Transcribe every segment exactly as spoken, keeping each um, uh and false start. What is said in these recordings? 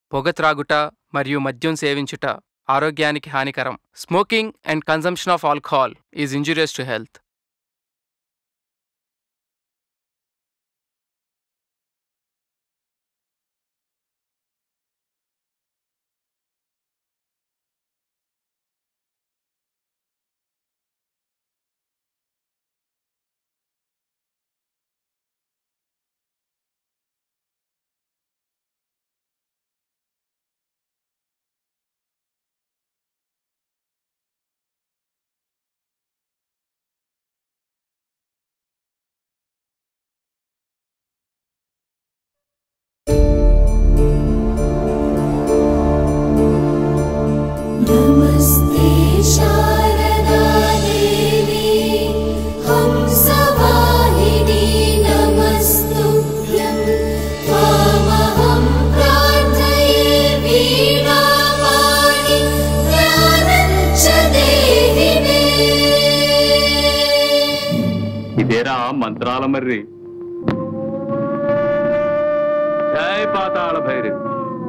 పొగ త్రాగుట మరియు మద్యం సేవించుట ఆరోగ్యానికి హానికరం. Smoking and consumption of alcohol is injurious to health. మంత్రాల మర్రి జై పాతాళ భైరవి.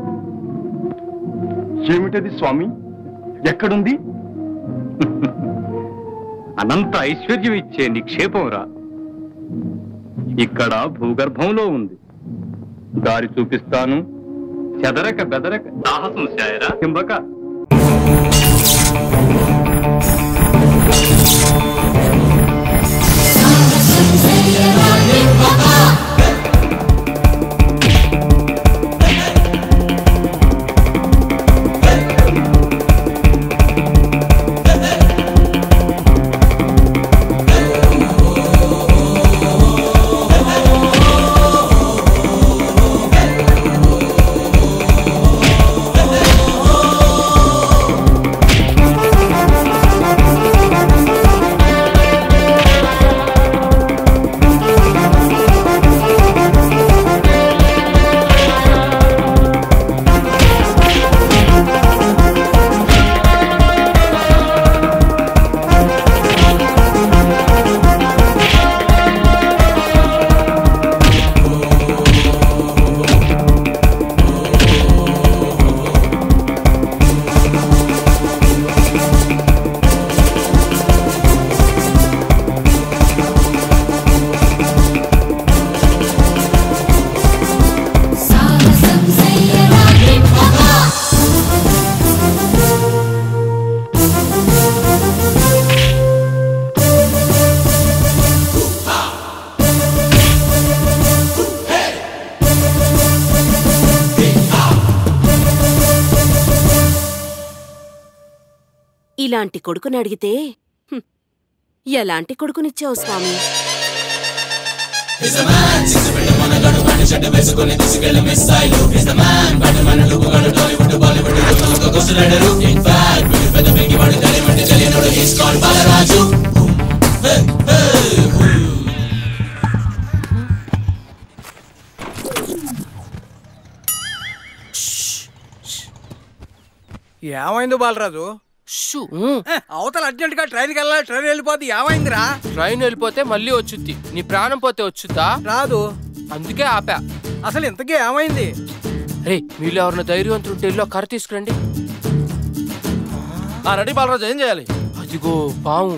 ఏమిటది స్వామి? ఎక్కడుంది? అనంత ఐశ్వర్యం ఇచ్చే నిక్షేపం రా. ఇక్కడ భూగర్భంలో ఉంది. దారి చూపిస్తాను. చెదరక బెదరక సాహసం శాయరా దింబక. ఇలాంటి కొడుకుని అడిగితే ఎలాంటి కొడుకునిచ్చావు స్వామి? ఏమైంది బాలరాజు? అవతల అర్జెంట్ గా ట్రైన్కి వెళ్ళాలి. ట్రైన్ వెళ్ళిపోతే ఏమైందిరా? ట్రైన్ వెళ్ళిపోతే మళ్ళీ వచ్చుద్ది. నీ ప్రాణం పోతే వచ్చుద్దా? రాదు. అందుకే ఆపా. అసలు ఇంతకీ ఏమైంది? రే మీలో ఎవరిన ధైర్యవంతులు ఉంటే ఇల్లు కర్ర తీసుకురండి. రెడీ బాలరాజు, ఏం చేయాలి? అదిగో పాము.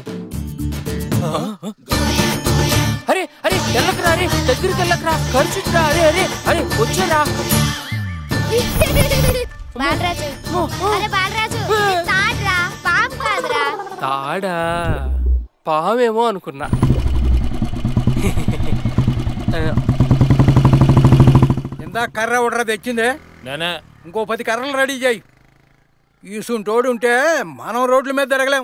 అరే అరే వెళ్ళకరా, అరే దగ్గరికి వెళ్ళకరా, ఖర్చురా. అరే అరే అరే వచ్చేరా. తాడా? పామేమో అనుకున్నా. ఇందా కర్ర ఉడరా తెచ్చిందే నేనే. ఇంకో పది కర్రలు రెడీ చేయి. ఈసుని తోడు ఉంటే మనం రోడ్ల మీద తిరగలేం.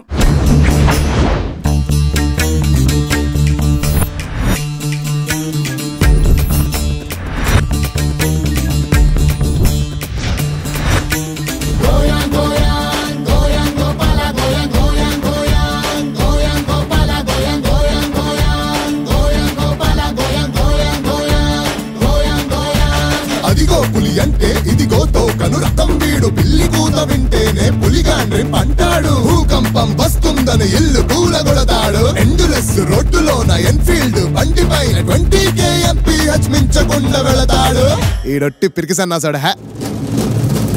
అంటే ఇదిగో తోకను రక్తం వీడు పిల్లి కూత వింటేనే పులిగాండ్రి పంటాడు. భూకంపం వస్తుందని ఇల్లు కూలగొడతాడు. ఎండులెస్ రోడ్డులోన ఎన్ఫీల్డ్ బండి పైన ట్వంటీ కేఎంపీహెచ్ మించకుండా వెళతాడు. ఈ రొట్టి పిరికి సన్నాసాడు. హే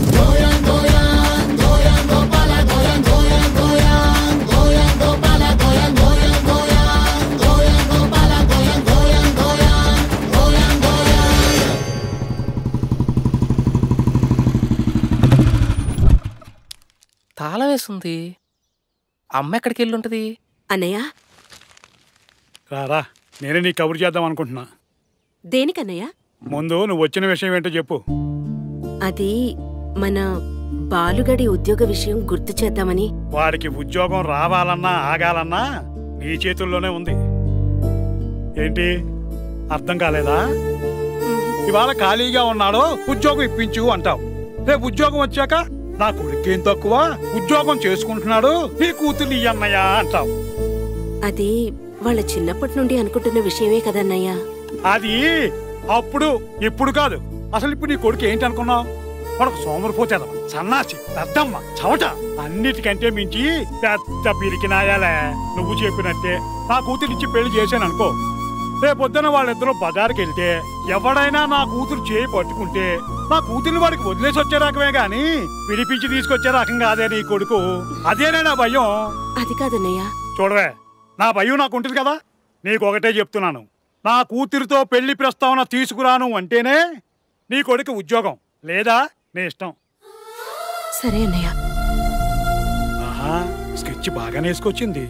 తాళం వేస్తుంది. అమ్మ ఎక్కడికి వెళ్ళి ఉంటుంది? అన్నయ్య రారా, నేనే నీ కబురు చేద్దాం అనుకుంటున్నా. దేనికన్నయ్య? ముందు నువ్వు వచ్చిన విషయం ఏంటో చెప్పు. అది మన బాలుగడి ఉద్యోగ విషయం గుర్తు చేద్దామని. వాడికి ఉద్యోగం రావాలన్నా ఆగాలన్నా నీ చేతుల్లోనే ఉంది. ఏంటి అర్థం కాలేదా? ఇవాళ ఖాళీగా ఉన్నాడో ఉద్యోగం ఇప్పించు అంటావు. రేపు ఉద్యోగం వచ్చాక నా కొడుకేం తక్కువ, ఉద్యోగం చేసుకుంటున్నాడు, నీ కూతుర్ని అన్నయ్యా అంటావు. అది వాళ్ళ చిన్నప్పటి నుండి అనుకుంటున్న విషయమే కదన్నయ్యా. అది అప్పుడు ఇప్పుడు కాదు. అసలు ఇప్పుడు నీ కొడుకు ఏంటి అనుకున్నావు? మనకు సోమరిపోతేదవ, సన్నాసి, పెద్దమ్మ, చవట, అన్నిటికంటే మించి పెద్ద పిరికినాయాలే. నువ్వు చెప్పినట్టే నా కూతురిచ్చి పెళ్లి చేశాననుకో, రేపొద్దున వాళ్ళిద్దరూ బజారుకి వెళ్తే ఎవడైనా నా కూతురు చేయి పట్టుకుంటే నా కూతుర్ని వాడికి వదిలేసి వచ్చే రకమే గాని విడిపించి తీసుకొచ్చే రకం కాదే నీ కొడుకు. అదేనే నా భయం. అది కాదన్నయ్యా. చూడవే, నా భయం నాకు ఉంటుంది కదా. నీకు ఒకటే చెప్తున్నాను, నా కూతురితో పెళ్లి ప్రస్తావన తీసుకురాను అంటేనే నీ కొడుకు ఉద్యోగం, లేదా నీ ఇష్టం. సరే అన్నయ్య. ఆహా, స్కెచ్ బాగానే వేసుకొచ్చింది.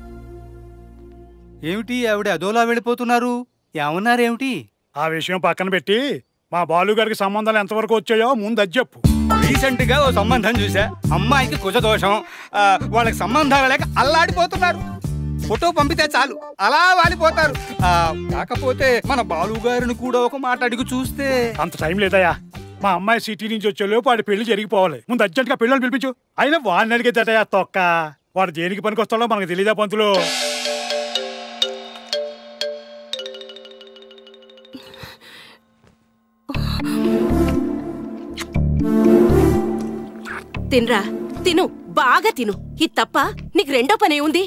ఏమిటి ఆవిడ అదోలా వెళ్ళిపోతున్నారు? ఏమన్నారేమిటి? ఆ విషయం పక్కన పెట్టి మా బాలుగారికి సంబంధాలు ఎంతవరకు వచ్చాయో ముందు అది చెప్పు. రీసెంట్ గా ఓ సంబంధం చూసా. అమ్మాయికి కుజదోషం, వాళ్ళకి సంబంధాలు లేక అల్లాడిపోతున్నారు. ఫోటో పంపితే చాలు అలా వాలిపోతారు. కాకపోతే మన బాలు గారిని కూడా ఒక మాట అడిగి చూస్తే. అంత టైం లేదయా. మా అమ్మాయి సిటీ నుంచి వచ్చేలోపు వాడి పెళ్లి జరిగిపోవాలి. ముందు అర్జెంట్ గా పెళ్ళని పిలిపించు. అయినా వాడిని అడిగేదటయా తొక్క. వాడు దేనికి పనికి వస్తాడో మనకు తెలీదా పంతులు? తినరా, తిను, బాగా తిను. ఇది తప్ప నీకు రెండో పనే ఉంది.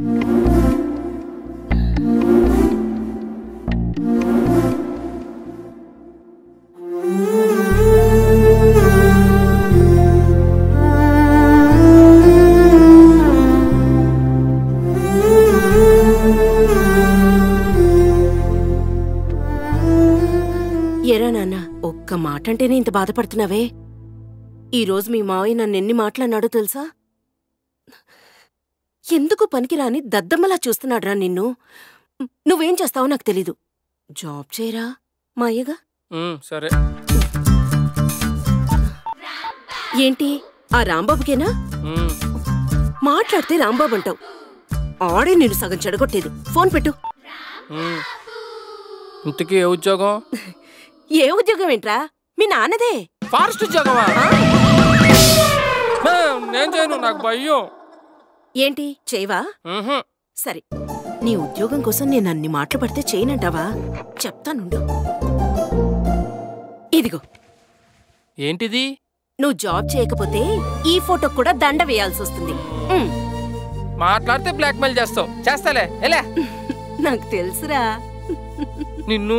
ఎరా నాన్న, ఒక్క మాట అంటేనే ఇంత బాధపడుతున్నావే? ఈరోజు మీ మావయ్య నన్నెన్ని మాటలన్నాడో తెలుసా? ఎందుకు పనికిరాని దద్దమ్మలా చూస్తున్నాడురా నిన్ను. నువ్వేం చేస్తావో నాకు తెలీదు. జాబ్ చేయరా మా అయ్యగా. సరే. ఏంటి ఆ రాంబాబుకేనా మాట్లాడితే రాంబాబు అంటావు? ఆడే నేను సగం చెడగొట్టేది. ఫోన్ పెట్టు. ఇంతకీ ఏ ఉద్యోగం? ఏ ఉద్యోగం ఏంట్రా? మీ నాన్నదే. ఫారెస్ట్ ఉద్యోగమా? నేను చేయను, నాకు భయం. ఏంటి చేయవా? సరే, నీ ఉద్యోగం కోసం నేను అన్ని మాటలు పడితే చేయనంటావా? చెప్తానుండు. ఇదిగో. ఏంటిది? నువ్వు జాబ్ చేయకపోతే ఈ ఫోటో కూడా దండ వేయాల్సి వస్తుంది. మాట్లాడితే బ్లాక్మెయిల్ చేస్తావు. చేస్తాలే, ఎలా? నాకు తెలుసురా. నిన్ను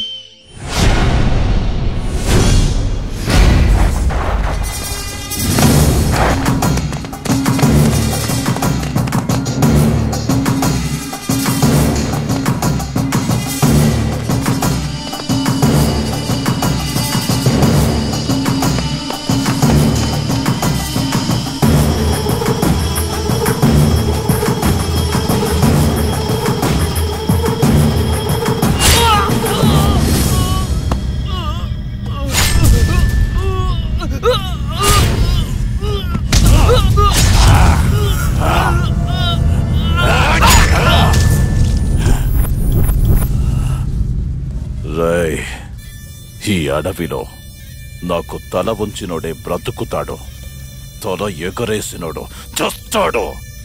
ఈ అడవిలో నాకు తల ఉంచినోడే బ్రతుకుతాడు, తల ఎగరేసినోడు చస్తాడు.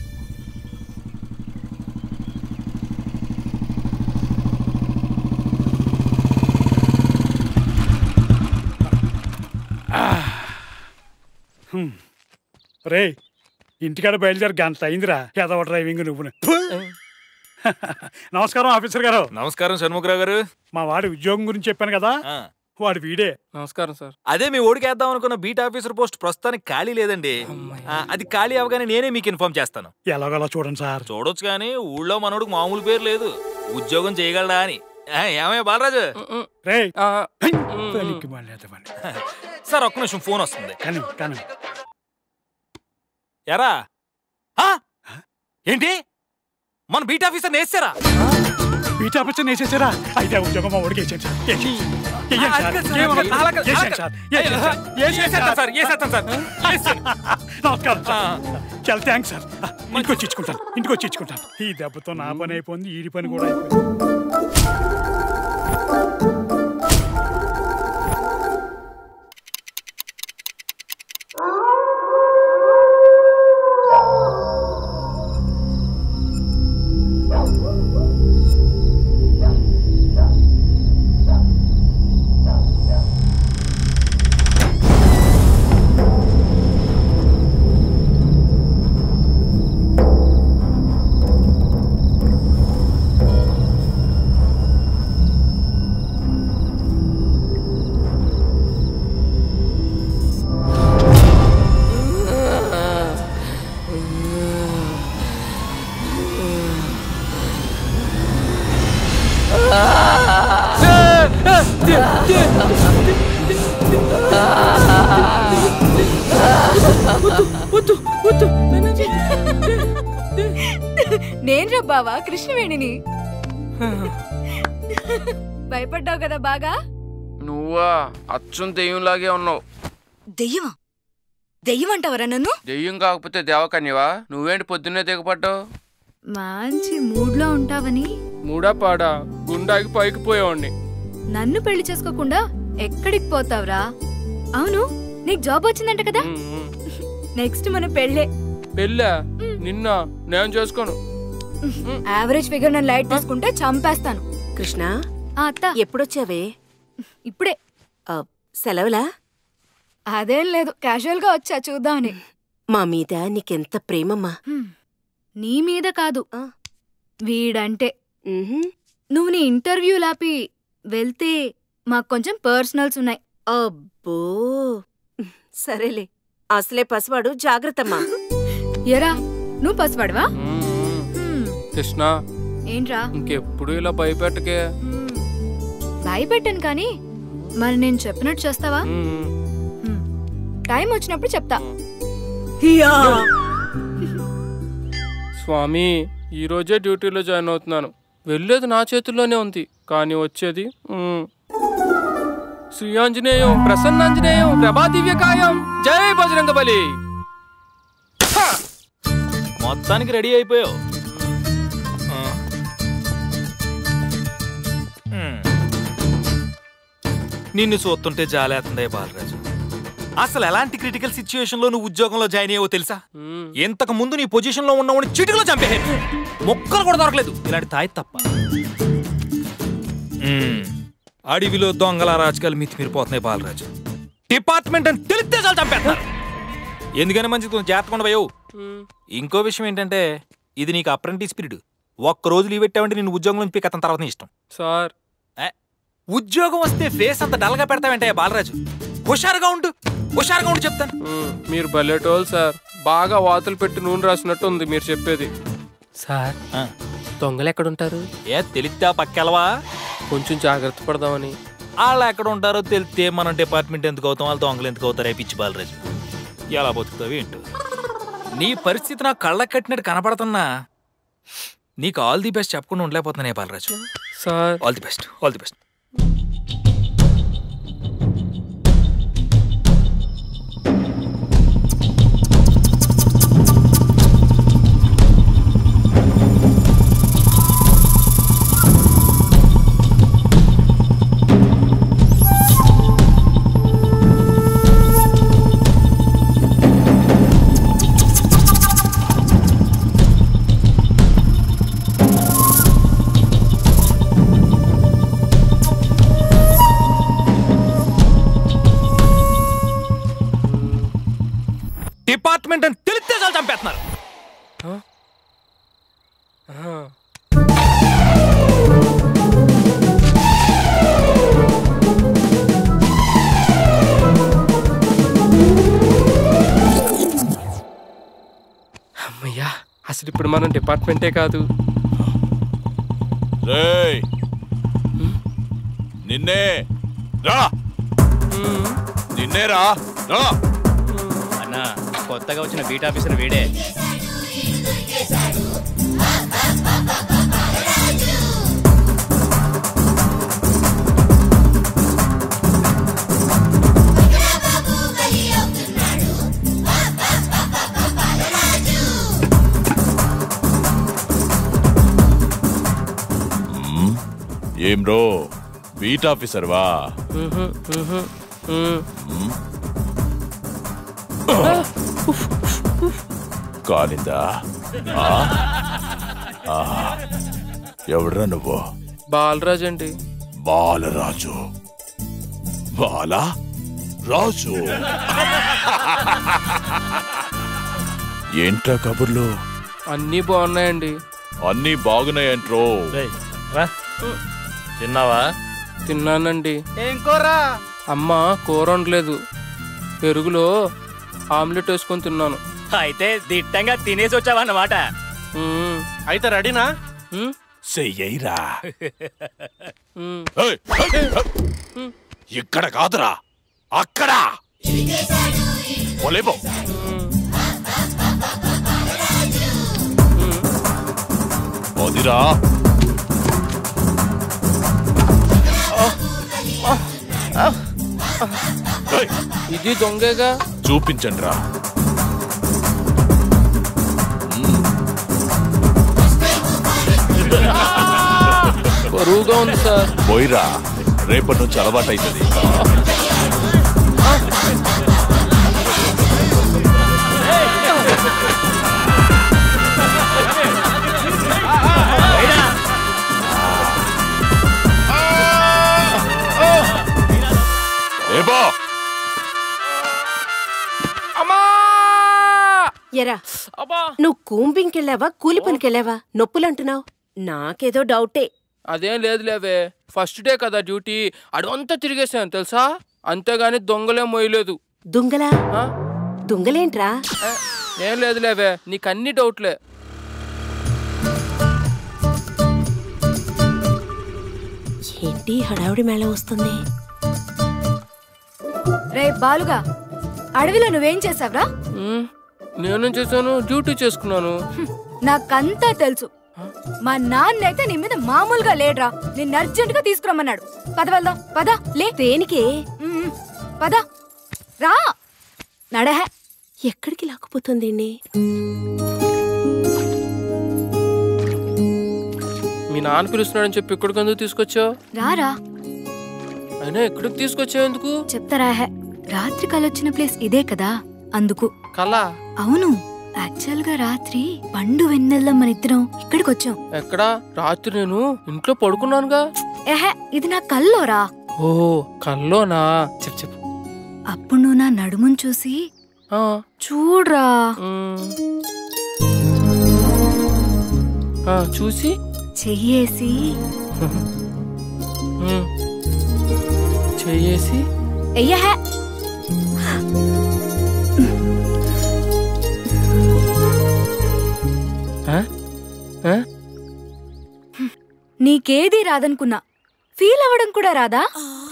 రే, ఇంటికాడ బయలుదేరి గంట అయిందిరా. ఎదవ డ్రైవింగ్ నువ్వు. నమస్కారం ఆఫీసర్ గారు. నమస్కారం షణ్ముఖరావు గారు. మా వాడి ఉద్యోగం గురించి చెప్పాను కదా, వాడు వీడే. నమస్కారం సార్. అదే మీ ఓడికేద్దాం అనుకున్న బీట్ ఆఫీసర్ పోస్ట్ ప్రస్తుతానికి ఖాళీ లేదండి. అది ఖాళీ అవగానే నేనే మీకు ఇన్ఫార్మ్ చేస్తాను. ఎలాగోలా చూడండి సార్. చూడొచ్చు కానీ ఊళ్ళో మనోడికి మామూలు పేరు లేదు, ఉద్యోగం చేయగలడా అని. ఏమయ్య బాలరాజు? సార్ ఒక్క నిమిషం, ఫోన్ వస్తుంది. ఎరా ఏంటి మన బీట్ ఆఫీసర్ వేసారా? బీట్ ఆఫీసర్ వేసేసారా? అయితే ఉద్యోగం ఓడికి వేసాను సార్. నమస్కారం సార్. చాలా థ్యాంక్స్ సార్. ఇంటికి వచ్చి ఇచ్చుకుంటాను ఇంటికి వచ్చి ఇచ్చుకుంటాను. ఈ దెబ్బతో నా పని అయిపోయింది, ఈడి పని కూడా అయిపోయింది. నేన్రా బావా కృష్ణవేణిని. భయపడ్డావు కదా బాగా? నువ్వా అచ్చం దెయ్యంలాగే ఉన్నావు. దెయ్యమా? దెయ్యం అంటావరా నన్ను? దెయ్యం కాకపోతే దేవకన్యవా? నువ్వేంటి పొద్దున్నే దిగపడ్డావు? మంచి మూడ్ లో ఉంటావని. మూడా పాడా గుండాకి పైకి పోయేవాడిని. నన్ను పెళ్లి చేసుకోకుండా ఎక్కడికి పోతావురా? అవును నీకు జాబ్ వచ్చిందంట కదా? నెక్స్ట్ మన పెళ్ళే. పెళ్ళా? నిన్న నేను చేసుకోను. యావరేజ్ ఫిగర్ నన్ను లైట్ తీసుకుంటే చంపేస్తాను. కృష్ణ అత్త ఎప్పుడొచ్చావే? ఇప్పుడే. సెలవులా? అదేం లేదు, క్యాజువల్ గా వచ్చా చూద్దామని. మా మీద నీకెంత ప్రేమమ్మా. నీ మీద కాదు, వీడంటే. నువ్వు నీ ఇంటర్వ్యూ లాపి వెళ్తే మాకు కొంచెం పర్సనల్స్ ఉన్నాయి. అబ్బో సరేలే, అసలే పసివాడు, జాగ్రత్తమ్మా. ఎరా నువ్వు పసివాడువా? కృష్ణ ఏంట్రా ఇంకెప్పుడు ఇలా భయపెట్టకే. భయపెట్టాను కానీ మరి నేను చెప్పినట్టు చేస్తావా? టైం వచ్చినప్పుడు చెప్తా. స్వామి ఈ రోజే డ్యూటీలో జాయిన్ అవుతున్నాను. వెళ్ళేది నా చేతుల్లోనే ఉంది, కానీ వచ్చేది శ్రీయాంజనేయం ప్రసన్నాంజనేయం ప్రభాదివ్యకాయం జై బజరంగబలి. మొత్తానికి రెడీ అయిపోయావు. నిన్ను చూస్తుంటే జాలేస్తుందే బాలరాజు. అసలు ఎలాంటి క్రిటికల్ సిచ్యువేషన్ లో నువ్వు ఉద్యోగంలో జాయిన్ అయ్యావో తెలుసా? ఇంతకు ముందు నీ పొజిషన్ లో ఉన్నవాడిని చిటికలో చంపేయారు. మొక్కలు కూడా దొరకలేదు ఇలాంటి తాయి తప్ప. అడవిలో దొంగల రాజకీయాలు మితిమీరిపోతున్నాయి బాలరాజు. డిపార్ట్మెంట్ అని తెలిస్తే చాలు చంపేస్తారు. ఎందుకని మంచిది జాగ్రత్తగా పోయావు. ఇంకో విషయం ఏంటంటే ఇది నీకు అప్రెంటిస్ పీరియడ్. ఒక్క రోజు లీవ్ పెట్టావంటే నేను ఉద్యోగం నుంచి పీక్ అతని తర్వాత ఇష్టం. సార్ ఉద్యోగం వస్తే ఫేస్ అంత డల్గా పెడతావంటే బాలరాజు. హుషారుగా ఉండు, హుషారుగా ఉండు చెప్తాను. మీరు బల్లెటోళ్ళు సార్. బాగా వాతలు పెట్టి నూనె రాసినట్టు ఉంది మీరు చెప్పేది. సార్ దొంగలు ఎక్కడుంటారు? ఏ తెలిస్తే పక్కెలవా? కొంచెం జాగ్రత్త పడదామని. వాళ్ళు ఎక్కడ ఉంటారో తెలిస్తే మనం డిపార్ట్మెంట్ ఎందుకు అవుతాం, వాళ్ళు దొంగలు ఎందుకు అవుతారే పిచ్చి బాలరాజు. ఎలా బతుకుతావు ఏంటో. నీ పరిస్థితి నాకు కళ్ళకు కట్టినట్టు కనపడుతున్నా నీకు ఆల్ ది బెస్ట్ చెప్పకుండా ఉండలేకపోతున్నానే Balaraju. Sir all the best, all the best. Department అని తెలిస్తే చాలు చంపేస్తున్నారు. అమ్మయ్యా, అసలు ఇప్పుడు మనం డిపార్ట్మెంటే కాదు. నిన్నే రా, నిన్నే రా. కొత్తగా వచ్చిన బీట్ ఆఫీసర్ వీడే. ఏం బ్రో బీట్ ఆఫీసర్ వా? కాలిందా? ఎవడ్రా నువ్వు? బాలరాజు అండి. బాలరాజు? బాలా రాజు? ఏంట్రా కబుర్లు? అన్నీ బాగున్నాయండి. అన్నీ బాగున్నాయంట్రో. తిన్నావా? తిన్నానండి. ఏం కూర? అమ్మ కూర వండలేదు, పెరుగులో ఆమ్లెట్ వేసుకొని తిన్నాను. అయితే దిట్టంగా తినేసి వచ్చావన్నమాట. అయితే రెడీనా? చెయ్యరా. ఇక్కడ కాదురా, అక్కడ. పోలేపో. వదిరా. ఇది దొంగగా చూపించండి రా. బరువుగా ఉంది సార్. పోయిరా, రేపటి నుంచి అలవాటు అవుతుంది. ఎరా నువ్వు కూంబింకెళ్ళావా కూలి పనికెళ్ళావా? నొప్పులంటున్నావు, నాకేదో డౌటే. అదేం లేదు లేవే, ఫస్ట్ డే కదా డ్యూటీ, అడవంతా తిరిగేసాను తెలుసా, అంతేగాని దొంగలే మోయలేదు. దొంగలా? దొంగలేంట్రా? ఏం లేదు లేవే, నీకన్ని డౌట్లే. ఏంటి హడావుడి మేళ వస్తుంది? రే బాలుగా, అడవిలో నువ్వేం చేసావురా? నేనేం చేశాను? డ్యూటీ చేసుకున్నాను. నాకంతా తెలుసు. మా నాన్న అయితే నీ మీద మామూలుగా లేడ్రా, నిన్ను అర్జెంట్ గా తీసుకురమ్మన్నాడు. పద వెళ్దాం. పద. లే. దేనికి? పద రా. నడే. ఎక్కడికి లాక్కుపోతుంది? మీ నాన్న పిలుస్తున్నాడని చెప్పి ఇక్కడికి ఎందుకు తీసుకొచ్చావు? రారా. అయినా ఎక్కడికి తీసుకొచ్చావు? ఎందుకు చెప్తారా? రాత్రి కలొచ్చిన ప్లేస్ ఇదే కదా, అందుకు. కళ? అవును, యాక్చువల్ గా రాత్రి పండు వెన్నెల్లో మన ఇద్దరం ఇక్కడికి వచ్చాం. ఎక్కడా? రాత్రి నేను ఇంట్లో పడుకున్నానుగా. ఏహే, ఇది నా కల్లోరా. ఓ కల్లోనా? చెప్పు చెప్పు. అప్పుడు నువ్వు నా నడుమును చూసి చూడ్రా. చూసి చెయ్యేసి చెయ్యేసి అయ్యహే. నీకేది రాదనుకున్నా, ఫీల్ అవ్వడం కూడా రాదా?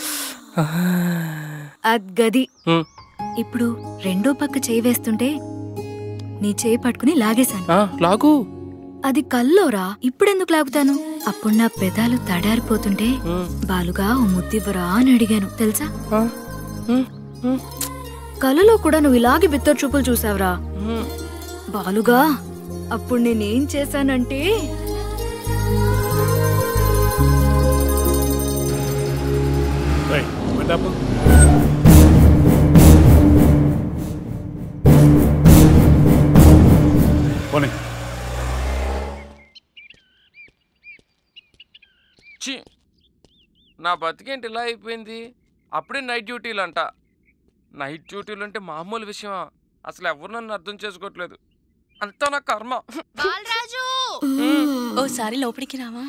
అద్గది. ఇప్పుడు రెండో పక్క చేయి వేస్తుంటే నీ చేయి పట్టుకుని లాగేశాను. లాగు. అది కల్లోరా, ఇప్పుడెందుకు లాగుతాను? అప్పుడు నా పెదాలు తడారిపోతుంటే బాలుగా ఓ ముద్దివ్వరా అని అడిగాను తెలుసా. కలలో కూడా నువ్వు ఇలాగే బిత్తర్ చూపులు చూసావురా బాలుగా. అప్పుడు నేనేం చేశానంటే, నా బతికేంటి ఇలా అయిపోయింది? అప్పుడే నైట్ డ్యూటీలు అంట. నైట్ డ్యూటీలు అంటే మామూలు విషయమా? అసలు ఎవరు నన్ను అర్థం చేసుకోవట్లేదు. అంతా నా కర్మ. బాలరాజు, ఓసారి లోపలికి రావా?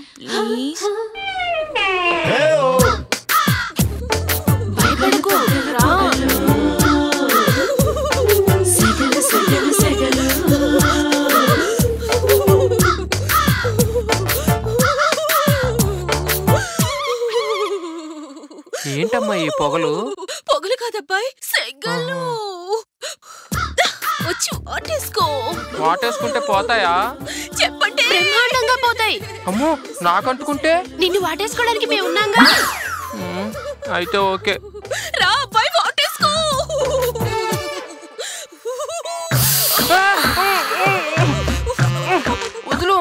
భయపడకు, రా. సెగలు సెగలు సెగలు. ఏంటమ్మా ఈ పొగలు? పొగలు కాదబ్బాయి, సెగలు. వచ్చి వాటేసుకో. వాటేసుకుంటే పోతాయా? చెప్పండి. బ్రహ్మాండంగా పోతాయి. అమ్మో, నాకంటుకుంటే? నిన్ను వాటేసుకోవడానికి మేము ఉన్నాంగా. అయితే ఓకే. రా అబ్బాయి, వాటేసుకో. వదులు.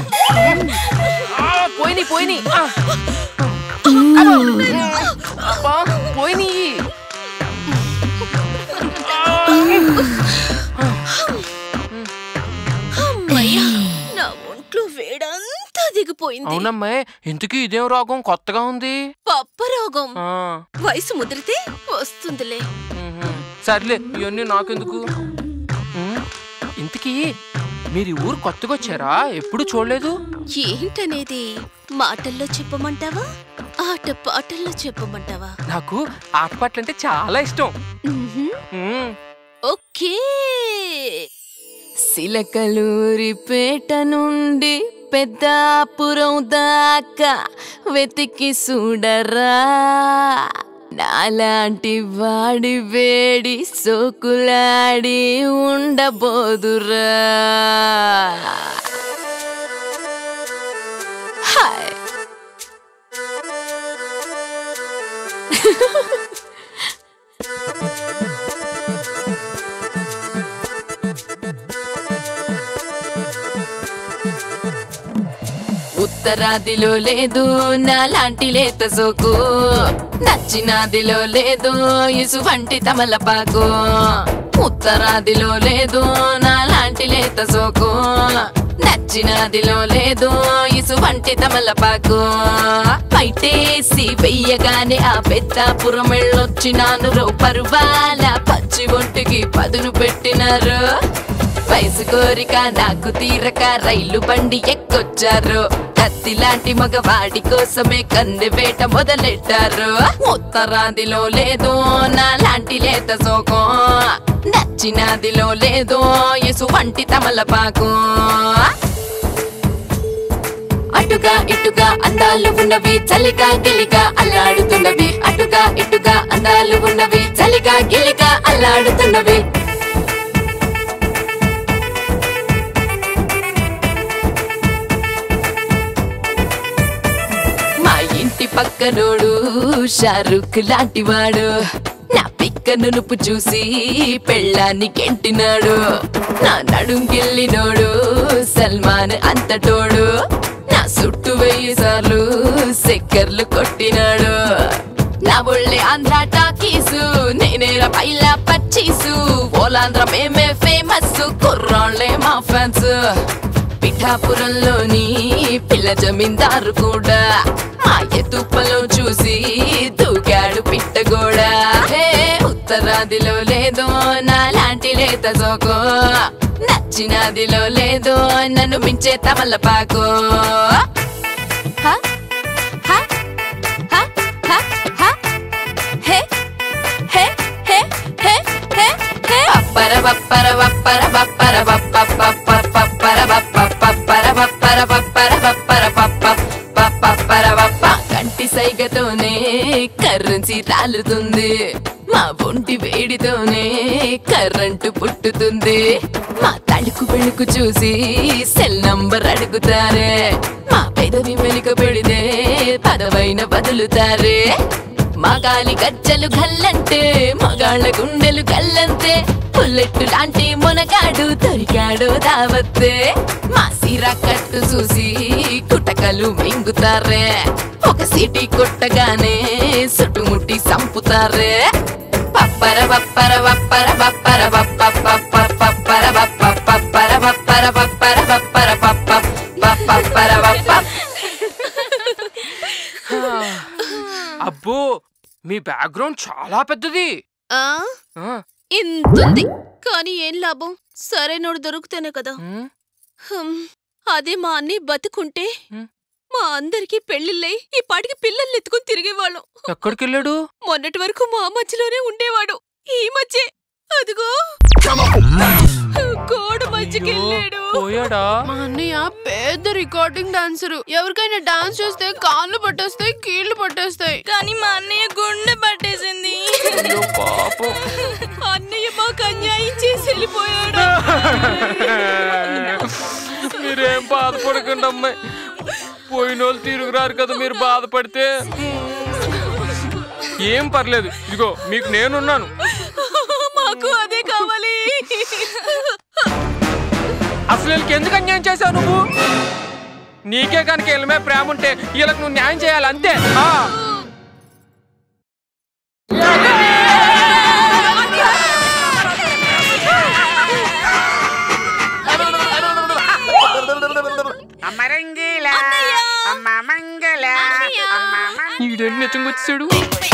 పోయిని పోయిని పోయిని. నా ఒంట్లో వేడంతా దిగిపోయింది. అవునమ్మా, ఇంతకీ ఇదేం రోగం కొత్తగా ఉంది? పప్ప రోగం. వయసు ముదిరితే వస్తుందిలే. సర్లే, ఇవన్నీ నాకెందుకు. ఇంతకీ మీరు ఊరు కొత్తగా వచ్చారా? ఎప్పుడు చూడలేదు. ఏంటనేది మాటల్లో చెప్పమంటావా, ఆట పాటల్లో చెప్పమంటావా? నాకు ఆట పాటలంటే చాలా ఇష్టం. ఓకే. సిలకలూరి పేట నుండి పెద్దాపురం దాకా వెతికి చూడరా, నాలాంటి వాడి వేడి సోకులాడి ఉండబోదురా. హాయ్. ఉత్తరాదిలో లేదు నాలాంటి లేత సోకు, దక్షిణాదిలో లేదు ఇసువంటి తమలపాకు. ఉత్తరాదిలో లేదు నాలాంటి లేత సోకు, దక్షిణాదిలో లేదు ఇసువంటి తమలపాకు. పైటేసి వెయ్యగానే ఆ పెద్దాపురం వెళ్ళొచ్చినాను రో, పరువాల పచ్చి ఒంటికి పదును పెట్టినారు. వయసు కోరిక నాకు తీరక రైలు బండి ఎక్కొచ్చారు, కత్తి లాంటి మగవాడి కోసమే కన్నె వేట మొదలెట్టారు. ఉత్తరాదిలో లేదు నాలాంటి లేత సోకం, దక్షిణాదిలో లేదు ఇసువంటి తమలపాకు. అటుగా ఇటుగా అందాలు ఉన్నవి, చలిగా గిలిగా అల్లాడుతున్నవి. అటుగా ఇటుగా అందాలు ఉన్నవి, చలిగా గిలిగా అల్లాడుతున్నవి. ఇంటి పక్కనోడు షారుఖ్ లాంటివాడు, నా పిక్క నునుపు చూసి పెళ్ళాన్ని గెంటినాడు. నా నడుం గిల్లినోడు సల్మాన్ అంతటోడు, నా చుట్టూ వెయ్యి సార్లు చక్కర్లు కొట్టినాడు. నా ఒళ్ళే ఆంధ్ర టాకీసు, నేనేరా పైలా పచ్చీసు. ఓలాంధ్ర మేమే ఫేమస్, కుర్రాళ్లే మా ఫ్యాన్స్. పిఠాపురంలోని పిల్ల జమీందారు కూడా మా ఎత్తుప్పలో చూసి దూకాడు పిట్టగోడా. ఉత్తరాదిలో లేదో నాలాంటి లేత సోకో, దక్షిణాదిలో లేదో నన్ను మించే తమలపాకు. పర పర పర పర కంటి సైగతోనే కర్రెన్సీ తాలుతుంది, మా ఒంటి వేడితోనే కర్రంటు పుట్టుతుంది. మా తడుకు వెళుకు చూసి సెల్ నంబర్ అడుగుతారే, మా పెదవి వెనుక పెడితే పదవైన బదులుతారే. మగాలి గజ్జలు గల్లంటే మగాళ్ళ గుండెలు గల్లంతే, బుల్లెట్టు లాంటి మునగాడు దొరికాడు దావత్తే. మా సిరా కట్టు చూసి కుటకలు మింగుతారే, ఒక సిటీ కొట్టగానే చుట్టుముట్టి సంపుతారే. పప్పర పప్పర పప్పర పప్పర పప్పర పప్పర పప్పర పప్పర పప్పర పప్పర పప్పర పప్ప. అబ్బో, మీ బ్యాక్గ్రౌండ్ చాలా పెద్దది. ఇంతుంది కానీ ఏం లాభం, సరైనోడు దొరికితేనే కదా. అదే మా అన్నీ బతుకుంటే మా అందరికి పెళ్లిళ్ళై ఈ పాటికి పిల్లల్ని ఎత్తుకుని తిరిగేవాళ్ళం. ఎక్కడికి వెళ్ళాడు? మొన్నటి వరకు మా మధ్యలోనే ఉండేవాడు, ఈ మధ్య అదిగో గోడ మధ్యకెళ్ళాడు. మా అన్నయ్య పెద్ద రికార్డింగ్ డాన్సరు, ఎవరికైనా డాన్స్ చూస్తే కాళ్ళు పట్టేస్తాయి, కీళ్లు పట్టేస్తాయి. కానీ మా అన్నయ్య గుండె పట్టేసింది. పాపం. అన్నయ్య అన్నయ్య మాకు అన్యాయం చేసి వెళ్ళిపోయాడు. మీరేం బాధపడకండి అమ్మాయి, పోయిన వాళ్ళు తిరుగురారు కదా, మీరు బాధపడితే ఏం పర్లేదు. ఇదిగో మీకు నేనున్నాను. మాకు అదే కావాలి. అసలు వీళ్ళకి ఎందుకు అన్యాయం చేశావు నువ్వు? నీకే కనుక వీళ్ళ మీద ప్రేమ ఉంటే వీళ్ళకి నువ్వు న్యాయం చేయాలి అంతే. ఈడని నిజంగా వచ్చాడు.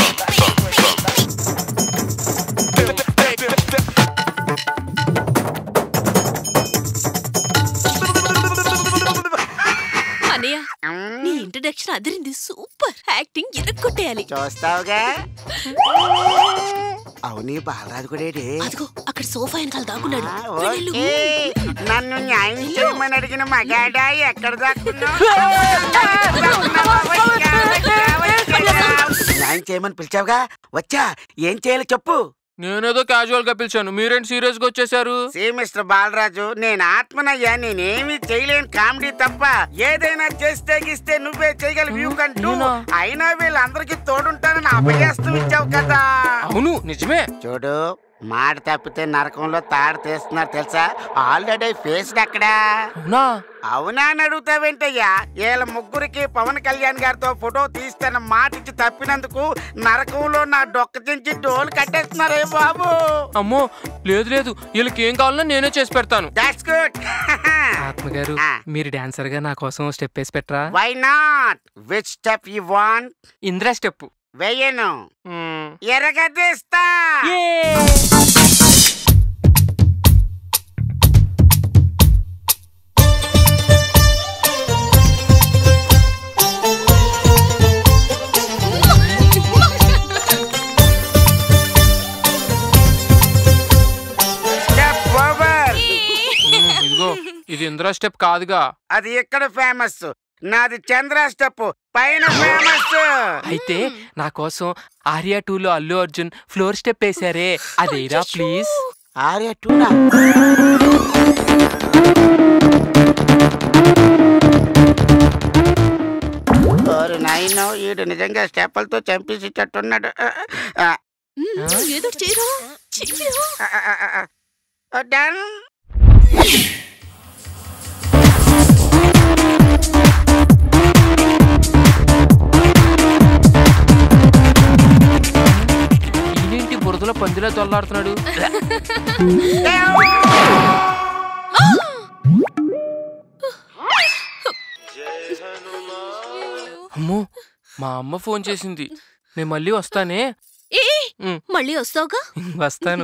అన్నయ్య నీ ఇంట్రడక్షన్ అదిరింది, సూపర్ యాక్టింగ్, ఇరక్కొట్టేయాలి. చూస్తావుగా. అవునీ బాలరాజు కూడా అదిగో అక్కడ సోఫా వెనకాల దాక్కున్నాడు. నన్ను న్యాయం చేయమని అడిగిన మగాడా ఎక్కడ దాక్కున్నావు? న్యాయం చేయమని పిలిచావుగా, వచ్చా. ఏం చేయాలి చెప్పు. నేనేదో క్యాజువల్ గా పిలిచాను, మీరేంటి సీరియస్ గా వచ్చేసారు? సి మిస్టర్ బాలరాజు, నేను ఆత్మనయ్యా, నేనేమి చేయలేను కామెడీ తప్ప. ఏదైనా చేస్తే గిస్తే నువ్వే చేయగలవు కంటూ. అయినా వీళ్ళందరికీ తోడుంటానని అభయస్తం ఇచ్చావు కదా. అవును నిజమే. చూడు, మాట తప్పితే నరకంలో తాడు తీస్తున్నారు తెలుసా. ఆల్రెడీ ఫేస్డ్ అక్కడా. అవునా అని అడుగుతావేంటయ్యా? వీళ్ళ ముగ్గురికి పవన్ కళ్యాణ్ గారితో ఫోటో తీస్తాన మాట ఇచ్చి తప్పినందుకు నరకంలో నా డొక్క చించి డోలు కట్టేస్తున్నారే బాబు. అమ్మో లేదు లేదు, వీళ్ళకి ఏం కావాలన్నా నేనే చేసి పెడతాను. That's good. ఆత్మగారు, మీరు డాన్సర్ గా నా కోసం స్టెప్ వేసి పెట్టరా? Why not? Which step you want? Indra step. వేయను, ఎరగదీస్తా. ఇదిగో ఇది ఇంద్ర స్టెప్ కాదుగా. అది ఎక్కడ ఫేమస్? నాది చంద్ర స్టెప్, పైన ఫేమస్. అయితే నా కోసం ఆర్యా టూ లో అల్లు అర్జున్ ఫ్లోర్ స్టెప్ వేసారే, అదేరా ప్లీజ్. ఆర్యా టూనా? నాయనో, ఈడు నిజంగా స్టెప్పులతో చంపేసేటట్టున్నాడు. ఏదో చేయరా. డన్. ఈయనేంటి బురదలో పందిలా తొల్లాడుతున్నాడు? అమ్మో, మా అమ్మ ఫోన్ చేసింది. నేను మళ్ళీ వస్తానే. మళ్ళీ వస్తావుగా? వస్తాను.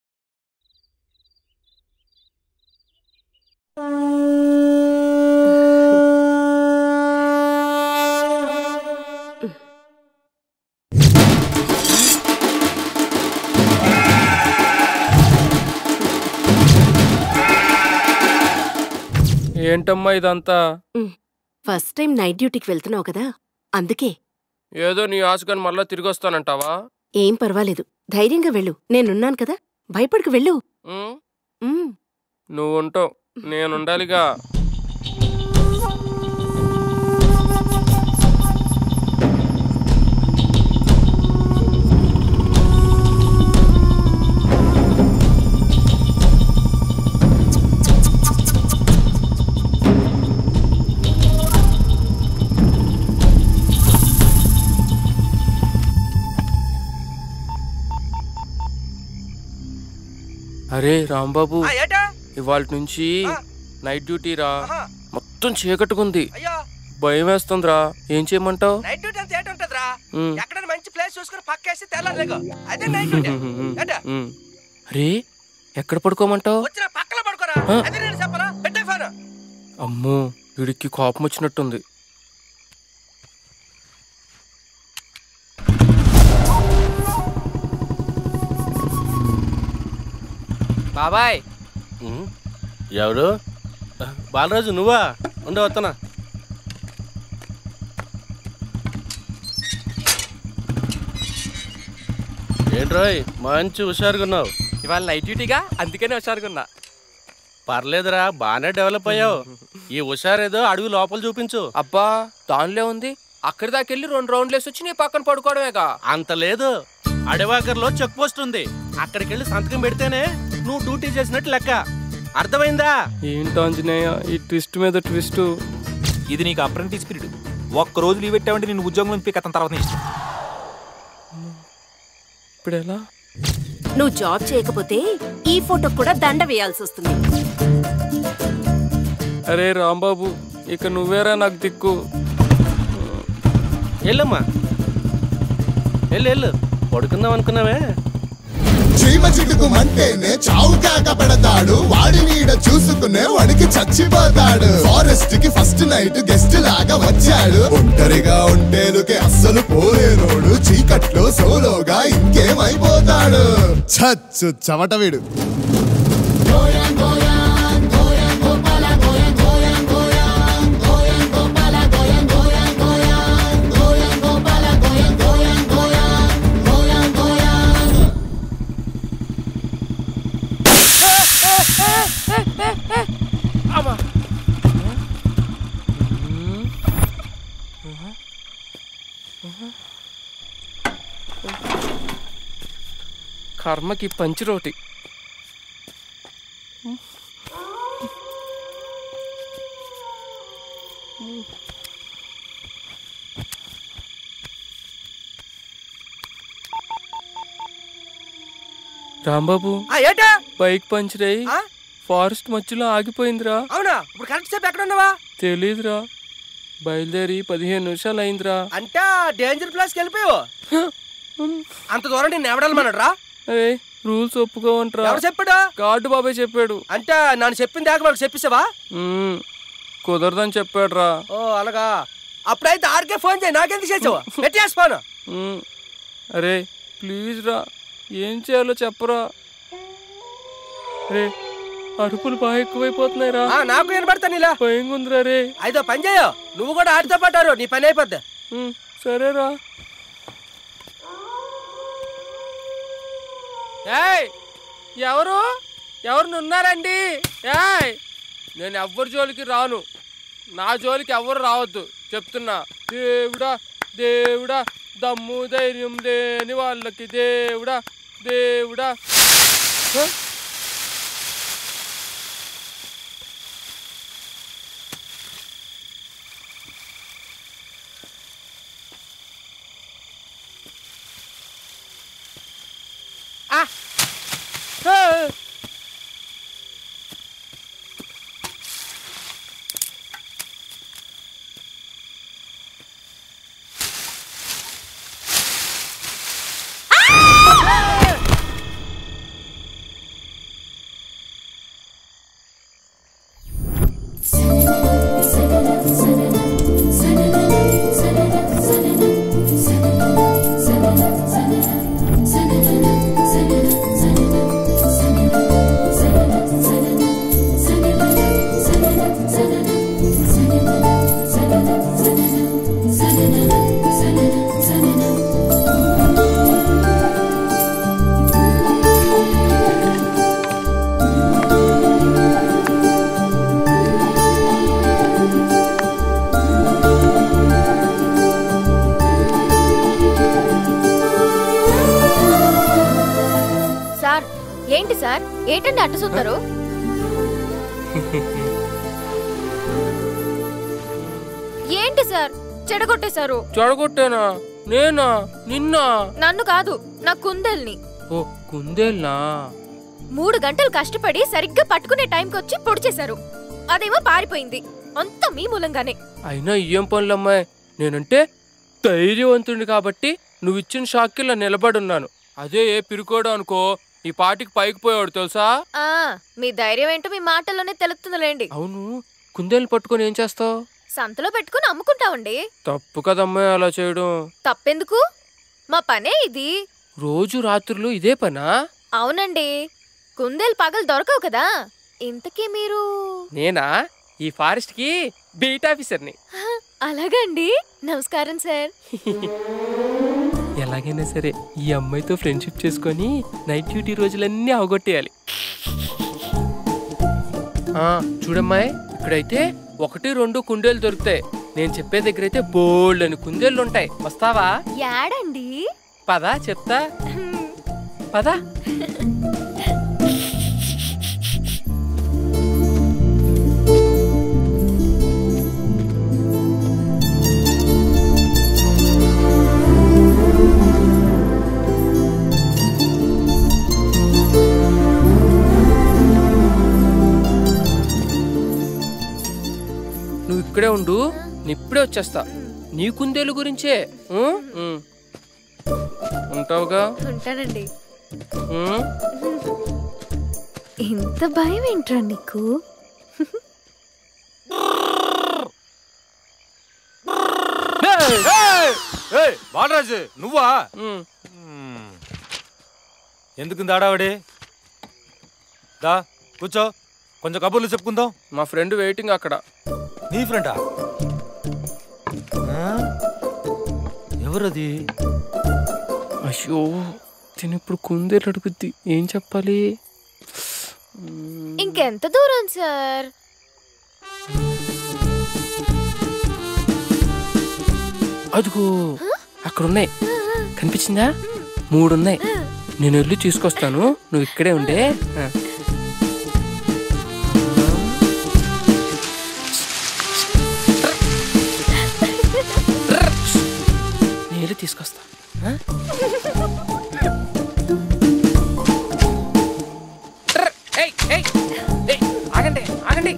ఏంటమ్మా ఇదంతా? ఫస్ట్ టైం నైట్ డ్యూటీకి వెళ్తున్నావు కదా, అందుకే. ఏదో నీ ఆశగాని మళ్ళా తిరిగి వస్తానంటావా? ఏం పర్వాలేదు, ధైర్యంగా వెళ్ళు, నేనున్నాను కదా, భయపడకు వెళ్ళు. నువ్వు ఉంటావు, నేనుండాలిగా. అరే రాంబాబు, ఇవాళ నుంచి నైట్ డ్యూటీ రా. మొత్తం చీకట్టుకుంది, భయం వేస్తుందిరా. ఏం చేయమంటావు? రే ఎక్కడ పడుకోమంటావు? అమ్మో, వీడికి కోపం వచ్చినట్టుంది. బాబాయ్. ఎవరు? బాలరాజు నువ్వా? ఉండే వస్తానా. ఏంట్రోయ్ మంచి హుషారుగా ఉన్నావు. ఇవాళ నైట్ డ్యూటీగా అందుకనే హుషారుకున్నా. పర్లేదురా, బాగానే డెవలప్ అయ్యావు. ఈ హుషారేదో అడుగు లోపల చూపించు. అబ్బా దానిలో ఉంది, అక్కడి దాకెళ్ళి రెండు రౌండ్లు వేసి వచ్చి నీ పక్కన పడుకోవడమేగా. అంత లేదు, అడవాకర్లో చెక్ పోస్ట్ ఉంది, అక్కడికి వెళ్ళి సంతకం పెడితేనే నువ్వు డ్యూటీ చేసినట్టు లెక్క. అర్థమైందా? ఏంటో ఆంజనేయ ఈ ట్విస్ట్ మీద ట్విస్ట్. ఇది నీకు అప్రెంటిస్ పీరియడ్. ఒక్క రోజు లీవ్ పెట్టావంటే నేను ఉద్యోగం నుంచి అతని తర్వాత ఇష్టం. ఇప్పుడు ఎలా? నువ్వు జాబ్ చేయకపోతే ఈ ఫోటో కూడా దండ వేయాల్సి వస్తుంది. అరే రాంబాబు, ఇక నువ్వేరా నాకు దిక్కు. వెళ్ళమ్మా, వెళ్ళు వెళ్ళు, పడుకుందాం అనుకున్నావే. చీమ చిటుకుమంటేనే చావు కాక పెడతాడు, వాడి నీడ చూసుకునే వాడికి చచ్చిపోతాడు. ఫారెస్ట్ కి ఫస్ట్ నైట్ గెస్ట్ లాగా వచ్చాడు, ఒంటరిగా ఉంటేలుకే అస్సలు పోలేనోడు, చీకట్లో సోలోగా ఇంకేమైపోతాడు. చచ్చు చవట వీడు. కర్మకి పంచి రోటి. రాంబాబు, ఏటా బైక్ పంచర్ అయ్యి ఫారెస్ట్ మధ్యలో ఆగిపోయిందిరా. అవునా? ఇప్పుడు కరెక్ట్ సేపు ఎక్కడ ఉన్నావా? తెలీదురా, బయలుదేరి పదిహేను నిమిషాలు అయిందిరా. అంటే డేంజర్ ప్లేస్కి వెళ్ళిపోయావు. అంత దూరం నేను ఎవడాలమన్నాడు? అరే రూల్స్ ఒప్పుకోవంటరా. ఎవరు చెప్పాడు? గార్డు బాబాయ్ చెప్పాడు. అంటే నన్ను చెప్పింది దాకా వాళ్ళకి చెప్పేసావా? కుదరదని చెప్పాడు రా. ఓ అలాగా, అప్పుడైతే ఆర్కే ఫోన్ చేయి, నాకెందుకు చేసావు? పెట్టేసి ఫోన్. అరే ప్లీజ్ రా, ఏం చేయాలో చెప్పరా. రే అరుపులు బాగా ఎక్కువైపోతున్నాయి రా. నాకు వినపడతాను ఇలా భయంగా ఉందిరా. రే అయితే పని చేయో, నువ్వు కూడా ఆడితో పడ్డారు, నీ పని అయిపోద్ది. సరేరా. ఏయ్ ఎవరు ఎవరు ఉన్నారండి? ఏయ్ నేను ఎవ్వరి జోలికి రాను, నా జోలికి ఎవ్వరు రావద్దు చెప్తున్నా. దేవుడా దేవుడా, దమ్ము ధైర్యం లేని వాళ్ళకి దేవుడా దేవుడా. ఏంటి సార్, ఏంటండి అట్టు చూస్తారు? ఏంటి సార్ చెడగొట్టేశారు? చెడగొట్టానా? నేనా? నిన్నా? నన్ను కాదు, నా కుందేల్ని. ఓ కుందేల్నా? మూడు గంటలు కష్టపడి సరిగ్గా పట్టుకునే టైంకి వచ్చి పొడి చేశారు, అదేమో పారిపోయింది. అంతా మీ మూలంగానే. అయినా ఏం పనులమ్మాయి, నేనంటే ధైర్యవంతుడిని కాబట్టి నువ్వు ఇచ్చిన షాక్కిలా నిలబడున్నాను. అదే ఏ పిరుకోడు అనుకో ఈ పాటికి పైకి పోయాడు తెలుసా? ఆ మీ ధైర్యం ఏంటో మీ మాటల్లోనే తెలుస్తుందిలేండి. అవును, కుందేలు పట్టుకొని ఏం చేస్తావు? సంతలో పెట్టుకుని అమ్ముకుంటామండి. తప్పు కదమ్మాయి అలా చేయడం. తప్పెందుకు, మా పనే ఇది. రోజు రాత్రులు ఇదే పనా? అవునండి, కుందేలు పగలు దొరకవు కదా. ఇంతకీ మీరు? నేనా, ఈ ఫారెస్ట్ కి బీట్ ఆఫీసర్ని. అలాగండి, నమస్కారం సార్. ఎలా ఎలాగైనా సరే ఈ అమ్మాయితో ఫ్రెండ్షిప్ చేసుకొని నైట్ డ్యూటీ రోజులన్నీ అవగొట్టేయాలి. చూడమ్మాయి, ఇక్కడైతే ఒకటి రెండు కుందేలు దొరుకుతాయి. నేను చెప్పే దగ్గర అయితే బోల్డ్ అని కుందేళ్ళు ఉంటాయి. వస్తావా? యాడండి? పదా చెప్తా. పదా. నువ్వు ఇక్కడే ఉండు, ఇప్పుడే వచ్చేస్తా. నీ కుందేలు గురించే. ఉంటావుగా? ఉంటానండి. ఇంత భయం ఏంట్రా నీకు? బాలరాజు నువ్వా? ఎందుకు దాడావాడి? దా కూర్చో, కొంచెం కబుర్లు చెప్పుకుందాం. మా ఫ్రెండ్ వెయిటింగ్ అక్కడ. నీ ఫ్రెండా? ఎవరది? అయ్యో, తినప్పుడు కుందేలు అడుగుద్ది, ఏం చెప్పాలి? ఇంకెంత దూరం సార్? అదిగో అక్కడున్నాయి, కనిపించిందా? మూడున్నాయి. నేను వెళ్ళి తీసుకొస్తాను, నువ్వు ఇక్కడే ఉండే. నేను తీసుకొస్తా. ఆగండి ఆగండి.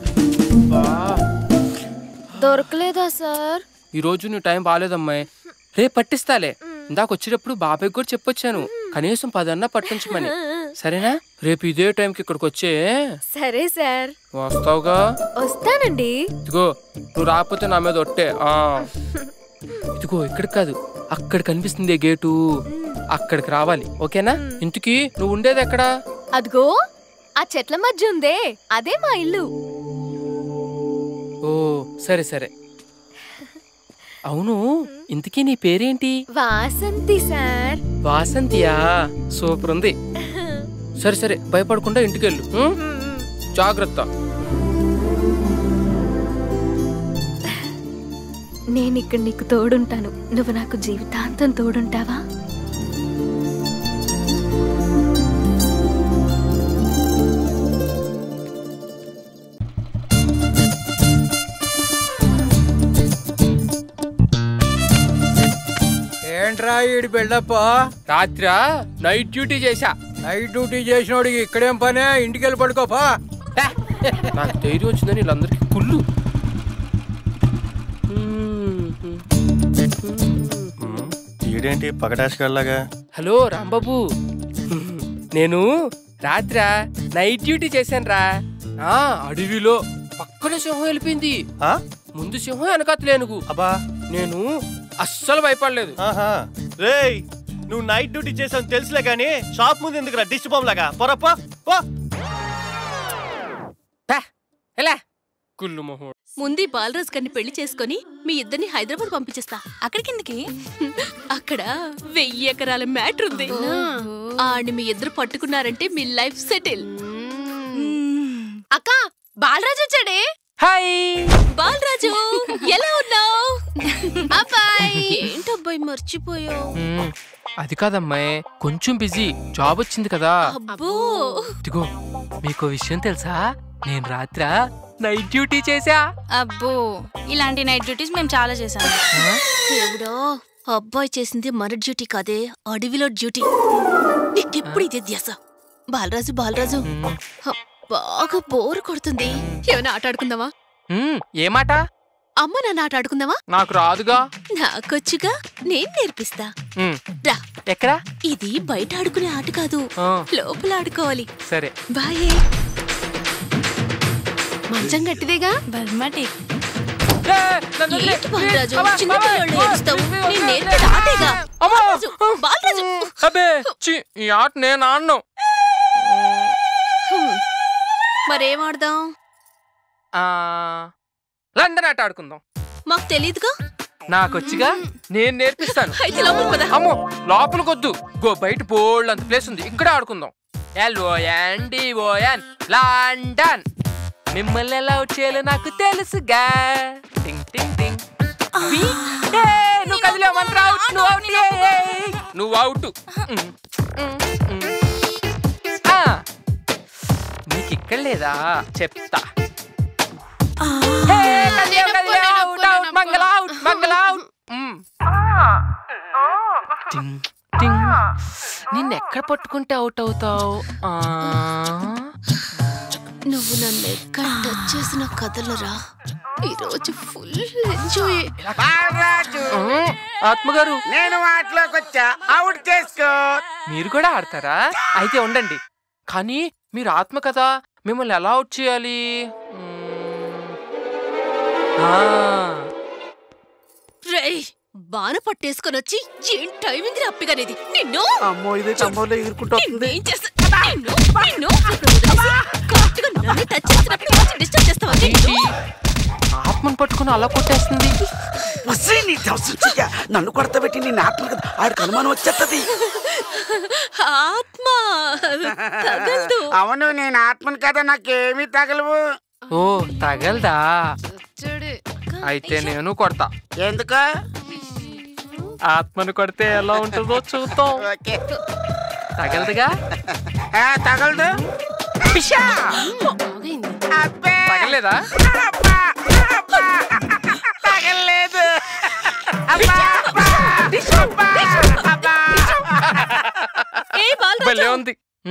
దొరకలేదా సార్? ఈరోజు నీ టైం బాగాలేదమ్మాయి, రేపు పట్టిస్తాలే. ఇందాక వచ్చేటప్పుడు బాబాయ్ కూడా చెప్పొచ్చాను, కనీసం పదన్నా పట్టించమని. సరేనా? రేపు ఇదే టైంకి ఇక్కడికి వచ్చే. సరే సార్. వస్తావుగా? వస్తానండి. ఇదిగో, నువ్వు రాకపోతే నా మీద ఒట్టే. ఇదిగో ఇక్కడ కాదు, అక్కడ కనిపిస్తుంది గేటు, అక్కడికి రావాలి. ఓకేనా? ఇంటికి నువ్వు ఉండేది ఎక్కడా? అదిగో ఆ చెట్ల మధ్య ఉందే, అదే మా ఇల్లు. ఓ సరే సరే. అవును, ఇంతకీ నీ పేరేంటి? వాసంతి సార్. వాసంతియా? సూపర్ ఉంది. సరే సరే, భయపడకుండా ఇంటికెళ్ళు. జాగ్రత్త. నేను ఇక్కడ నీకు తోడుంటాను, నువ్వు నాకు జీవితాంతం తోడుంటావా? ఏంట్రా ఈడి బిల్డప్? రాత్రా నైట్ డ్యూటీ చేశా. నైట్ డ్యూటీ చేసినోడికి ఇక్కడేం పనే? ఇంటికి వెళ్ళి పడుకోపా. నాకు ధైర్యం వచ్చిందని వీళ్ళందరికీ కుళ్ళు. ఈడేంటి పగటాసుకెళ్ళగా? హలో రామ్ బాబు, నేను రాత్రా నైట్ డ్యూటీ చేశాను రా. అడవిలో పక్కనే సింహం వెళ్ళిపోయింది. ముందు సింహం వెనకట్లేనుగు. అబ్బా, నేను అస్సలు భయపడలేదు. రేయ్, నువ్వు నైట్ డ్యూటీ చేసావు తెలుసులే గానీ షాప్ ముందు ఎందుకు రా దిష్టి బొమ్మ లాగా? పొరప్పా కుళ్ళు మొహం. ముందు బాలరాజు గారిని పెళ్లి చేసుకుని మీ ఇద్దరిని హైదరాబాద్ పంపించేస్తా. అక్కడికి ఎందుకే? అక్కడ వెయ్యి ఎకరాల మ్యాటర్ ఉంది. ఆడిని మీ ఇద్దరు పట్టుకున్నారంటే మీ లైఫ్ సెటిల్. అక్క, బాలరాజు వచ్చాడే. హాయ్ బాలరాజు, ఎలా ఉన్నావు? అబ్బాయి ఏంటబ్బాయి మర్చిపోయావు? అది కాదమ్మాయి, కొంచెం బిజీ, జాబ్ వచ్చింది కదా. అబ్బో, ఇదిగో మీకో విషయం తెలుసా? నేను రాత్రా నైట్ డ్యూటీ చేశా. అబ్బో, ఇలాంటి నైట్ డ్యూటీస్ మేము చాలా చేసాం. దేవుడా, అబ్బాయి చేసింది మన డ్యూటీ కాదే, అడవిలో డ్యూటీ. నీకెప్పుడు ఇదే ధ్యాస. బాలరాజు బాలరాజు, బాగా బోర్ కొడుతుంది, ఏమైనా ఆట ఆడుకుందామా? ఏమాట? అమ్మ నాన్న ఆట ఆడుకుందామా? నాకు రాదుగా. నాకొచ్చుగా, నేను నేర్పిస్తా. రా. ఎక్కడా? ఇది బయట ఆడుకునే ఆట కాదు, లోపల ఆడుకోవాలి. సరే బాయ్. మంచం గట్టిదేగా? బర్మటి. ఏంటి బాలరాజు, చిన్నపిల్లలు ఏడుస్తావు? నేను నేర్పేది ఆటేగా. బాలరాజు, బాలరాజు. అబ్బే, ఈ ఆట నేను ఆడను. మరేం ఆడదాం? లండన్ ఆట ఆడుకుందాం. మాకు తెలీదుగా. నాకొచ్చిగా నేను నేర్పిస్తాను. అమ్మో లోపలికొద్దు, గో బయట బోల్డ్ అంత ప్లేస్ ఉంది, ఇక్కడ ఆడుకుందాం. LON DON London. మిమ్మల్ని ఎలా అవుట్ చేయాలో నాకు తెలుసుగా. టింగ్ టింగ్ టింగ్. నువ్వు కదిలేవు, నువ్వు అవుట్. నీకు ఇక్కడ లేదా చెప్తా. నిన్నెక్కడ పట్టుకుంటే అవుట్ అవుతావు? నువ్వు నన్ను ఎక్కడ టచ్ చేసిన కథలరా. ఈరోజు ఫుల్ ఎంజాయ్. ఆత్మగారు నేను వాటిలోకి వచ్చా, అవుట్ చేసుకో. మీరు కూడా ఆడతారా? అయితే ఉండండి. కానీ మీరు ఆత్మ కదా, మిమ్మల్ని ఎలా అవుట్ చేయాలి? రేయ్, బాన పట్టేసుకొని వచ్చి ఏం టైమింగ్ అప్పిగానేది నిన్ను. అమ్మో ఇదే చంబోలో ఎగురుకుంటా. ఆత్మను పట్టుకుని అలా కొట్టేస్తుంది. నన్ను కొడతబెట్టి నీ ఆత్మ కదా, ఆడికి అనుమానం వచ్చేస్తుంది. ఆత్మ తగలదు. అవును, నేను ఆత్మను కదా, నాకేమీ తగలవు. ఓ తగలదా? అయితే నేను కొడతా. ఎందుకు? ఆత్మను కొడితే ఎలా ఉంటుందో చూద్దాం. తగలదుగా? తగలదు. తగలేదా? తగలేదు. భలే ఉంది.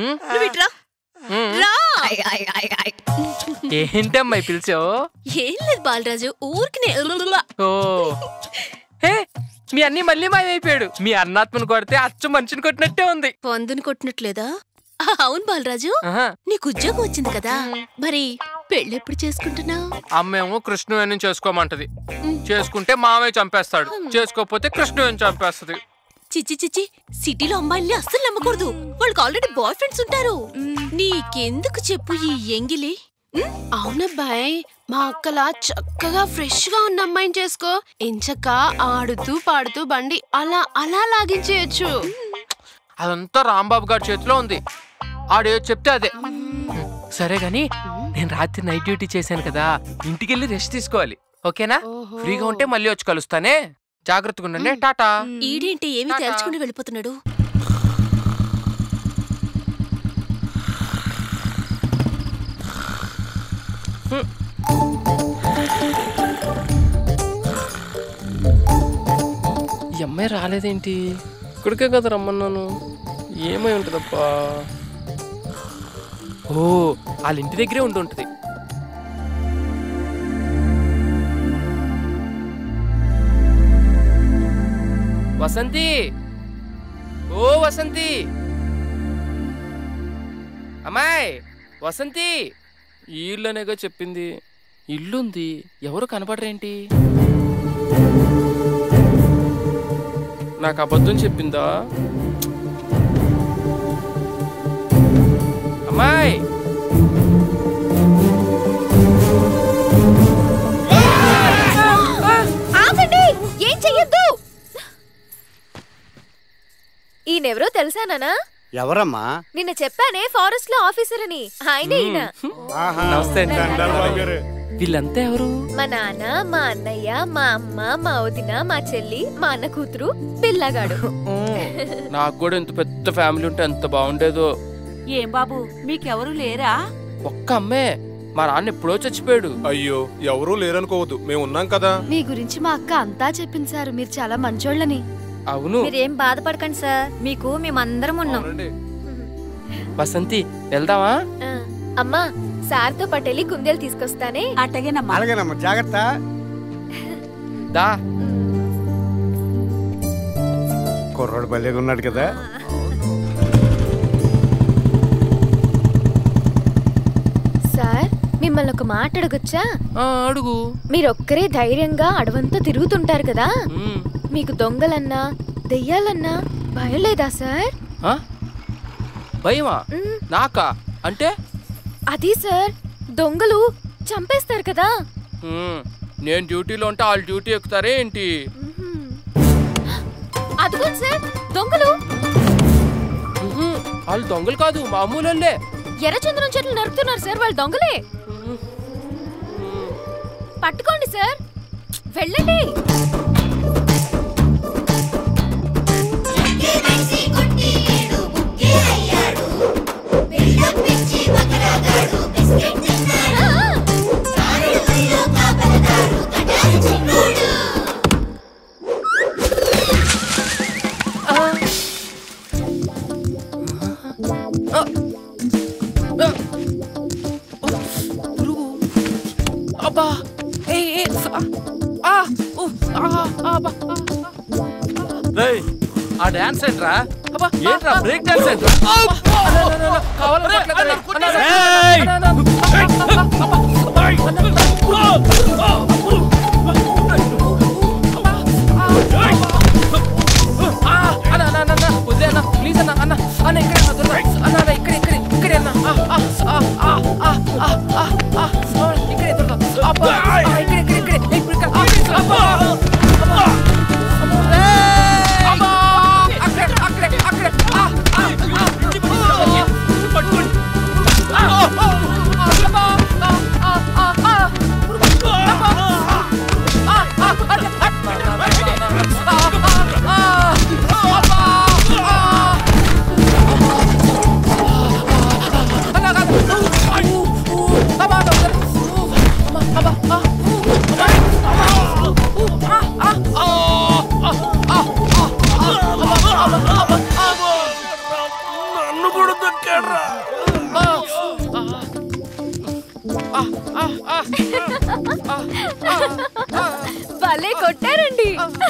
ఏంటమ్మా పిలిచావు? ఏం లేదు బాలరాజు, ఊరికి. ఓ హే, మీ అన్ని మళ్ళీ మాయమైపోయాడు. మీ అన్నాత్మను కొడితే అచ్చు మనిషిని కొట్టినట్టే ఉంది. పొందుని కొట్టినట్లేదా? అవును బాలరాజు, నీకు ఉద్యోగం వచ్చింది కదా, మరి పెళ్ళెప్పుడు చేసుకుంటున్నావు? అమ్మేమో కృష్ణవేణిని చేసుకోమంటది. చేసుకుంటే మామయ్య చంపేస్తాడు, చేసుకోకపోతే కృష్ణవేణి చంపేస్తది. చిచ్చి చిచ్చి, సిటీలో అమ్మాయిల్ని అస్సలు నమ్మకూడదు, వాళ్ళకి ఆల్రెడీ బాయ్ ఫ్రెండ్స్ ఉంటారు. నీకెందుకు చెప్పు ఈ ఎంగిలి? అవునబ్బాయ్, మా అక్కలా చక్కగా ఫ్రెష్ గా ఉన్న అమ్మాయిని చేసుకో. ఎంచక్క ఆడుతూ పాడుతూ బండి అలా అలా లాగించేయచ్చు. అదంతా రాంబాబు గారి చేతిలో ఉంది, ఆడే చెప్తే అదే. సరే గాని నేను రాత్రి నైట్ డ్యూటీ చేశాను కదా, ఇంటికెళ్ళి రెస్ట్ తీసుకోవాలి. ఓకేనా? ఫ్రీగా ఉంటే మళ్ళీ వచ్చి కలుస్తానే. జాగ్రత్తగా ఉండండి. టాటా. ఈడేంటి ఏమి తేల్చుకుని వెళ్ళిపోతున్నాడు? ఈ అమ్మాయి రాలేదేంటి? ఇక్కడికే కదా రమ్మన్నాను. ఏమై ఉంటుందబ్బా? ఓ, వాళ్ళ ఇంటి దగ్గరే ఉండి ఉంటుంది. వసంతి, ఓ వసంతి, అమ్మాయి వసంతి. ఈ ఇల్లునేగా చెప్పింది, ఇల్లుంది, ఎవరు కనపడరేంటి? నాకు అబద్ధం చెప్పిందా? అమ్మాయి, ఏం చెయ్యొద్దు. ఈయనెవరో తెలుసా నానా? ఎవరమ్మా? నిన్న చెప్పానే ఫారెస్ట్ లో ఆఫీసర్ అని, ఆయనే ఈయన. నమస్తే అండి. వీళ్ళంతా ఎవరు? మా నాన్న, మా అన్నయ్య, మా అమ్మ, మా వదిన, మా చెల్లి, మా అన్న కూతురు, పిల్లగాడు. నాకు కూడా ఇంత పెద్ద ఫ్యామిలీ ఉంటే ఎంత బాగుండేదో. ఏం బాబు, మీకెవరు లేరా? ఒక్క అమ్మే, మా నాన్న ఎప్పుడో చచ్చిపోయాడు. అయ్యో, ఎవరూ లేరనుకోవద్దు, మేము ఉన్నాం కదా. మీ గురించి మా అక్క అంతా చెప్పింది సార్, మీరు చాలా మంచోళ్ళని. అవును. మీరేం బాధపడకండి సార్, మీకు మేమందరం ఉన్నాం. వసంతి, వెళ్దామా? అమ్మా, సార్తో పాటు వెళ్ళి కుందేలు తీసుకొస్తానే. అట్టగేనమ్మా. అలాగేనమ్మా, జాగ్రత్త. దా. కుర్రోడు భలేగా ఉన్నాడు కదా. సార్, మిమ్మల్ని ఒక మాట అడగొచ్చా? అడుగు. మీరొక్కరే ధైర్యంగా అడవంతా తిరుగుతుంటారు కదా, మీకు దొంగలన్నా దెయ్యాలన్నా భయం లేదా సార్? భయమా? నాకా? అంటే అది సార్, దొంగలు చంపేస్తారు కదా. నేను డ్యూటీలో ఉంటే వాళ్ళు డ్యూటీ ఎక్కుతారే ఏంటి? అదిగోండి సార్ దొంగలు. వాళ్ళు దొంగలు కాదు, మామూలు వాళ్ళే. ఎర్రచంద్రం చెట్లు నరుకుతున్నారు సార్, వాళ్ళు దొంగలే. పట్టుకోండి సార్, వెళ్ళండి. అబ్బా ఆ డాన్స్ ఏంట్రా? ఏంట్రా బ్రేక్ డాన్స్ ఏంట్రా? వద్దే అన్న, ప్లీజ్ అన్న. అన్న అన్న ఇక్కడ అన్న, అన్న ఇక్కడ ఇక్కడ ఇక్కడే అన్న, ఇక్కడే ఇక్కడ ఇక్కడ ఇక్కడ ఇక్కడ నన్ను కూడా దొక్కాడ్రా. భలే కొట్టారండి.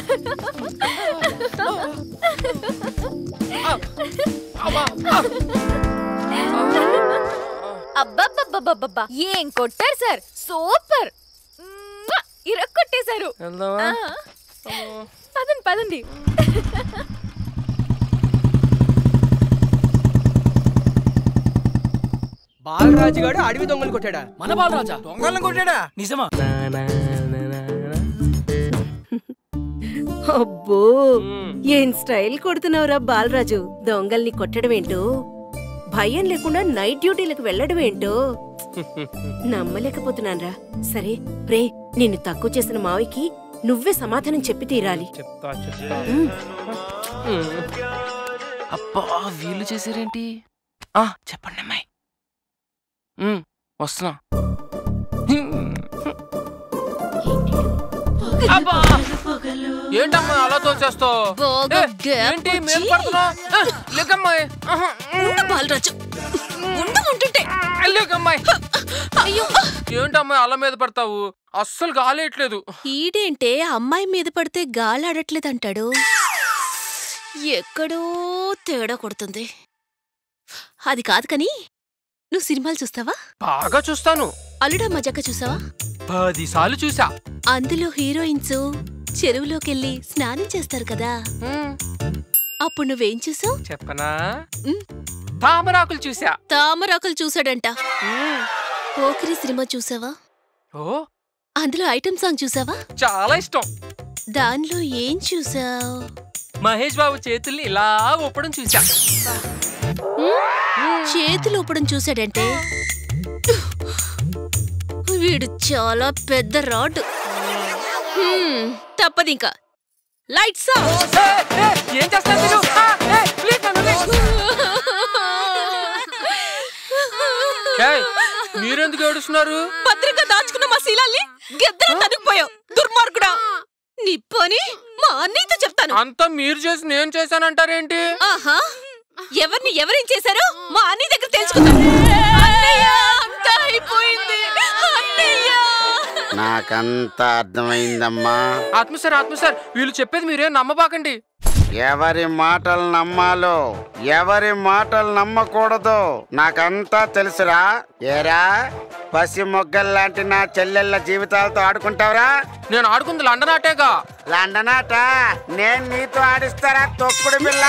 అబ్బబ్బబ్బబ్బబ్బా ఏం కొట్టారు సార్, సూపర్. ఇరక్కొట్టేశారు. పదండి పదండి. బాలరాజు గారు అడవి దొంగలు కొట్టాడా? మన బాలరాజా దొంగలను కొట్టాడా? నిజమా? అబ్బో ఏం స్టైల్ కొడుతున్నావురా బాలరాజు. దొంగల్ని కొట్టడం ఏంటో, భయం లేకుండా నైట్ డ్యూటీలకు వెళ్ళడం ఏంటో నమ్మలేకపోతున్నాన్రా. సరే ప్రే, నిన్ను తక్కువ చేసిన మావికి నువ్వే సమాధానం చెప్పి తీరాలి. చెప్తా చెప్తా. అబ్బా వీళ్ళు చేసారేంటి? చెప్పండి అమ్మాయి. వస్తున్నా. ఏంటమ్మా అలా తోచేస్తావు? ఏంటి మేము పడుతున్నావు? లేకమ్మాయి బాలరాజు ఉంటుంటే లేకమ్మాయి. ఏంటమ్మాయి అలా మీద పడతావు? అస్సలు గాలేయట్లేదు. ఈడేంటే అమ్మాయి మీద పడితే గాలాడట్లేదంటాడు. ఎక్కడో తేడా కొడుతుంది. అది కాదు కని నువ్వు సినిమాలు చూస్తావా? బాగా చూస్తాను. అల్లుడా మజాక చూసావా? పది సార్లు చూసా. అందులో హీరోయిన్స్ చెరువులోకెళ్ళి స్నానం చేస్తారు కదా, అప్పుడు నువ్వేం చూసావు చెప్పనా? తామరాకులు చూసా. తామరాకులు చూసాడంట. పోకిరి సినిమా చూసావా? ఓ అందులో ఐటమ్ సాంగ్ చూసావా? చాలా ఇష్టం. దానిలో ఏం చూసావు? మహేష్ బాబు చేతుల్ని ఇలా ఊపడం చూసా. చేతులు ఊపడం చూసాడంటే వీడు చాలా పెద్ద రాడ్. తప్పదింకా. Lights off. ఏం చేస్తారు మీరు? మీరెందుకు ఏడుస్తున్నారు? భద్రంగా దాచుకున్న మా శీలాల్ని గెద్దరా తనుకుపోయావు దుర్మార్గుడా. నీ పని మా అన్నయ్యతో చెప్తాను. అంతా మీరు చేసి నేను చేశానంటారేంటి? ఆహా, ఎవరిని ఎవరేం చేశారో మా అన్నయ్య దగ్గర తెలుసుకుందాం. నాకంతా అర్థమైందమ్మా. ఆత్మసార్ ఆత్మసార్ వీళ్ళు చెప్పేది మీరేం నమ్మబాకండి. ఎవరి మాటలు నమ్మాలో ఎవరి మాటలు నమ్మకూడదు నాకంతా తెలుసురా. ఏరా పసి మొగ్గల్లాంటి నా చెల్లెళ్ళ జీవితాలతో ఆడుకుంటావురా? నేను ఆడుకుంది లండన్ ఆటేగా. లండన్ ఆట నేను నీతో ఆడిస్తారా తొక్కుడు పిల్ల?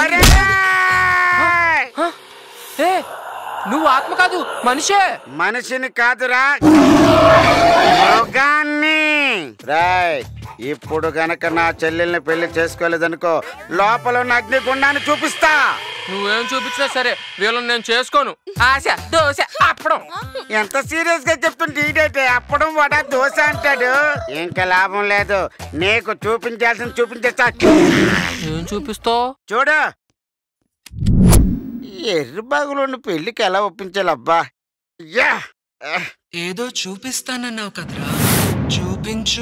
నువ్వు ఆత్మ కాదు మనిషే. మనిషిని కాదురా మృగాన్ని. రాయ్ ఇప్పుడు గనక నా చెల్లెల్ని పెళ్లి చేసుకోలేదనుకో లోపల ఉన్న అగ్నిగుండాన్ని చూపిస్తా. నువ్వేం చూపించినా సరే వీళ్ళని నేను చేసుకోను. ఆశ దోశ అప్పడం. ఎంత సీరియస్ గా చెప్తుంటే ఈడైతే అప్పడం వడ దోశ అంటాడు. ఇంకా లాభం లేదు, నీకు చూపించాల్సింది చూపించేస్తా. ఏం చూపిస్తావు? చూడు, ఎర్రి బాగులు పెళ్లికి ఎలా ఒప్పించాలబ్బా. ఏదో చూపిస్తానన్నావు కదరా, చూపించు.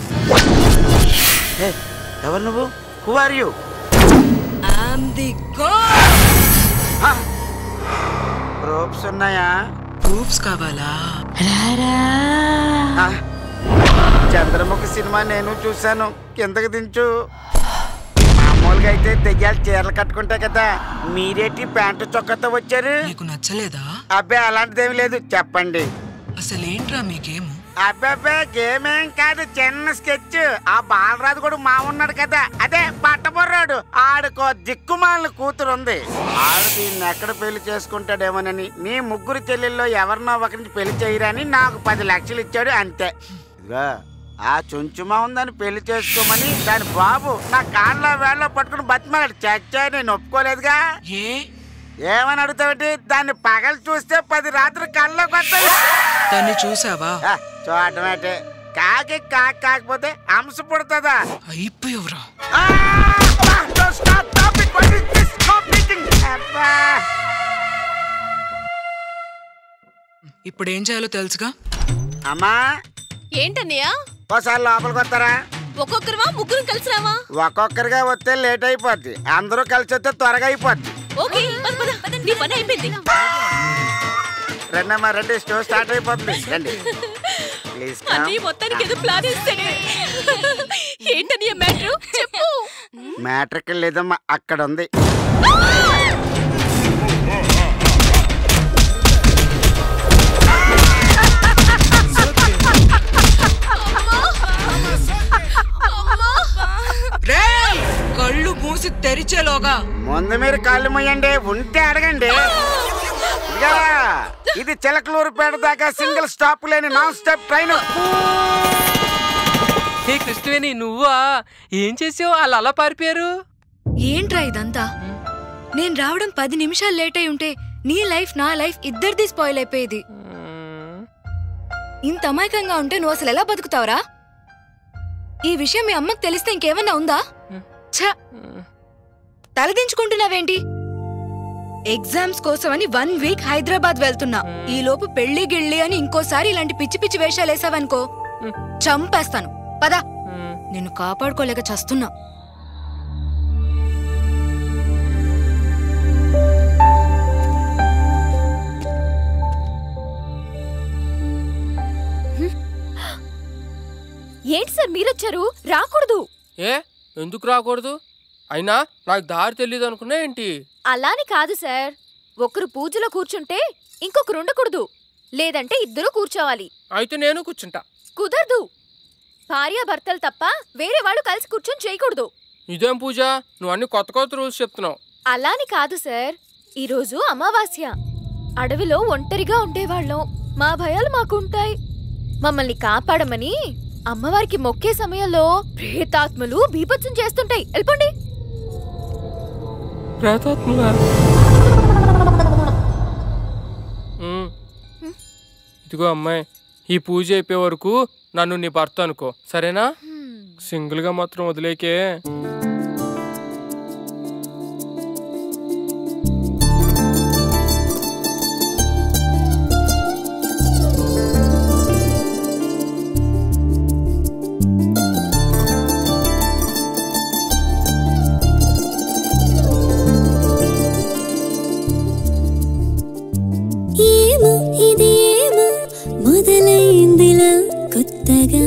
ఎవరు నువ్వు? Who are you? ప్రూఫ్స్ ఉన్నాయా? ప్రూఫ్స్ కావాలా? చంద్రముఖి సినిమా నేను చూశాను, కిందకి దించు. మామూలుగా అయితే దెయ్యాలు చీరలు కట్టుకుంటాయి కదా, మీరేటి ప్యాంటు చొక్కాతో వచ్చారు? నీకు నచ్చలేదా? అబ్బాయి అలాంటిదేమి లేదు, చెప్పండి. అసలేంట్రా మీ గేమ్? అబ్బాయి గేమ్ ఏం కాదు, చిన్న స్కెచ్. ఆ బాలరాజు కూడా మా ఉన్నాడు కదా, అదే పట్టబొర్రాడు, ఆడుకో దిక్కుమాలిన కూతురు ఉంది. ఆడు దీన్ని ఎక్కడ పెళ్లి చేసుకుంటాడేమోనని నీ ముగ్గురు చెల్లెల్లో ఎవరినో ఒకరికి పెళ్లి చేయరని నాకు పది లక్షలు ఇచ్చాడు, అంతే. ఇదిగా ఆ చుంచుమా ఉందని పెళ్లి చేసుకోమని దాని బాబు నా కాళ్ళ వేళ్ళ పట్టుకుని బతిమాడు. చచ్చా, నేను ఒప్పుకోలేదుగా. ఏమని అడుగుతావంటే దాన్ని పగలు చూస్తే పది రాత్రి కళ్ళలోకి వస్తాయి. దాన్ని చూసావా? చూడటమేటే, కాకి కాకి కాకపోతే అంశ పుడుతుందా? అయిపోయావురా. ఇప్పుడు ఏం చేయాలో తెలుసుగా. అమ్మా ఏంటన్నయ్యా? ఒకసారి లోపలికి వస్తారా? ఒక్కొక్కరువా ముగ్గురు కలిసి రావా? ఒక్కొక్కరిగా వస్తే లేట్ అయిపోద్ది, అందరూ కలిసి వస్తే త్వరగా అయిపోద్ది. ఓకే, పద పద, నీ పని అయిపోయింది. రండమ్మా రండి, స్టోర్ స్టార్ట్ అయిపోతుంది, రండి ప్లీజ్. అన్నీ మొత్తానికి ఏదో ప్లాన్ ఇస్తాడే. ఏంటన్నయ్య మ్యాటర్ చెప్పు. మ్యాటర్ ఇక్కడ లేదమ్మా, అక్కడ ఉంది. కళ్ళు మూసి తెరిచేలోగా ముందు మీరు కళ్ళు మూయండి, ఉంటే అడగండి. ఇది చిలకలూరు పేట దాకా సింగిల్ స్టాప్ లేని non stop train. Hey Krishnaveni, నువ్వా? ఏం చేసావు? వాళ్ళు అలా పారిపోయారు. ఏంట్రా ఇదంతా? నేను రావడం పది నిమిషాలు లేట్ అయి ఉంటే నీ లైఫ్ నా లైఫ్ ఇద్దరిది స్పాయిల్ అయిపోయేది. ఇంత అమాయకంగా ఉంటే నువ్వు అసలు ఎలా బతుకుతావురా? ఈ విషయం మీ అమ్మకు తెలిస్తే ఇంకేమన్నా ఉందా? ఛ, తలదించుకుంటున్నావేంటి? ఎగ్జామ్స్ కోసమని వన్ వీక్ హైదరాబాద్ వెళ్తున్నా. ఈ లోపు పెళ్లి గిళ్ళి అని ఇంకోసారి ఇలాంటి పిచ్చి పిచ్చి వేషాలు వేసావనుకో చంపేస్తాను. పదా, నిన్ను కాపాడుకోలేక చస్తున్నా. ఏంటి సార్ మీరొచ్చారు? రాకూడదు. ఏ ఎందుకు రాకూడదు? అయినా నాకు దారి తెలియదు అనుకున్నా ఏంటి? అలాని కాదు సార్, ఒకరు పూజలో కూర్చుంటే ఇంకొకరు ఉండకూడదు, లేదంటే ఇద్దరు కూర్చోవాలి. అయితే నేను కూర్చుంటా. కుదరదు. భార్యాభర్తలు తప్ప వేరే వాళ్ళు కలిసి కూర్చొని చేయకూడదు. ఇదేం పూజ? నువ్వు అన్ని కొత్త కొత్త రూల్స్ చెప్తున్నావు. అలాని కాదు సార్, ఈరోజు అమావాస్య. అడవిలో ఒంటరిగా ఉండేవాళ్ళం, మా భయాలు మాకుంటాయి. మమ్మల్ని కాపాడమని అమ్మవారికి మొక్కే సమయంలో ప్రేతాత్మలు బీభత్సం చేస్తుంటాయి. వెళ్ళిపోండి. ఇదిగో అమ్మాయి, ఈ పూజ అయిపోయే వరకు నన్ను నీ భర్త అనుకో, సరేనా? సింగిల్ గా మాత్రం వదిలేకే. ఏమో ఇది ఏమో మొదలైందిలా కొత్తగా,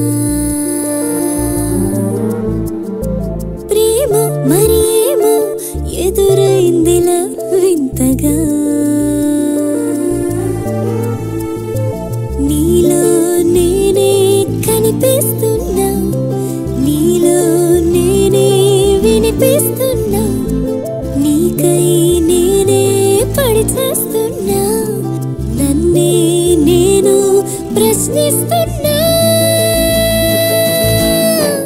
ప్రేమ మరి ఏమో ఎదురైందిలా వింతగా. నీలో నేనే కనిపిస్తున్నా, నీలో నేనే వినిపిస్తున్నా, నీకై నేనే పడి చేస్తున్నా, నన్నే నేను ప్రశ్నిస్తున్నా.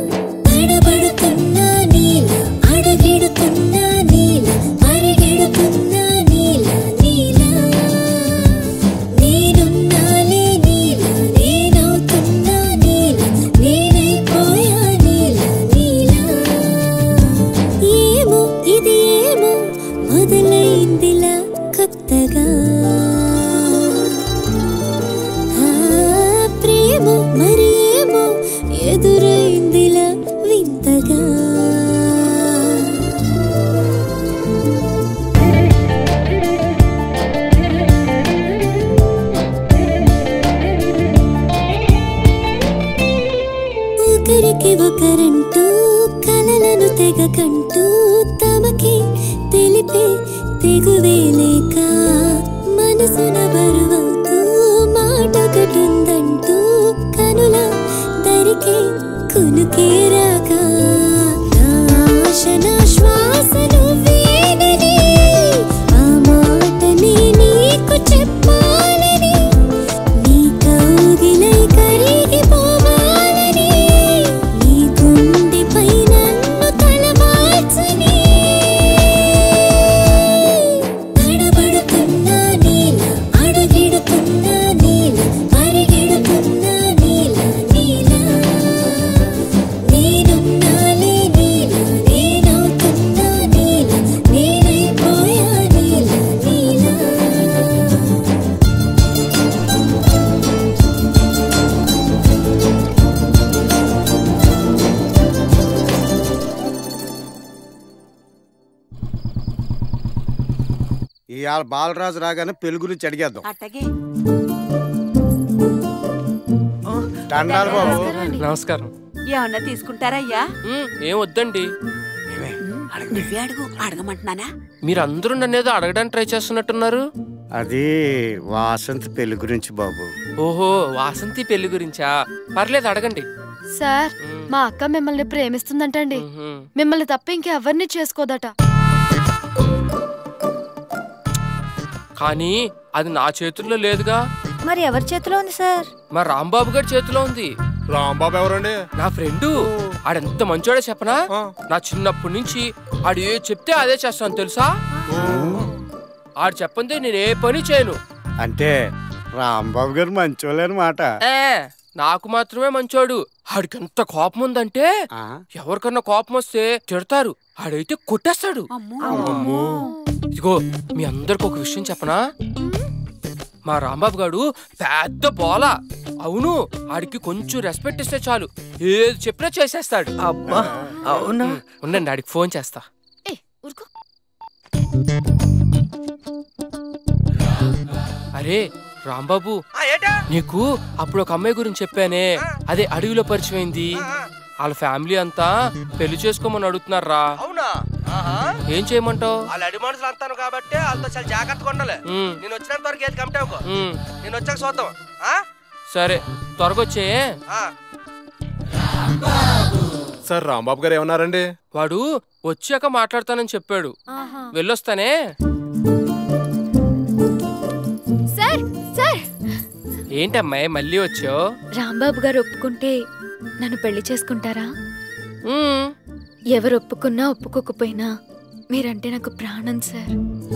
మొదలైందిలా కొత్తగా ప్రేమ మరి ఏమో ఎదురైందిలా వింతగా ఒకరికి ఒకరంటూ కలలను తెగకంటూ తమకి తెలిపే తెగువేలేక మనసున బరువవుతూ మాటొకటుందంటూ కనుల దరికే కునుకే రాక నాశన శ్వాసను వీడని ఆ మాటని నీకు చెప్పాలని నీ కౌగిలై కరిగిపోవాలని నీ గుండెపై నన్ను తలవాల్చని తడబడుతున్నా నీల అడుగిడుతున్నా నీల పరిగెడుతున్నా నీల నీల నేనున్నాలే నీల నేనవుతున్నా నీల నేనైపోయా నీల నీల ఇవాళ బాలరాజు రాగానే పెళ్లి గురించి అడిగేద్దాం. దండాలు బాబు. నమస్కారం. ఏమన్నా తీసుకుంటారయ్యా? ఏం వద్దండి. నువ్వే అడుగు. అడగమంటున్నానా? మీరందరూ నన్ను ఏదో అడగడానికి ట్రై చేస్తున్నట్టున్నారు. అది వాసంతి పెళ్లి గురించి బాబు. ఓహో, వాసంతి పెళ్లి గురించా? పర్లేదు, అడగండి. సార్, మా అక్క మిమ్మల్ని ప్రేమిస్తుందంటండి. మిమ్మల్ని తప్ప ఇంకెవరిని చేసుకోదట. కానీ అది నా చేతుల్లో లేదుగా. మరి ఎవరి చేతిలో ఉంది సార్? మా రాంబాబు గారి చేతిలో ఉంది. రాంబాబు ఎవరండి? నా ఫ్రెండు. ఆడెంత మంచోడో చెప్పనా? నా చిన్నప్పటి నుంచి ఆడు ఏ చెప్తే అదే చేస్తాను తెలుసా. ఆడు చెప్పందే నేను ఏ పని చేయను. అంటే రాంబాబు గారు మంచోళ్ళనమాట. ఏ నాకు మాత్రమే మంచోడు. ఆడికి ఎంత కోపం ఉందంటే ఎవరికన్నా కోపం వస్తే తిడతారు, ఆడైతే కొట్టేస్తాడు. ఇదిగో మీ అందరికి ఒక విషయం చెప్పనా? మా రాంబాబు గారు పెద్ద బోల. అవును, ఆడికి కొంచెం రెస్పెక్ట్ ఇస్తే చాలు ఏది చెప్పినా చేసేస్తాడు. అబ్బా, అవునా? ఉండండి, ఆడికి ఫోన్ చేస్తా. అరే రాంబాబు, నీకు అప్పుడు ఒక అమ్మాయి గురించి చెప్పానే, అదే అడవిలో పరిచయమైంది. వాళ్ళ ఫ్యామిలీ అంతా పెళ్లి చేసుకోమని అడుగుతున్నారా. అవునా? ఏం చేయమంటావు? వాళ్ళు అడి మనుషులు అంతాను కాబట్టి వాళ్ళతో చాలా జాగ్రత్తగా ఉండాలి. నేను వచ్చినంత వరకు ఏది కమిటావుకో, నేను వచ్చాక చూద్దాం. సరే, త్వరగా వచ్చే. సార్, రాంబాబు గారు ఏమన్నారండి? వాడు వచ్చాక మాట్లాడతానని చెప్పాడు. వెళ్ళొస్తానే. సార్ సార్ ఏంటమ్మాయి మళ్ళీ వచ్చావు? రాంబాబు గారు ఒప్పుకుంటే నన్ను పెళ్లి చేసుకుంటారా? ఎవరు ఒప్పుకున్నా ఒప్పుకోకపోయినా మీరంటే నాకు ప్రాణం సార్.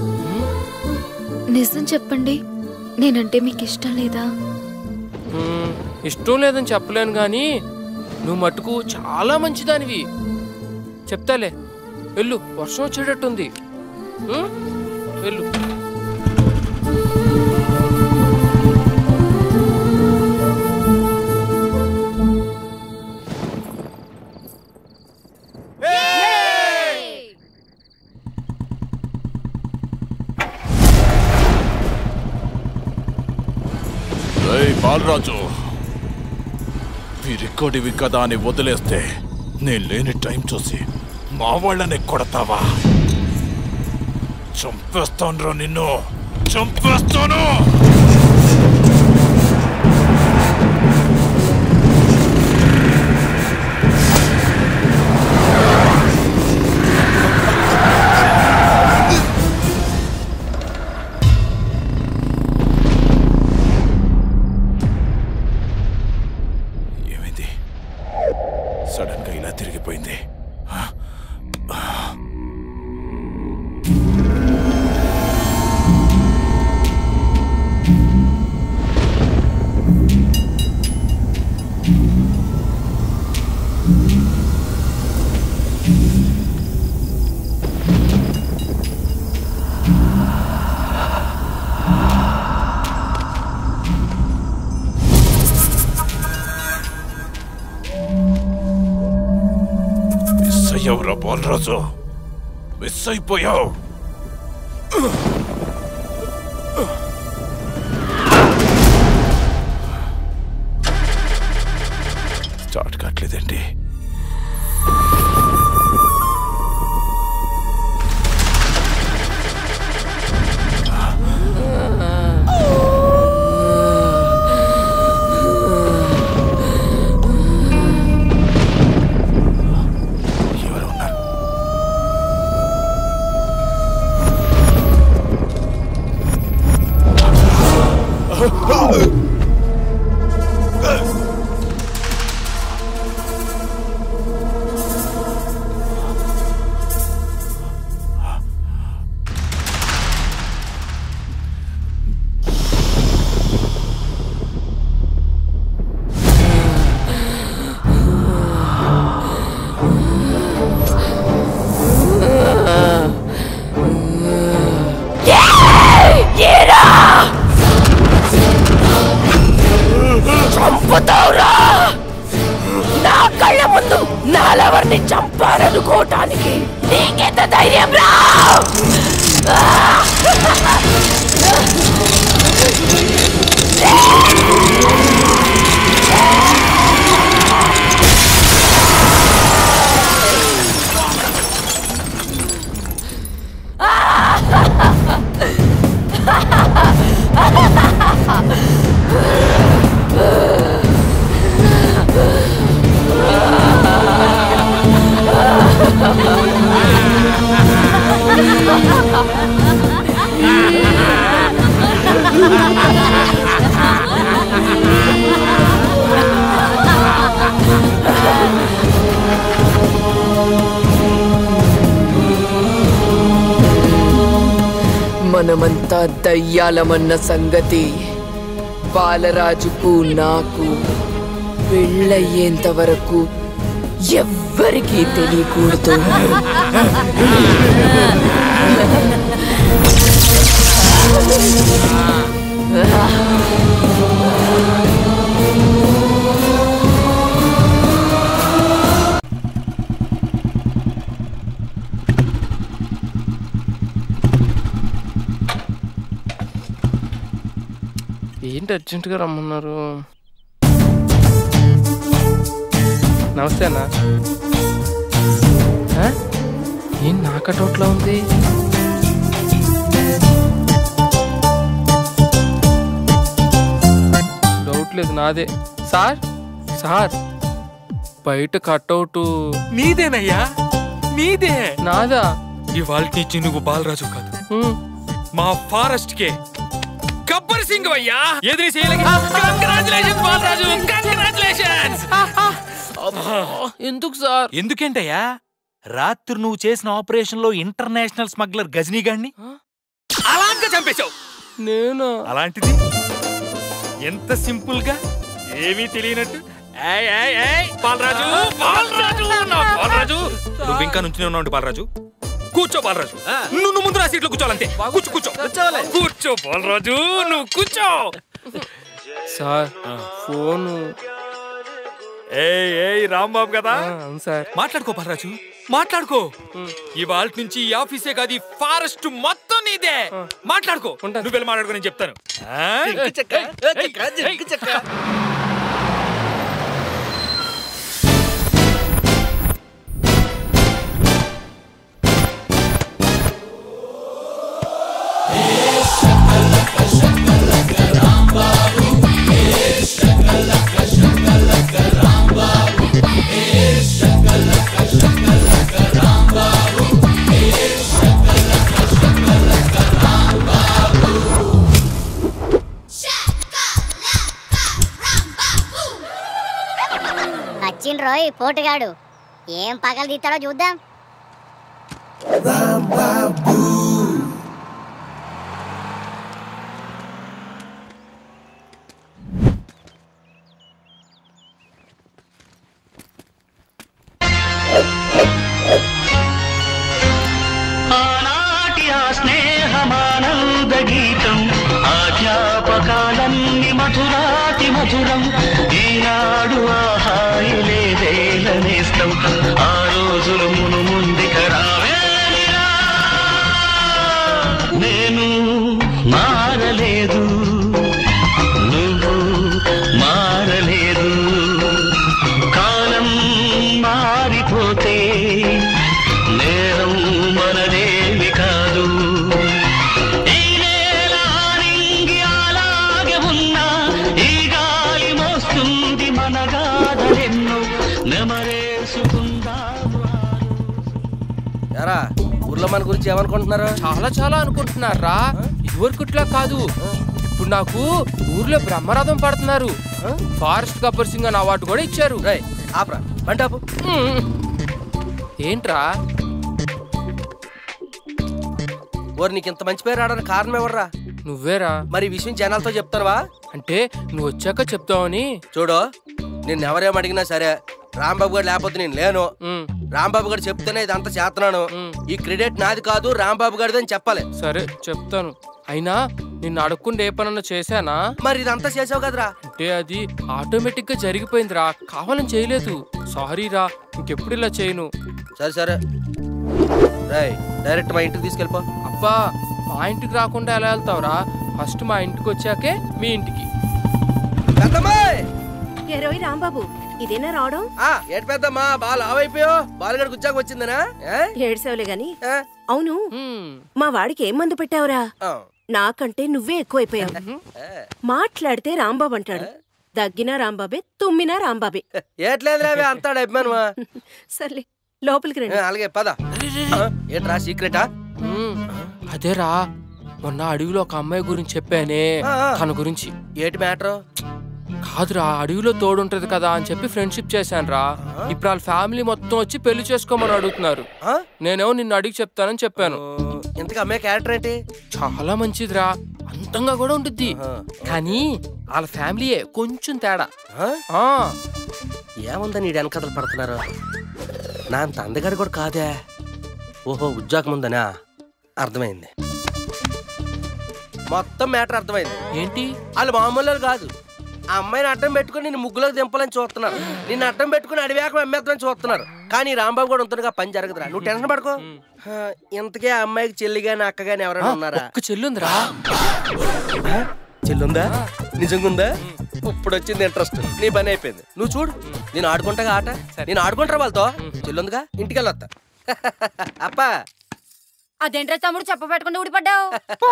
నిజం చెప్పండి, నేనంటే మీకు ఇష్టం లేదా? ఇష్టం లేదని చెప్పలేను గాని నువ్వు మటుకు చాలా మంచిదానివి. చెప్తాలే, వెళ్ళు. వర్షం వచ్చేటట్టుంది. వెళ్ళు. బాలరాజు, వీరిక్కడివి కదా అని వదిలేస్తే నేను లేని టైం చూసి మా వాళ్ళని కొడతావా? చంపేస్తాను నిన్ను, చంపేస్తాను. సడన్ గా ఇలా తిరిగిపోయింది. బాలరాజు మిస్ అయిపోయావు. స్టార్ట్ కావట్లేదండి. నా కళ్ళ ముందు నాలెవరిని చంపారనుకోవటానికి నీకెంత ధైర్యం రా? మనమంతా దయ్యాలమన్న సంగతి బాలరాజుకు నాకు పెళ్ళయ్యేంత వరకు ఎవ్వరికీ తెలియకూడదు. ఏంటి అర్జెంటుగా రమ్మన్నారు? నమస్తే అన్న. ఏం నా కటౌట్లో ఉంది? డౌట్ లేదు, నాదే. సార్ సార్ బయట కటౌట్ నీదేనయ్యా, నీదే. నాదా? ఇవాళ నుంచి నువ్వు బాలరాజు కాదు, మా ఫారెస్ట్ కే గబ్బర్ సింగ్ అయ్యా. ఎదురు కంగ్రాచులేషన్స్ బాలరాజు, కంగ్రాచులేషన్స్. ఎందుకు సార్? ఎందుకేంటయ్యా, రాత్రి నువ్వు చేసిన ఆపరేషన్ లో ఇంటర్నేషనల్ స్మగ్లర్ గజనీ గాడిని అలాంటి చంపేశావు. నేను అలాంటిది ఎంత సింపుల్ గా ఏమీ తెలియనట్టు బాలరాజు బాలరాజు బాలరాజు నువ్వు ఇంకా నుంచి ఉన్నావు. బాలరాజు కూర్చో. బాలరాజు నువ్వు ముందు నా సీట్లో కూర్చోవాలంతే. కూర్చో కూర్చో కూర్చో బాలరాజు, నువ్వు కూర్చో. Sir phone. ఏయ్ రామ్ బాబు కదా సార్. మాట్లాడుకో బాలరాజు, మాట్లాడుకో. ఇవాళ నుంచి ఈ ఆఫీసే కాదు, ఈ ఫారెస్ట్ మొత్తం నీదే. మాట్లాడుకో. నువ్వు వెళ్ళి మాట్లాడుకో, నేను చెప్తాను. రోయ్ పోటుగాడు ఏం పగలు తీస్తాడో చూద్దాం. ఆనాటి ఆ స్నేహమానంద గీతం ఆజ్ఞాపకాలన్నీ మధురాతి మధురం. ఈనాడు ఆ హాయి లేదేలనేస్తం, ఆ రోజులు మును ముందు మారలేదు నువ్వు మారలేదు కాలం మారిపోతే నేరం మనదేమి కాదు ఈ నేల నింగి అలాగే ఉన్నా ఈ గాలి మోస్తుంది మనగాదలెన్నో నెమరేసుకుందా. యారా ఊర్లో మన గురించి ఏమనుకుంటున్నారు? చాలా చాలా అనుకుంటున్నారా, ఇదివరకుట్లా కాదు. ఇప్పుడు నాకు ఊర్లో బ్రహ్మరథం పడుతున్నారు. ఫారెస్ట్ గబ్బర్ సింగ్ అని అవార్డు కూడా ఇచ్చారు. ఆపరా బంటాపు. ఏంట్రా ఓరు నీకు ఇంత మంచి పేరు రావడానికి కారణం ఎవర్రా? నువ్వేరా. మరి ఈ విషయం జనాలతో చెప్తావా? అంటే నువ్వు వచ్చాక చెప్తావని. చూడు నేను ఎవరేం అడిగినా సరే రాంబాబు గారు లేకపోతే నేను లేను, రాంబాబు గారు చెప్తేనే ఇదంతా చేస్తున్నాను, ఈ క్రెడిట్ నాది కాదు రాంబాబు గారిది అని చెప్పాలి. సరే చెప్తాను. అయినా నిన్ను అడగకుండా ఏ పనన్నా చేశానా? మరి ఇదంతా చేసావు కదరా. అంటే అది ఆటోమేటిక్ గా జరిగిపోయిందిరా, కావాలని చేయలేదు. సారీ రా, ఇంకెప్పుడు ఇలా చేయను. సరే సరే డైరెక్ట్ మా ఇంటికి తీసుకెళ్ళిపో. అబ్బా మా ఇంటికి రాకుండా ఎలా వెళ్తావురా? ఫస్ట్ మా ఇంటికి వచ్చాకే మీ ఇంటికి. ఏరోయ్ రాంబాబు, ఇదేనా రావడం? ఏడు పెద్దమ్మా బాగా లావైపోయావు, బాలుగడికి ఉచ్చాక వచ్చిందనా? ఏడ్సేవలే గాని అవును మా వాడికి ఏం మందు పెట్టావురా? నాకంటే నువ్వే ఎక్కువైపోయావు. మాట్లాడితే రాంబాబు అంటాడు, దగ్గినా రాంబాబే, తుమ్మినా రాంబాబే. ఏట్లేదు అంతాడు అభిమానమా. సర్లే లోపలికి రండి. అలాగే పద. ఏంట్రా సీక్రెటా? అదేరా మొన్న అడవిలో ఒక అమ్మాయి గురించి చెప్పానే, తన గురించి. ఏటి మ్యాటర్? కాదురా, అడవిలో తోడుంటది కదా అని చెప్పి ఫ్రెండ్షిప్ చేశాను రా. ఇప్పుడు వాళ్ళ ఫ్యామిలీ మొత్తం వచ్చి పెళ్లి చేసుకోమని అడుగుతున్నారు. నేనేమో నిన్ను అడిగి చెప్తానని చెప్పాను. ఇంతకు అమ్మాయి క్యారెక్టర్ ఏంటి? చాలా మంచిదిరా, అందంగా కూడా ఉంటుంది. కానీ వాళ్ళ ఫ్యామిలీయే కొంచెం తేడా. ఏముందని ఈ వెనకథలు పడుతున్నారు? నా అంత అందగాడు కూడా కాదే. ఓహో ఉద్యోగం ఉందనా? అర్థమైంది, మొత్తం మ్యాటర్ అర్థమైంది. ఏంటి? వాళ్ళు మామూలు కాదు. ఆ అమ్మాయిని అడ్డం పెట్టుకుని నిన్ను ముగ్గులోకి దింపాలని చూస్తున్నారు, నిన్ను అడ్డం పెట్టుకుని అడివేక అమ్మేద్దామని చూస్తున్నారు. కానీ రాంబాబు కూడా ఉంటుందిగా, పని జరగదురా, నువ్వు టెన్షన్ పడుకో. ఇంతకే ఆ అమ్మాయికి చెల్లి గాని అక్క గాని ఎవరైనా ఉన్నారా? చెల్లి ఉందిరా. చెల్లుందా? నిజంగా ఉందా? ఇప్పుడు వచ్చింది ఇంట్రెస్ట్. నీ పని అయిపోయింది, నువ్వు చూడు. నేను ఆడుకుంటాగా ఆట, నేను ఆడుకుంటారా వాళ్ళతో. చెల్లుందిగా, ఇంటికి వెళ్ళొస్తా. అప్ప అదేంట్రా తమ్ముడు చెప్ప పెట్టుకుంటూ ఊడిపడ్డావు?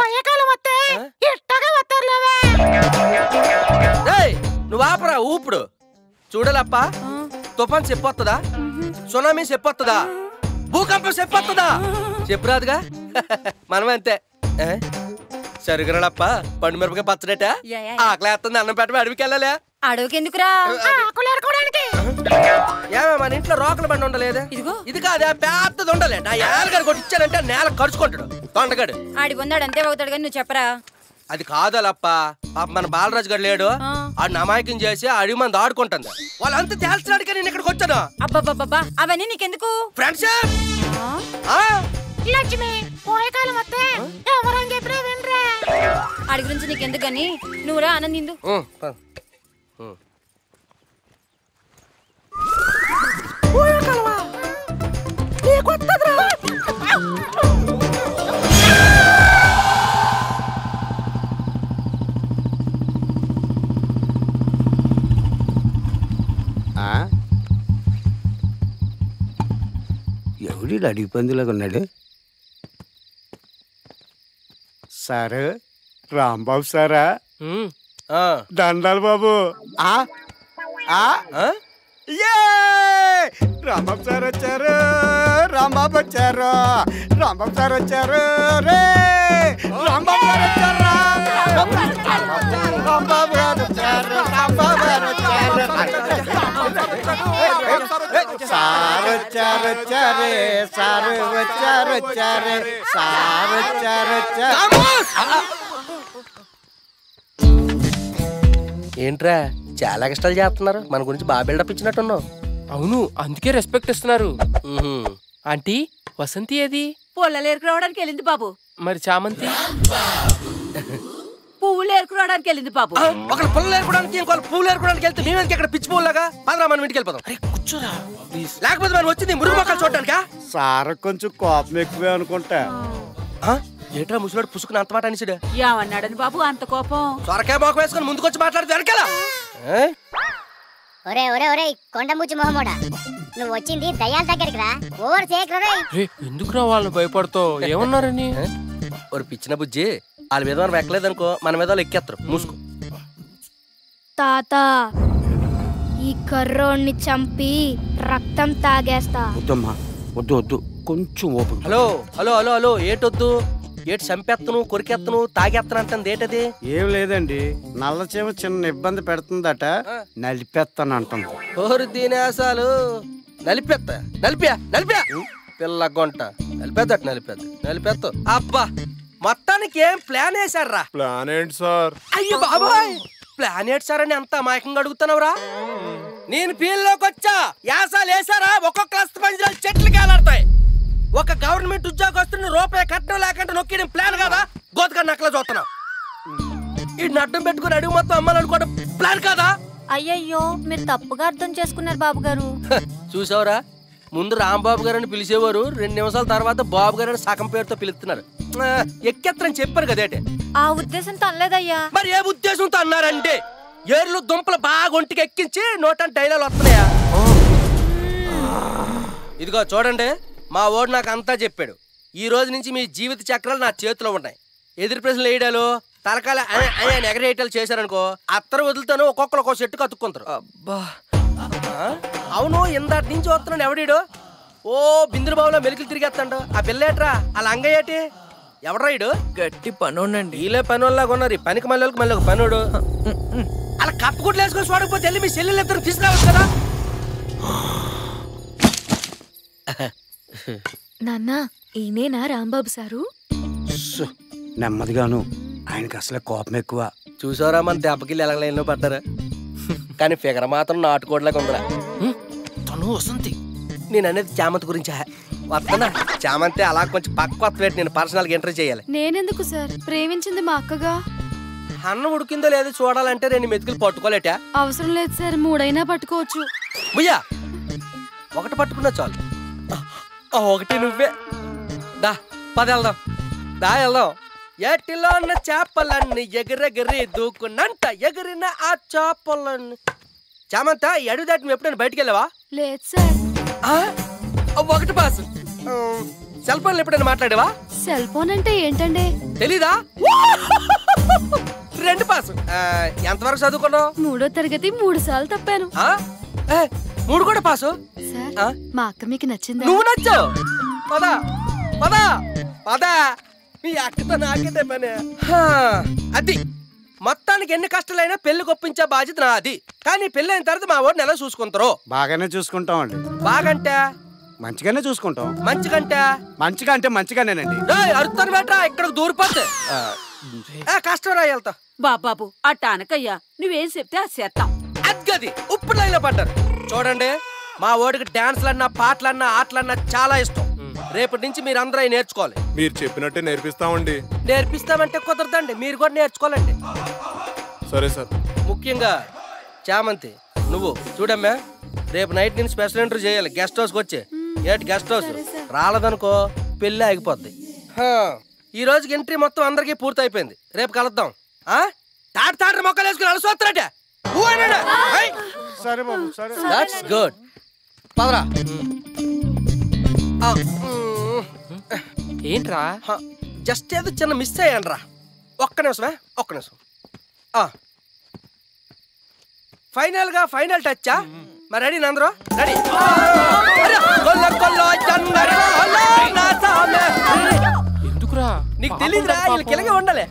నువ్వు ఆపరా ఊపుడు. చూడాలప్ప, తుఫాన్ చెప్పొస్తుందా? సునామీ చెప్పొస్తుందా? భూకంపం చెప్పొస్తుందా? చెప్పురాదుగా. మనమే అంతే. సరిగ్రాడప్ప పండు మిరపకాయ పచ్చడట ఆకలేస్తుంది, అన్నం పెట్టమే అడవికి వెళ్ళాలి. అడవికి ఎందుకురా? ఏమే మన ఇంట్లో రోకల బండి ఉండలేదా? ఇది కాదే పెద్దది ఉండలే. నా ఏళ్ళగారు కొట్టించానంటే నేల ఖర్చుకుంటాడు తొండగాడు. ఆడి ఉన్నాడు అంతే అవుతాడు కానీ నువ్వు చెప్పరా. అది కాదలప్ప, మన బాలరాజు గారు లేడు, ఆడు నమాయకం చేసి అడిగి మంది ఆడుకుంటుంది. వాళ్ళంతా తేల్చడానికి నేను ఇక్కడికి వచ్చాను. అబ్బాబ్బాబ్బా అవన్నీ నీకెందుకు? ఫ్రెండ్షిప్. లక్ష్మి పోయేకాలం వస్తే ఎవరని చెప్పినా వినరా. ఆడి గురించి నీకెందుకు గాని నువ్వురా ఆనందిందు. ఎవడి అడిగి పందిలాగా ఉన్నాడు? సారు రాంబాబు సారా? దండాలు బాబు. రాంబాబు సార్ వచ్చారు, రాంబాబు వచ్చారు, రాంబాబు సార్ వచ్చారు. రే రాంబాబు గారు వచ్చారా? రాంబాబు గారు వచ్చారు, రాంబాబు గారు వచ్చారు. సార్ వచ్చారు వచ్చారే, సారు వచ్చారు వచ్చారే, సార్ వచ్చారు వచ్చారు. ఏంట్రా చాలా కష్టాలు చేస్తున్నారు, మన గురించి బాగా బిల్డప్ ఇచ్చినట్టున్నావు. అవును, అందుకే రెస్పెక్ట్ ఇస్తున్నారు. ఆంటీ వసంతి ఏది? పుల్లలు ఏరుకురావడానికి వెళ్ళింది బాబు. మరి చామంతి? పువ్వులు ఏరుకురావడానికి వెళ్ళింది బాబు. ఒకళ్ళు పుల్లలు ఏరుకోవడానికి, ఇంకోళ్ళు పువ్వులు ఏరుకోవడానికి వెళ్తే మేము ఇక్కడ పిచ్చి పువ్వులాగా పదరా మనం ఇంటికి వెళ్ళిపోదాం. అరే కూర్చోరా, లేకపోతే మనం వచ్చింది మురుగు మొక్కలు చూడటానికా? సార్ కొంచెం కోపం ఎక్కువే అనుకుంటా. ఏట్రా ముసలాడు పుసుకుని అంత మాట అనిసిడు ఏమన్నాడని బాబు అంత కోపం? సొరకాయ బాకు వేసుకుని ముందుకొచ్చి మాట్లాడితే వెనకాల. ఒరే ఒరే ఒరే కొండముచ్చి మొహమోడా, నువ్వు వచ్చింది దయ్యాల దగ్గరికి రా, ఓవర్ చేయకురా. ఎందుకురా వాళ్ళని భయపడతావు? ఏమన్నారని? ఒక పిచ్చిన బుజ్జి వాళ్ళ మీద మనం ఎక్కలేదనుకో మన మీద వాళ్ళు ఎక్కేస్తారు. మూసుకో. తాత, ఈ కర్రోడ్ని చంపి రక్తం తాగేస్తా. వద్దమ్మా, వద్దు వద్దు, కొంచెం open. Hello hello hello hello ఏటొద్దు? ఏటి చంపేత్తను, కొరికెత్తను, తాగేత్తను అంటుంది ఏంటది? ఏం లేదండి, నల్లచేమ చిన్న ఇబ్బంది పెడుతుందట, నలిపేస్తాను అంటుంది. ఓరు దీనేసాలు నలిపేత్త నలిపా నలిపా పిల్ల గొంట నలిపేద్దట నలిపేద్ద నలిపేత్త. అబ్బా మొత్తానికి ఏం ప్లాన్ వేసారా? ప్లాన్ ఏంటి సార్? అయ్యో బాబాయ్, ప్లాన్ ఏంటి సార్ అని అంత అమాయకంగా అడుగుతున్నావురా? నేను ఫీల్డ్లోకి వచ్చా, యాసాలు వేసారా ఒక్కొక్క అస్త పంజరాలు చెట్లు కేలాడతాయి. ఒక గవర్నమెంట్ ఉద్యోగస్తుని రూపాయి కట్టడం లేకుండా నొక్కిన ప్లాన్ కదా గోతగా నక్కల చూస్తున్నావు. ఈ నడ్డం పెట్టుకుని అడుగు మొత్తం అమ్మాలనుకోవడం ప్లాన్ కాదా? అయ్యయ్యో, మీరు తప్పుగా అర్థం చేసుకున్నారు బాబు గారు. చూసావురా, ముందు రాంబాబు గారు అని పిలిచేవారు, రెండు నిమిషాల తర్వాత బాబు గారు అని సగం పేరుతో పిలుస్తున్నారు. ఎక్కెత్తరని చెప్పారు కదేటే. ఆ ఉద్దేశంతో అనలేదయ్యా. మరి ఏ ఉద్దేశంతో అన్నారంటే? ఏర్లు దుంపలు బాగా ఒంటికి ఎక్కించి నోటని డైలాగ్ వస్తున్నాయా? ఇదిగో చూడండి, మా ఓడు నాకు అంతా చెప్పాడు. ఈ రోజు నుంచి మీ జీవిత చక్రాలు నా చేతిలో ఉన్నాయి. ఎదురు ప్రశ్నలు వేయడాలు, తలకాల ఆయన ఎగరేయటాలు చేశారనుకో, అత్తరు వదులుతాను, ఒక్కొక్కరు ఒక్కొక్క చెట్టు కత్తుకుంటారు. అబ్బా అవును, ఇందాటి నుంచి వస్తున్నాడు ఎవడీడు? ఓ బిందులు బాబులో మెలికలు తిరిగేస్తాడు. ఆ పిల్లేట్రా, ఆ లంగయ్యేటి ఎవడ్రాయుడు? గట్టి పనోడండి. వీలే పనోళ్ళలాగా ఉన్నారు. ఈ పనికి మళ్ళీ మళ్ళీ ఒక పనుడు అలా కప్పుకుట్లు వేసుకొని చూడకపోతే వెళ్ళి మీ చెల్లెలు ఇద్దరు తీసుకురావచ్చు కదా. నాన్న, ఈయనేనా రాంబాబు సారు? నెమ్మదిగాను, ఆయనకి అసలే కోపం ఎక్కువ. చూసారా మన దెబ్బకిల్లు ఎలా లైన్లో పడ్డారా? కానీ ఫిగర్ మాత్రం నాటుకోడ్లాగా ఉందిరా. తను వసంతి. నేను అనేది చామంతి గురించి వస్తానా? చామంతి అలా కొంచెం పక్క వత్త పెట్టి నేను పర్సనల్గా ఎంటర్ చేయాలి. నేనెందుకు సార్? ప్రేమించింది మా అక్కగా. అన్నం ఉడికిందో లేదో చూడాలంటే రెండు మెతుకులు పట్టుకోలేటా? అవసరం లేదు సార్, మూడైనా పట్టుకోవచ్చు. భయ్యా ఒకటి పట్టుకున్నా చాలు. ఒకటి నువ్వే. దా పద వెళ్దాం, దా వెళ్దాం. ఏటిలో ఉన్న చేపలన్నీ ఎగిరెగిరి దూకునంట, ఎగిరిన ఆ చేపలన్నీ. చామంత ఈ అడుగు దాటి నువ్వు ఎప్పుడైనా బయటికి వెళ్ళావా? లేదు సార్. ఒకటి పాస్. సెల్ ఫోన్ ఎప్పుడైనా మాట్లాడావా? సెల్ ఫోన్ అంటే ఏంటండి? తెలీదా? రెండు పాస్. ఎంతవరకు చదువుకున్నావు? మూడో తరగతి మూడు సార్లు తప్పాను. మూడు కూడా పాసు. సార్, మా అక్క మీకు నచ్చిందా? నువ్వు నచ్చావు. పదా పదా పదా, మీ అక్కతో నాకేదే పని. అది మొత్తానికి ఎన్ని కష్టాలైనా పెళ్లి కొప్పించే బాధ్యత నాది. కానీ పెళ్లి అయిన తర్వాత మా వాడిని ఎలా చూసుకుంటారో? బాగానే చూసుకుంటాం అండి. బాగంటే మంచిగానే చూసుకుంటాం. మంచిగంటే మంచిగా అంటే మంచిగానేనండి. అరుతాను బేట, ఇక్కడికి దూరిపోతే కష్టం రా. వెళ్తా బాబాబు అట్ట అనకయ్యా, నువ్వేం చెప్తే అది చేస్తాం. అద్గది ఇప్పుడు లైన్లో పడ్డారు. చూడండి, మా ఓడికి డాన్స్లన్నా పాటలన్నా ఆటలన్నా చాలా ఇష్టం. రేపటి నుంచి మీరు అందరూ అవి నేర్చుకోవాలి. మీరు చెప్పినట్టే నేర్పిస్తామండి. నేర్పిస్తామంటే కుదరదండి, మీరు కూడా నేర్చుకోవాలండి. సరే సార్. ముఖ్యంగా చామంతి నువ్వు చూడమ్మా, రేపు నైట్ నేను స్పెషల్ ఇంటర్వ్యూ చేయాలి గెస్ట్ హౌస్కి వచ్చి. ఏటి గెస్ట్ హౌస్ రాలేదనుకో పెళ్ళి ఆగిపోద్ది. ఈ రోజుకి ఎంట్రీ మొత్తం అందరికీ పూర్తి అయిపోయింది. రేపు కలుద్దాం. తాట తాట మొక్కలు వేసుకుని అలసోత్తరాట. సరే బాబు, సరే. That's good. పదరా. ఏంట్రా? జస్ట్ ఏదో చిన్న మిస్ అయ్యాను రా. ఒక్క నిమిషమే, ఒక్క నిమిషం. ఫైనల్ గా ఫైనల్ టచ్చా? మరి రెడీ నందరూ? రెడీ. ఎందుకురా? నీకు తెలీదురా, వీళ్ళకి ఇలాగే ఉండాలి.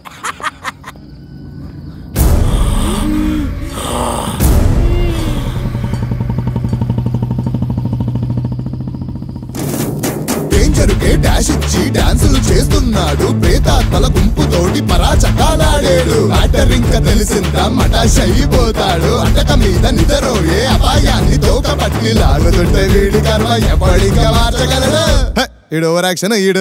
డేంజరుకే డాష్ ఇచ్చి డాన్సులు చేస్తున్నాడు. ప్రేతాత్మల గుంపుతోటి పరాచకాలాడాడు. మ్యాటర్ ఇంకా తెలిసిందా మటాష్ అయిపోతాడు. అటక మీద నిద్రోయే అపాయాన్ని తోక పట్టి లాగుతుంటే వీడి కర్మ ఎప్పటిగా మార్చగలడు. ఈడు ఓవర్ యాక్షన్ ఈడు.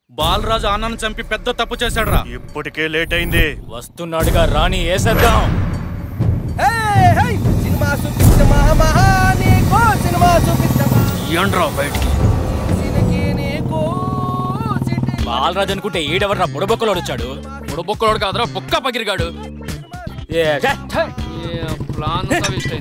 బాలరాజు అన్నను చంపి పెద్ద తప్పు చేశాడు రా. ఇప్పటికే లేట్ అయింది. వస్తున్నాడుగా రాని వేసేద్దాం. సినిమా చూపిస్తామా మహానీకో సినిమా చూపిస్తామా ఏంట్రా బయటికి. బాలరాజు అనుకుంటే ఈడెవర్రా బుడబొక్కలోడు వచ్చాడు. బుడబొక్కలోడు కాదురా బొక్క పగిరిగాడు. ప్లాన్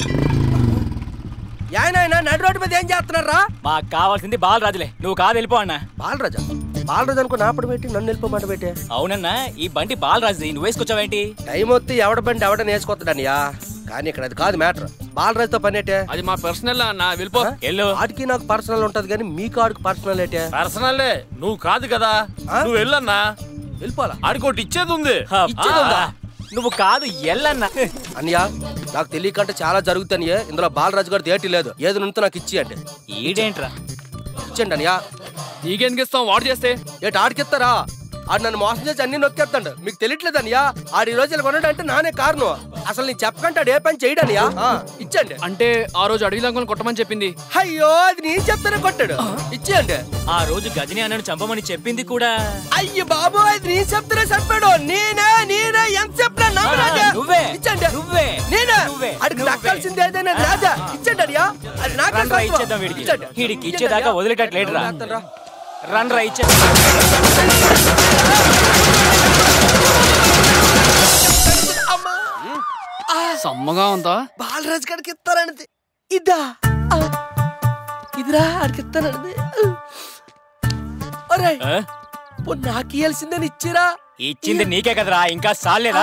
ఆయన నడు రోడ్డు మీద ఏం చేస్తున్నారా? మాకు కావాల్సింది బాలరాజులే, నువ్వు కాదు వెళ్ళిపో అన్న. బాలరాజా బాలరాజు అనుకో నాపడు పెట్టి నన్ను వెళ్ళిపోమాట పెట్టే. అవునన్నా ఈ బండి బాలరాజు, నువ్వు వేసుకొచ్చావేంటి? టైం వస్తే ఎవడ బండి ఎవడ వేసుకొస్తాడనియా, కానీ ఇక్కడ అది కాదు మ్యాటర్. బాలరాజుతో పని ఏంటే? అది మా పర్సనల్ అన్న, వెళ్ళిపో. ఆడికి నాకు పర్సనల్ ఉంటది కానీ మీకు ఆడికి పర్సనల్ ఏంటే? పర్సనల్లే, నువ్వు కాదు కదా, నువ్వు వెళ్ళన్నా. వెళ్ళిపోవాలా? ఆడికోటి ఇచ్చేది ఉంది. ఇచ్చేది ఉందా? నువ్వు కాదు ఎల్లన్నా. అన్నయ్య నాకు తెలియకంటే చాలా జరుగుతాయి. ఇందులో బాలరాజు గారు తేటి లేదు. ఏది నుండి నాకు ఇచ్చి అంటే. ఈడేంట్రా? ఇచ్చండి అన్నయ్య. నీకెందుకు ఇస్తాం? వాడు చేస్తే ఏటి ఆడికిస్తారా? ఆడు నన్ను మోసం చేసి అన్ని నొక్కేస్తాడు. మీకు తెలియట్లేదు అన్నయ్య. ఆడు ఈ రోజు కొనడం అంటే నానే కారణం. అసలు నేను చెప్పకంటే ఆడు ఏ పని చేయడనియా. ఇచ్చండి. అంటే ఆ రోజు అడవి లంకను కొట్టమని చెప్పింది. అయ్యో అది నేను చెప్తానే కొట్టాడు. ఇచ్చేయండి. ఆ రోజు గజని అన్నను చంపమని చెప్పింది కూడా. అయ్యో బాబు అది నేను చెప్తానే చంపాడు. నేనే నేనే ఎంత చెప్పినా నువ్వే ఇచ్చండి. నువ్వే నేనే అడిగి దక్కాల్సింది ఏదైనా రాజా. ఇచ్చండి అడియా. అది నాకు ఇచ్చేద్దాం వీడికి. వీడికి ఇచ్చేదాకా వదిలేటట్లేడురా. రన్ రా ఇచ్చే. సమ్మగా ఉందా? బాలరాజు గడికి ఇస్తారన్నది ఇదా? ఇదిరా ఆడికి ఇస్తానన్నది. ఒరే నాకు ఇయ్యాల్సిందని ఇచ్చిరా. ఇచ్చింది నీకే కదరా, ఇంకా సాలేదా?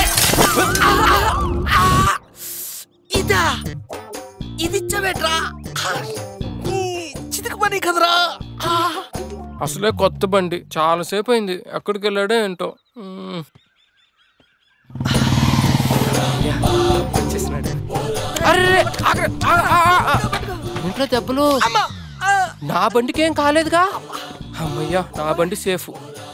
ఇదా ఇది ఇచ్చవేట్రా? చితికి పని కదరా. అసలే కొత్త బండి, చాలా సేపు అయింది. ఎక్కడికి వెళ్ళాడో ఏంటో. ఇంట్లో దెబ్బలు. నా బండికి ఏం కాలేదుగా. అమ్మయ్యా నా బండి సేఫ్.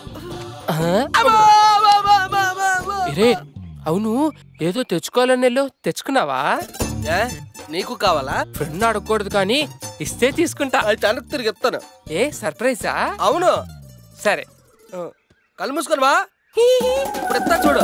రే అవును ఏదో తెచ్చుకోవాలని వెళ్ళు, తెచ్చుకున్నావా? నీకు కావాలా? ఫ్రెండ్ అడగకూడదు కానీ ఇస్తే తీసుకుంటా. అయితే అన్నకు తిరిగి ఇస్తాను. ఏ సర్ప్రైజా? అవును. సరే కళ్ళు మూసుకొని వా. ఇప్పుడు ఇస్తా చూడు.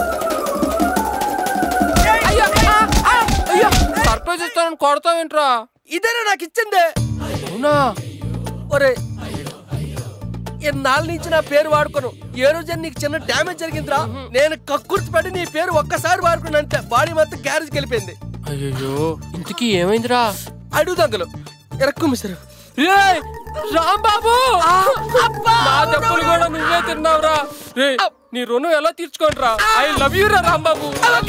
సర్ప్రైజ్ ఇస్తానని కొడతావేంట్రా? ఇదేనా నాకు ఇచ్చిందే? అవునా? ఒరే ఎన్నాళ్ళ నుంచి నా పేరు వాడుకోను. ఏ రోజు నీకు చిన్న డ్యామేజ్ జరిగిందిరా. నేను కక్కుర్తి పడి నీ పేరు ఒక్కసారి వాడుకున్నా అంతే. బాడీ మొత్తం గ్యారేజ్కి వెళ్ళిపోయింది. అయ్యో ఇంతకీ ఏమైందిరా? అడుగు దగ్గలు ఎరక్కు మిసరు. రామ్ బాబు నా దెబ్బలు కూడా నువ్వే తిన్నావురా. రే నీ రుణం ఎలా తీర్చుకోండిరా. ఐ లవ్ యూ రా రామ్ బాబు.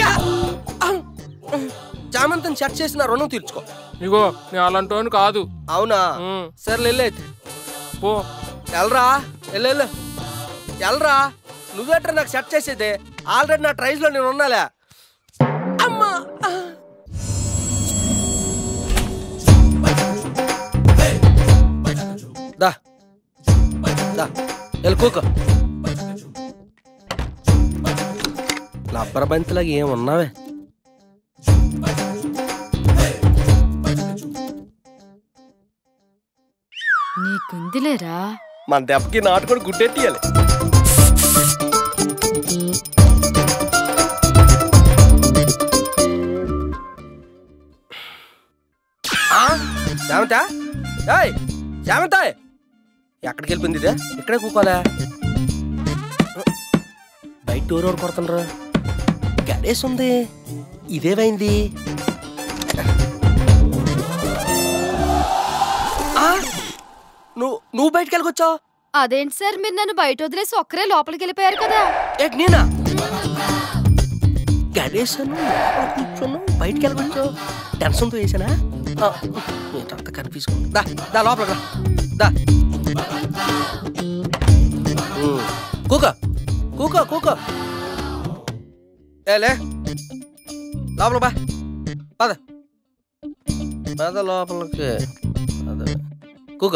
జామంతం చెక్ చేసిన రుణం తీర్చుకో. ఇగో నేను అలాంటి కాదు. అవునా? సరే వెళ్ళే పో. వెళ్ళరా వెళ్ళు వెళ్ళరా. నువ్వేట్రా నాకు సెట్ చేసేది? ఆల్రెడీ నా ట్రైజ్ లో నేను ఉన్నాలే. అమ్మా దా దా వెళ్ళి కూకో. లబ్బర్ బంతిలాగా ఏమున్నావే? నీకుందిలేరా. మన దెబ్బకి నాటుకొని గుడ్డెట్టియాలి. శామంత శామంత ఎక్కడికి వెళ్ళిపోయింది ఇదే? ఇక్కడే కూకోలే. బయట డోర్ ఎవరు కొడుతుండ్రు? గడేసి ఉంది. ఇదేమైంది? నువ్వు నువ్వు బయటకు వెళ్ళకొచ్చావు? అదేంటి సార్ మీరు నన్ను బయట వదిలేసి ఒక్కరే లోపలికి వెళ్ళిపోయారు కదా. ఏంటి నేనా? గడేసాను కూర్చోను బయటకు వెళ్ళకొచ్చావు. టెన్షన్తో వేసానా? అంత కనిపించుకో. దా దా లోపల దా. కూక కూక కూక ఏలే లోపల బా. పద పద లోపలికి. కూక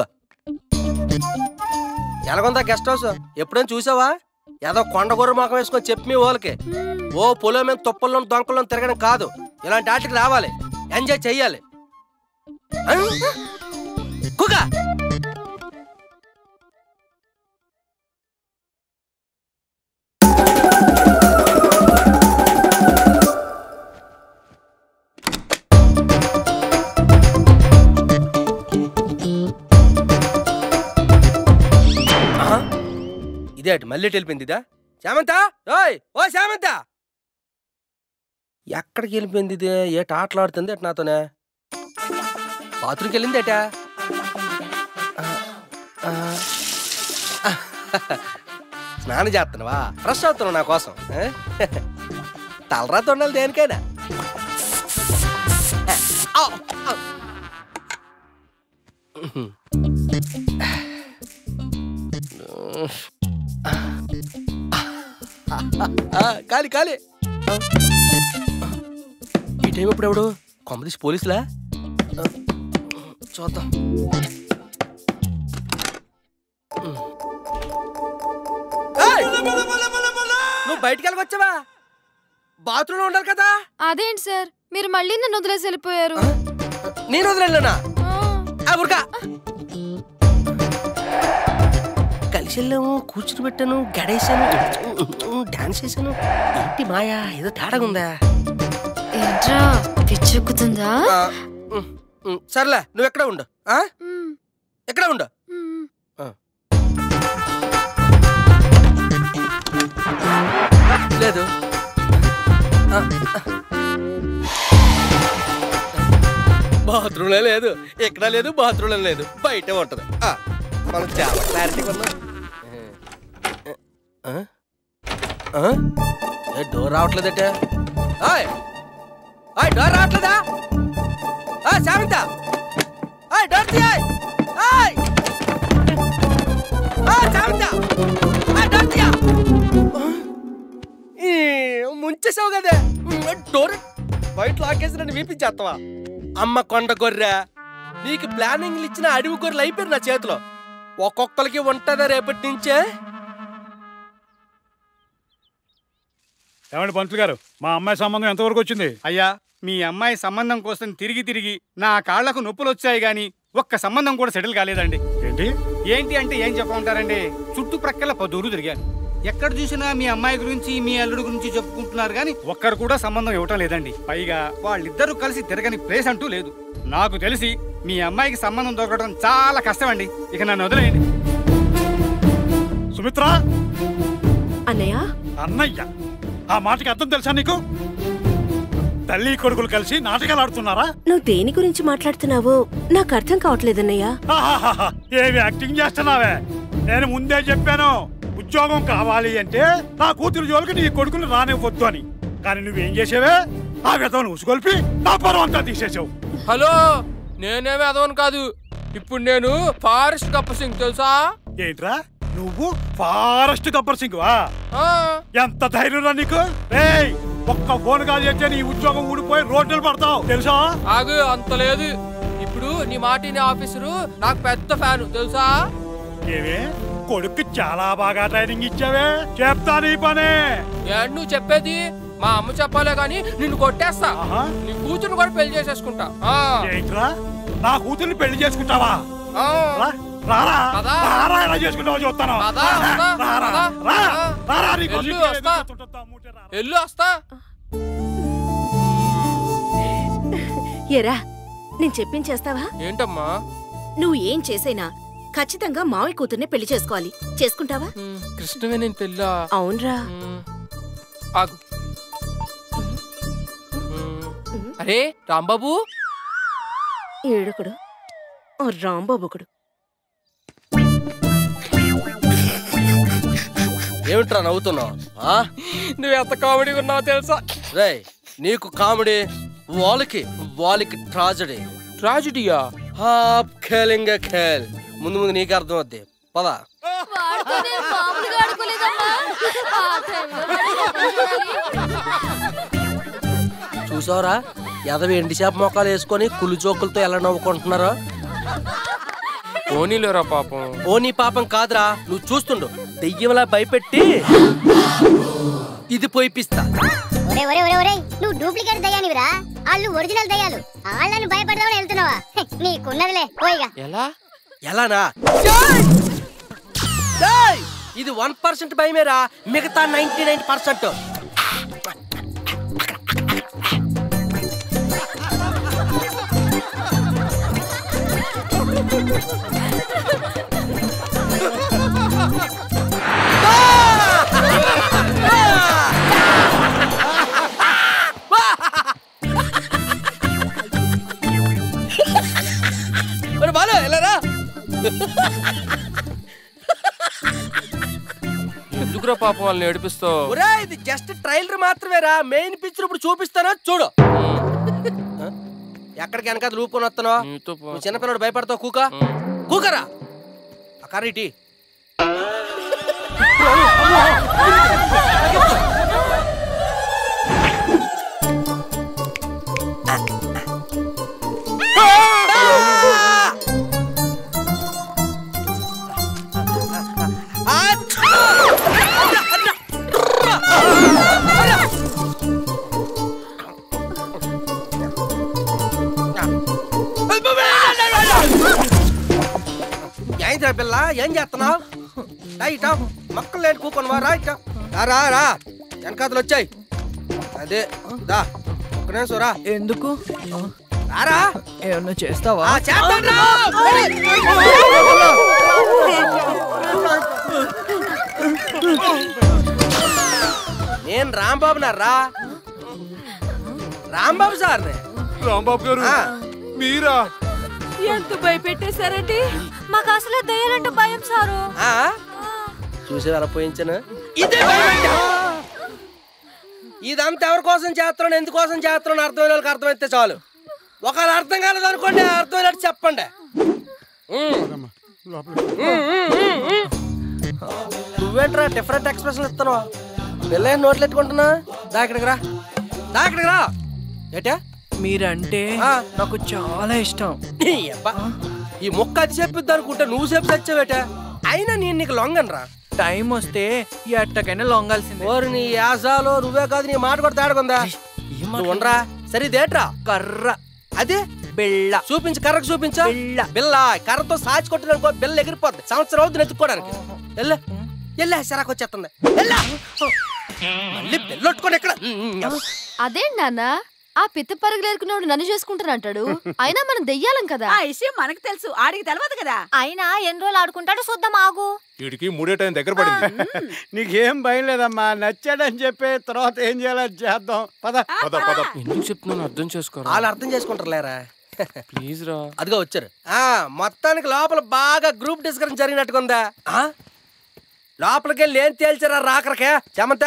ఎలాగుందా గెస్ట్ హౌస్? ఎప్పుడైనా చూసావా? ఏదో కొండగొర్ర మొఖం వేసుకొని చెప్పి మీ వాళ్ళకి ఓ పొలం మీద తుప్పల్లో దొంకల్లో తిరగడం కాదు. ఇలాంటి ఆటకి రావాలి, ఎంజాయ్ చెయ్యాలి. కుక ఇదేటి మళ్ళీ వెళ్ళిపోయింది ఇదా? శామంత, ఓయ్ ఓ శామంత, ఎక్కడికి వెళ్ళిపోయింది ఇది? ఏట ఆటలాడుతుంది అటు నాతోనే. బాత్రూమ్కి వెళ్ళింది ఏటా? స్నానం చేస్తున్నావా? ఫ్రెష్ అవుతున్నావు నా కోసం. తలరాత ఉండాలి దేనికైనా. కాలి కాలి. ఈ టైం ఎప్పుడు ఎవడు కొంపదీసి పోలీసులా? చూద్దాం. నువ్వు బయటికి వెళ్ళకొచ్చావా? బాత్రూంలో ఉండాలి కదా. అదేంటి సార్ మీరు మళ్ళీ నన్ను వదిలేసి వెళ్ళిపోయారు? నేను వదిలేనా? ఊరుకా. కలిసి వెళ్ళాము, కూర్చుని పెట్టాను, గడేసాను, డాన్స్ చేశాను. ఏంటి మాయా, ఏదో తేడాగా ఉందా? ఏంట్రా పిచ్చెక్కుతుందా? సర్లే నువ్వు ఎక్కడ ఉండు. ఎక్కడ ఉండు. లేదు బాత్రూంలో లేదు, ఎక్కడ లేదు, బాత్రూంలో లేదు, బయటే ఉంటది. మనం చాలా క్లారిటీగా ఉన్నాం. డోర్ రావట్లేదట. డోర్ రావట్లేదా? శామంత డోర్ తీయ. శామంత డోర్ తీయ. ముంచేసావు కదే డోర్. బయట లాకేసి నన్ను వీపించేస్తావా? అమ్మ కొండ గొర్రె, నీకు ప్లానింగ్లు ఇచ్చిన అడవి గొర్రెలు అయిపోయారు నా చేతిలో. ఒక్కొక్కరికి ఉంటుందా రేపటి నుంచే? ఏమండి పంతులు గారు, మా అమ్మాయి సంబంధం ఎంతవరకు వచ్చింది? అయ్యా, మీ అమ్మాయి సంబంధం కోసం తిరిగి తిరిగి నా కాళ్లకు నొప్పులు వచ్చాయి గాని ఒక్క సంబంధం కూడా సెటిల్ కాలేదండి. ఏంటి ఏంటి అంటే ఏం చెప్పమంటారండి? చుట్టుప్రక్కల పదూరు తిరిగాను. ఎక్కడ చూసినా మీ అమ్మాయి గురించి మీ అల్లుడు గురించి చెప్పుకుంటున్నారు గాని ఒక్కరు కూడా సంబంధం ఇవ్వటం లేదండి. పైగా వాళ్ళిద్దరూ కలిసి తిరగని ప్లేస్ అంటూ లేదు. నాకు తెలిసి మీ అమ్మాయికి సంబంధం దొరకడం చాలా కష్టం అండి. ఇక నన్ను వదిలేయండి. సుమిత్ర. అన్నయ్య. అన్నయ్య, ఆ మాటకి అర్థం తెలుసా నీకు? తల్లి కొడుకులు కలిసి నాటకాలు ఆడుతున్నారా? నువ్వు దేని గురించి మాట్లాడుతున్నావో నాకు అర్థం కావట్లేదన్నయ్య. ఏమి యాక్టింగ్ చేస్తున్నావే? నేను ముందే చెప్పాను, ఉద్యోగం కావాలి అంటే నా కూతురు జోలికి నీ కొడుకులు రానివ్వద్దు అని. కానీ నువ్వేం చేసావే? ఆ విధవను ఉసుగొల్పి నా పొలం అంతా తీసేసావు. హలో, నేనేమి అదవను కాదు. ఇప్పుడు నేను ఫారెస్ట్ గబ్బర్ సింగ్ తెలుసా? ఏంట్రా నువ్వు ఫారెస్ట్ గబ్బర్ సింగ్? ఎంత ధైర్యం నీకు? ఏయ్, ఒక్క ఫోన్ కాల్ చేస్తే నీ ఉద్యోగం ఊడిపోయి రోడ్డులు పడతావు తెలుసా? ఆగు, అంత లేదు. ఇప్పుడు నీ మాటిని ఆఫీసరు నాకు పెద్ద ఫ్యాన్ తెలుసా? ఏమే కొడుకు చాలా బాగా ట్రైనింగ్ ఇచ్చావే. చెప్తా నీ పనే. నువ్వు చెప్పేది మా అమ్మ చెప్పాలే గాని నిన్ను కొట్టేస్తా. నీ కూతురు కూడా పెళ్లి చేసేసుకుంటా. ఏంట్రా, నా కూతుర్ని పెళ్లి చేసుకుంటావా? చేసుకుంటావా చూస్తాను. ఎల్లు వస్తా. ఎరా, నేను చెప్పించేస్తావా? ఏంటమ్మా? నువ్వు ఏం చేసైనా ఖచ్చితంగా మావయ్య కూతుర్నే పెళ్లి చేసుకోవాలి. చేసుకుంటావా? కృష్ణవే నేను పెళ్ళా? అవునరా. ఆగు. అరే రాంబాబు. ఏడుకుడు రాంబాబుకుడు. ఏమిట్రా నవ్వుతున్నావు? నువ్వు ఎంత కామెడీ ఉన్నావు తెలుసా? రే, నీకు కామెడీ, వాళ్ళకి వాళ్ళకి ట్రాజడీ. ట్రాజడీయా? ఖేలింగ ఖేల్. ముందు ముందు నీకు అర్థం అవుద్ది. పద. చూసావరా, ఎదవి ఎండి చేప మొక్కలు వేసుకొని కుళ్ళు జోకులతో ఎలా నవ్వుకుంటున్నారో. ఓనీలేరా పాపం. ఓనీ పాపం కాదురా, నువ్వు చూస్తుండు. దెయ్యంలా భయపెట్టి ఇది పోయిపిస్తా. నువ్వు డూప్లికేట్ దయ్యానివిరా, వాళ్ళు ఒరిజినల్ దయ్యాలు. వాళ్ళని భయపడదామని వెళ్తున్నావా? నీకున్నదిలే పోయిగా. ఎలా ఎలానా? ఇది వన్ పర్సెంట్ భయమేరా, మిగతా నైన్టీ నైన్ పర్సెంట్. ఎందుకురా పాపం వాళ్ళని ఏడిపిస్తావు? ఒరే ఇది జస్ట్ ట్రైలర్ మాత్రమేరా, మెయిన్ పిక్చర్ ఇప్పుడు చూపిస్తాను చూడు. ఎక్కడికి వెనక లూపుకొని వస్తున్నావు? నువ్వు చిన్నపిల్లడు భయపడతావు. కూక కూకరా కర్రీటి ఏంద్రా పిల్ల ఏం చేస్తున్నావు? ఇటా మొక్కలు లేని కూకొనవా? రా ఇటా రా రా వెనకాతలు వచ్చాయి. అదే దా ఒక్క నిమిషం రా. ఎందుకు రారా ఏమన్నా చేస్తావా? నేను రాంబాబు నారా, రాంబాబు సార్. రాంబాబు గారు మీరా? ఎంత భయపెట్టేశారండి, మాకు అసలే దయ్యాలంటే భయం సారు. చూసి అలా పోయించాను. ఇదంతా ఎవరి కోసం చేస్తున్నాను, ఎందుకోసం చేస్తున్నాను అర్థమైన వాళ్ళకి అర్థమైతే చాలు. ఒకవేళ అర్థం కాలేదు అనుకోండి, అర్థమైనట్టు చెప్పండి. నువ్వేంట్రా డిఫరెంట్ ఎక్స్ప్రెషన్ ఇస్తున్నావు? పిల్ల నోట్లు ఎట్టుకుంటున్నా. దా ఇక్కడికి రా, దా ఇక్కడికి రా. ఏటా మీరంటే నాకు చాలా ఇష్టం. ఈ మొక్క అది చెప్పిద్ది అనుకుంటే నువ్వు చెప్పి చచ్చావేట. అయినా నేను నీకు లొంగను రా. టైం వస్తే ఎట్టకైనా లొంగాల్సిందే. ఓరు నీ యాసాలో నువ్వే కాదు, నీ మాట కూడా తేడుకుందా? నువ్వు ఉండరా. సరే ఇదేట్రా? కర్ర. అదే బిళ్ళ. చూపించు, కర్రకు చూపించు. బిళ్ళ బిళ్ళ కర్రతో సాచి కొట్టిననుకో బిళ్ళ ఎగిరిపోద్ది. సంవత్సరం అవుతుంది ఎత్తుక్కోవడానికి. వెళ్ళే వెళ్ళే సరాకు వచ్చేస్తుంది. మళ్ళీ బిల్లొట్టుకోండి ఎక్కడ. అదేంటి నాన్న, ఆ పిత్త పరుగులేరుకున్నాడు నన్ను చేసుకుంటానంటాడు. అయినా మనం దెయ్యాలం కదా. ఆ విషయం మనకు తెలుసు, ఆడికి తెలియదు కదా. అయినా ఎన్ని రోజులు ఆడుకుంటాడో చూద్దాం ఆగు. వీడికి మూడే టైం దగ్గర పడింది. నీకేం భయం లేదమ్మా, నచ్చాడని చెప్పి తర్వాత ఏం చేయాలో చేద్దాం. పద పద పద. ఎందుకు చెప్తున్నాను అర్థం చేసుకోరా. వాళ్ళు అర్థం చేసుకుంటారు లేరా. ప్లీజ్ రా. అదిగో వచ్చారు. ఆ మొత్తానికి లోపల బాగా గ్రూప్ డిస్కషన్ జరిగినట్టుకుందా? లోపలికి వెళ్ళి ఏం తేల్చారా రాకరకే సమంత?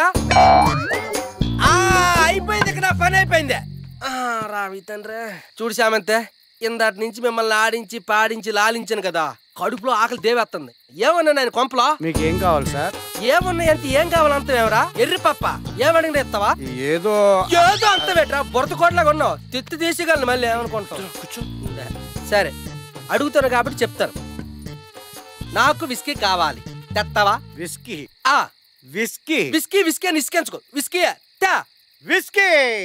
అయిపోయింది, ఇక్కడ పని అయిపోయింది. రావి తండ్రి చూడు సామంతే, ఇందాటి నుంచి మిమ్మల్ని ఆడించి పాడించి లాలించాను కదా, కడుపులో ఆకలి దేవేస్తుంది. ఏమన్నా నేను కొంపలో? మీకేం కావాలి సార్? ఏమున్నాయి అంత ఏం కావాలంత ఏమరా? ఎర్రి పప్ప ఏమడిగిన ఇస్తావా? ఏదో ఏదో అంత పెట్టరా, బురద కోటలాగా ఉన్నావు. తిత్తి తీసిగలను మళ్ళీ ఏమనుకుంటావు? సరే అడుగుతాను కాబట్టి చెప్తాను. నాకు విస్కీ కావాలి, తెస్తావా? విస్కీ ఆ విస్కీ విస్కీ విస్కీ అని ఇసుకెంచుకో. విస్కీ తా విస్కీ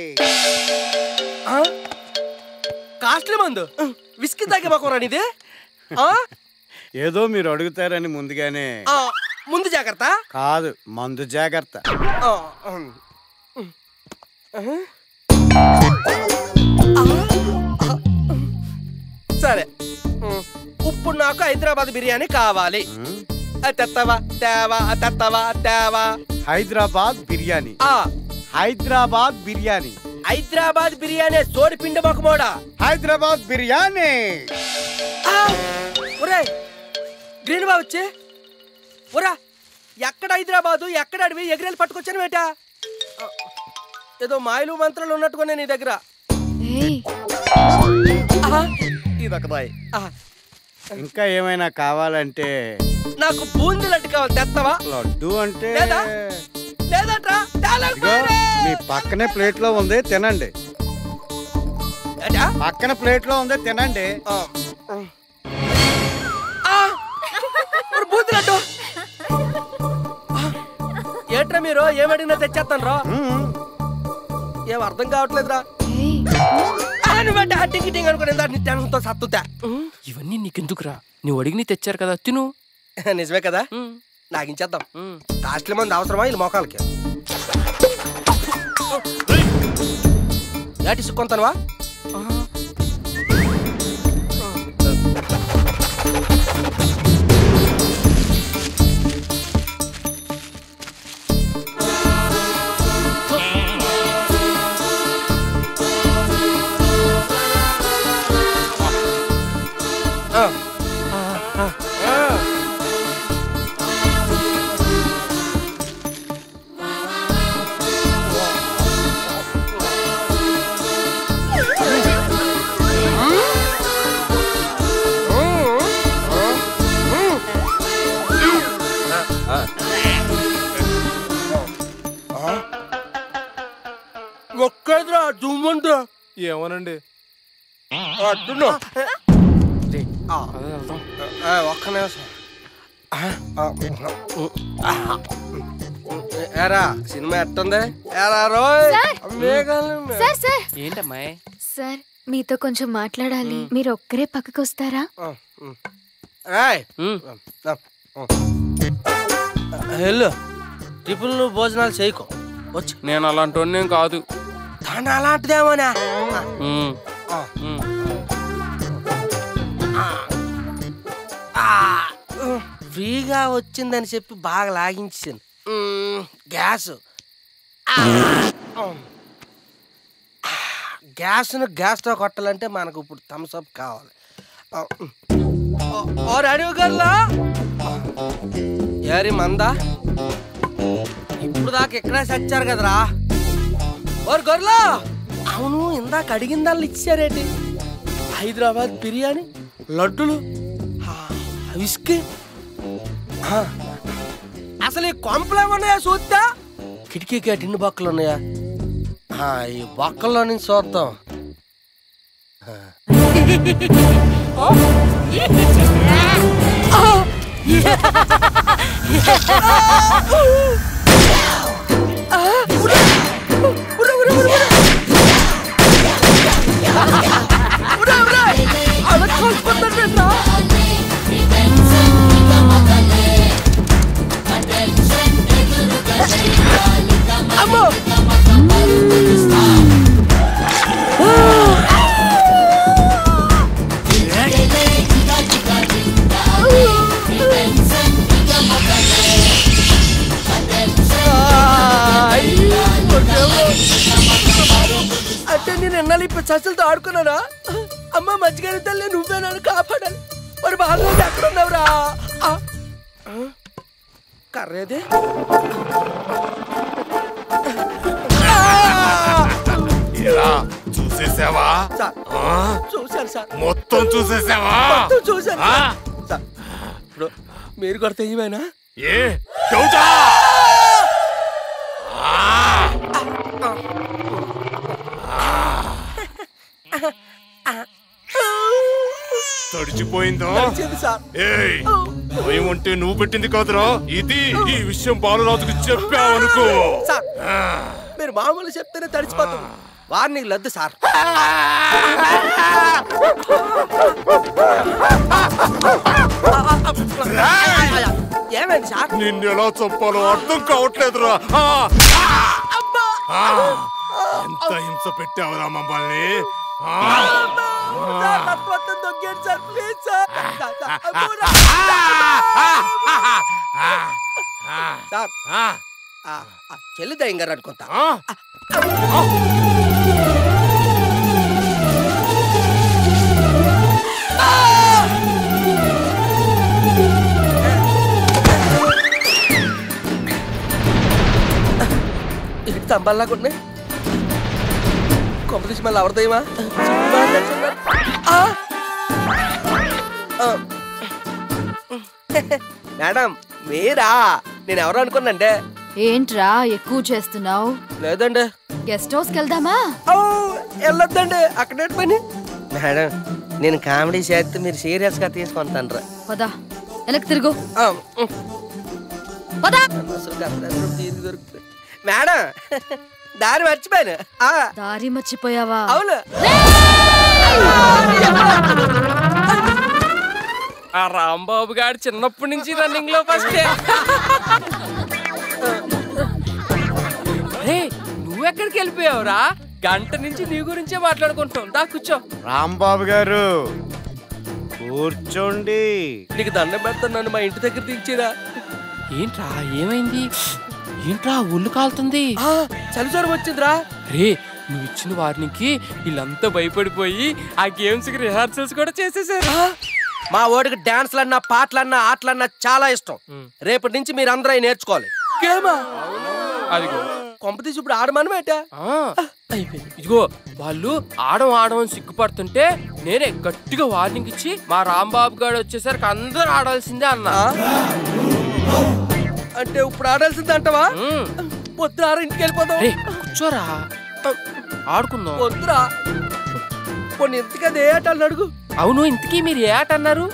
కాస్ట్లీ మందు. విస్కీ తాగే మాకు ఇది. ఏదో మీరు అడుగుతారని ముందుగానే. ముందు జాగ్రత్త కాదు, మందు జాగ్రత్త. సరే ఇప్పుడు నాకు హైదరాబాద్ బిర్యానీ కావాలి. తెత్తవా తేవా తెత్తవా తేవా. హైదరాబాద్ బిర్యానీ. హైదరాబాద్ బిర్యానీ. హైదరాబాద్ బిర్యానీ సోడి పిండి మొక్కమోడా. హైదరాబాద్ బిర్యానీ. ఒరే గ్రీన్ బా వచ్చి ఒరా, ఎక్కడ హైదరాబాదు ఎక్కడ అడివి ఎగిరేలు పట్టుకొచ్చాను బేట. ఏదో మాయలు మంత్రాలు ఉన్నట్టుకునే నీ దగ్గర. ఇదొకదాయి. ఇంకా ఏమైనా కావాలంటే నాకు బూందీ లడ్డు కావాలి, తెస్తావా? లడ్డు అంటే లేదట్రా, మీ పక్కనే ప్లేట్ లో ఉంది, తినండి. పక్కన ప్లేట్ లో ఉంది, తినండి. బూందీ లడ్డు ఏట్రా మీరు ఏమడిగినా తెచ్చేస్తాను రా. ఏం అర్థం కావట్లేదురా. ఇవన్నీ నీకెందుకురా? నువ్వు అడిగి తెచ్చారు కదా, తిను. నిజమే కదా, నాగించేద్దాం. కాస్ట్లీ మంది అవసరమా వీళ్ళు మోకాలకి? ఏటి సుక్కొంతనవా? మొక్కదురా దుమ్మంతా ఏమోనండి అట్టున్నా ఒక్క నిమిషం ఏరా సినిమా ఎట్టుంది ఏరా రోయ్ సార్ సార్ ఏంటమ్మాయి సార్ మీతో కొంచెం మాట్లాడాలి మీరు ఒక్కరే పక్కకు వస్తారా హలో టిపుల్ నువ్వు భోజనాలు చేయకో వచ్చి నేను అలాంటి కాదు దాని అలాంటిదేమోనా ఫ్రీగా వచ్చిందని చెప్పి బాగా లాగించాను గ్యాస్ గ్యాస్ను గ్యాస్తో కొట్టాలంటే మనకు ఇప్పుడు థమ్స్అప్ కావాలి ఓ రెడీ గల్లా యారి మందా ఇప్పుడు దాకా ఎక్కడే చచ్చారు కదరా ఓరు గొర్రెలా అవును ఇందాక అడిగిందాళ్ళు ఇచ్చారేంటి హైదరాబాద్ బిర్యానీ లడ్డులు విస్కీ అసలు ఈ కొంపలు ఏమన్నాయా చూద్దా కిటికీకి అటు బొక్కలు ఉన్నాయా ఈ బొక్కల్లో నుంచి చూద్దాం అంటే నేను ఎన్నాళ్ళు ఇప్పుడు చచ్చులతో ఆడుకున్నానా అమ్మ మజ్జిగని తల్లి నువ్వే నన్ను కాపాడాలి మరి బాగా ఎక్కడ ఉన్నావురా కర్రేది చూసేసావా చూశాను సార్ మొత్తం చూసేసావా మొత్తం చూశాను సార్ ఇప్పుడు మీరు కూడా తెయ్యమేనా ఏ డౌటా తడిచిపోయిందో ఏయ్ భయం అంటే నువ్వు పెట్టింది కాదురా ఇది ఈ విషయం బాలరాజుకు చెప్పావనుకో మీరు మామూలు చెప్తేనే తడిచిపోతాం వార్నింగ్ లద్దు సార్ ఏమైంది సార్ నిన్ను ఎలా చంపాలో అర్థం కావట్లేదురా ఎంత హింస పెట్టావురా మమ్మల్ని చెల్లి దయ్యం గారు అనుకుంటా ఇటు తంబాల్లాగా ఉన్నాయి కొంప తీసి మళ్ళీ ఎవరిదయ్యమా మేడం మీరా నేను ఎవరు అనుకున్నాండే ఏంట్రా ఎక్కువ చేస్తున్నావు లేదండి గెస్ట్ హౌస్ కి వెళ్దామా వెళ్ళొద్దండి అక్కడే పని మేడం నేను కామెడీ చేస్తే మీరు సీరియస్ గా తీసుకుంటాను పదా వెనక్కి తిరుగు మేడం దారి మర్చిపోయాను దారి మర్చిపోయావా అవును ఆ రాంబాబు గారు చిన్నప్పటి నుంచి రన్నింగ్ లో ఫస్ట్ నువ్వెక్కడికి వెళ్ళిపోయావురా గంట నుంచి నీ గురించే మాట్లాడుకుంటాం దా కూర్చో రాంబాబు గారు కూర్చోండి నీకు దండం పెడతాను మా ఇంటి దగ్గర దించిరా ఏంట్రా ఏమైంది ఏంట్రా ఒళ్ళు కాలుతుంది చలిజ్వరం వచ్చిందిరా రే నువ్వు ఇచ్చిన వార్నికి వీళ్ళంతా భయపడిపోయి ఆ గేమ్స్ కి రిహార్సల్స్ కూడా చేసేసారు మా ఓడికి డాన్స్లన్నా పాటలన్నా ఆటలన్నా చాలా ఇష్టం రేపటి నుంచి మీరు అందరూ నేర్చుకోవాలి గేమా అదిగో కొంపతీసి ఇప్పుడు ఆడమనమేట ఇదిగో వాళ్ళు ఆడం ఆడమని సిగ్గుపడుతుంటే నేనే గట్టిగా వార్నింగ్ ఇచ్చి మా రాంబాబు గారు వచ్చేసరికి అందరూ ఆడాల్సిందే అన్నా అంటే ఇప్పుడు ఆడాల్సిందే అంటావా పొద్దున ఆరింటికి వెళ్ళిపోతాం కూర్చోరా ఆడుకుందాం. వద్దురా, కొన్ని ఇంతకది ఏ ఆట అని అడుగు. అవును, ఇంతకీ మీరు ఏ ఆట అన్నారు?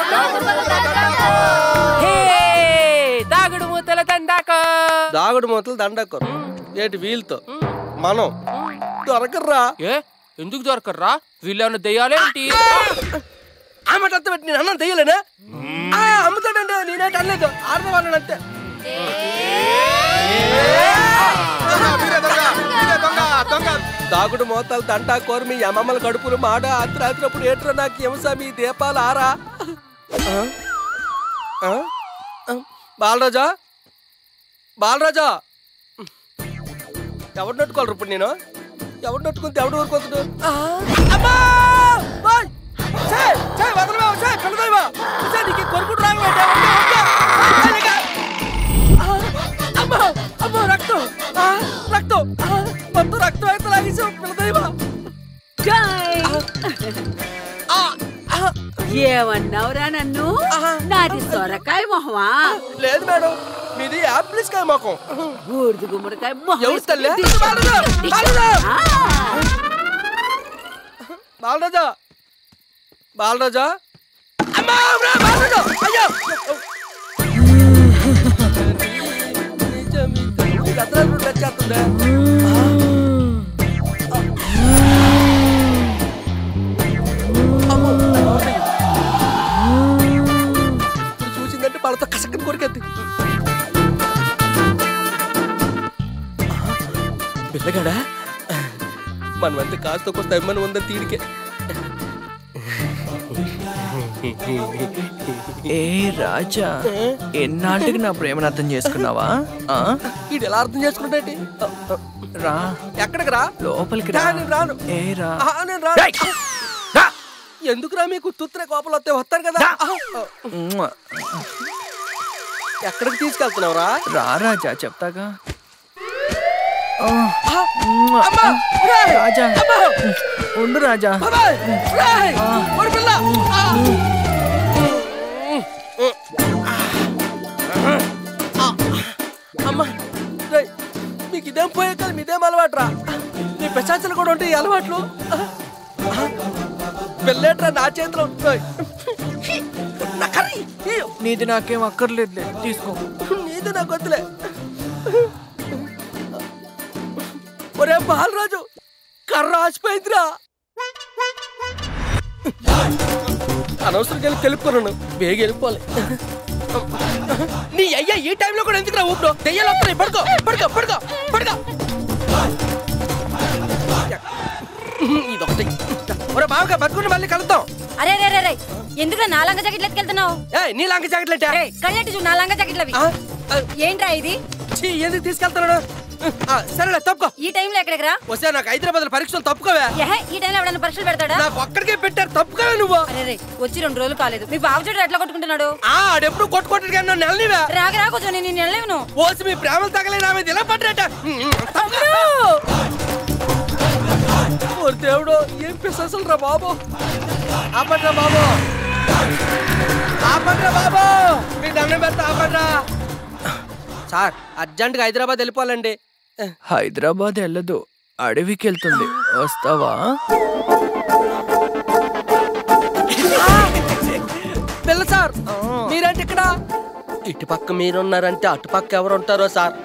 దాగుడు మూతల దండాకో. దాగుడు మూతలు దండాకో ఏటి వీళ్ళతో మనం దొరకర్రా. ఏ ఎందుకు దొరకర్రా? వీళ్ళేమన్నా దెయ్యాలేంటి? ఆ మాట అంతా పెట్టి నేను అన్నం తెయ్యలేనా? అమ్ముతాడంటే నేనేటి అనలేదు, ఆడవాళ్ళని అంతే. దాగుడు మోతాలు తంటా కోరు మీ అమ్మమ్మల కడుపులు మాడ అర్ధరాత్రిప్పుడు ఏట్రా నాకు హింస మీ దీపాలు ఆరా. బాలరాజా బాలరాజా ఎవరు నట్టుకోవాలి ఇప్పుడు నేను? ఎవరు నట్టుకుంటే ఎవడు ఊరుకోతుడు? నీకు కొరుకుడు రాగా రక్తం రక్తం మొత్తం రక్తం అయితే లాగేసావు పిల్లదైవా. ఏమన్నావురా నన్ను? నాది సొరకాయ మొహమా? లేదు మేడం, మీది యాప్లిస్కాయ మొహం. బూడిద గుమ్మడికాయ మొహం. ఎవరు తల్లి? బాలరాజా బాలరాజా అయ్యో చేస్తుందే. చూసిందంటే వాళ్ళతో కసక్కని కొరికేద్ది. పిల్లగాడా మనమంతా కాస్త కొంత అభిమానం ఉందని తీరికే. ఏ రాజా, ఎన్నాటికి నా ప్రేమను అర్థం చేసుకున్నావా? ఇది ఎలా అర్థం చేసుకుంటే రా. ఎక్కడికి రా? లోపలికి రా. నేను రాను. ఏ రా. నేను రాను. ఎందుకురా మీకు తుత్రే కోపలు వస్తే వస్తారు కదా. ఎక్కడికి తీసుకెళ్తున్నావురా? రా రాజా, చెప్తాగా. రాజా ఉండు రాజా. అమ్మా మీకు ఇదేం పోయే కాదు, మీదేం అలవాటు రా. మీ పెశాచలు కూడా ఉంటాయి అలవాట్లు. వెళ్ళేట్రా నా చేతిలో. నీది నాకేం అక్కర్లేదులే, తీసుకో. నీది నాకు వద్దులే. ఒరే బాలరాజు, కర్ర ఆసిపోయిందిరా. అనవసరం వెళ్ళి తెలుపుకున్నాను, వేగి వెళ్ళిపోవాలి. నీ అయ్యా ఈ టైంలో కూడా ఎందుకురా ఊపిడు? దెయ్యాలు వస్తున్నాయి. పడుకో పడుకో పడుకో పడుకో. ఇదొకటి. ఒరే బావగా బతుకుని మళ్ళీ కలుద్దాం. అరే రే రే ఎందుకు నా లంగా జాకెట్లు ఎత్తుకెళ్తున్నావు? నీ లంగా జాకెట్లేట? కళ్ళెట్టి చూ, నా లంగా జాకెట్లు అవి. ఏంట్రా ఇది? ఎందుకు తీసుకెళ్తున్నాడు? సరేలే తప్పుకో. ఈ టైంలో ఎక్కడికి రా? వస్తే నాకు హైదరాబాద్ పరీక్షలు తప్పుకోవా? ఈ టైంలో ఎవడన్నా పరీక్షలు పెడతాడా? నాకు ఒక్కడికే పెట్టారు, తప్పుకోవా నువ్వు? అరే వచ్చి రెండు రోజులు కాలేదు, మీ బాబు చూడు ఎట్లా కొట్టుకుంటున్నాడు. ఆడెప్పుడు కొట్టుకుంటాడు కానీ నన్ను నెలనివా? రాగ రా కొంచెం, నేను నెలలేను. ఓసి మీ ప్రేమలు తగలే నా మీద ఇలా పడ్డట. దేవుడు ఏం పిసలు రా బాబు. ఆపడ్రా బాబు, ఆపడ్రా బాబు, మీకు దండం పెడతా ఆపడ్రా. సార్ అర్జెంట్గా హైదరాబాద్ వెళ్ళిపోవాలండి. హైదరాబాద్ వెళ్ళదు, అడవికి వెళ్తుంది. వస్తావా? పిల్ల సార్ మీరేంటి ఇక్కడ? ఇటుపక్క మీరున్నారంటే అటుపక్క ఎవరు ఉంటారో సార్.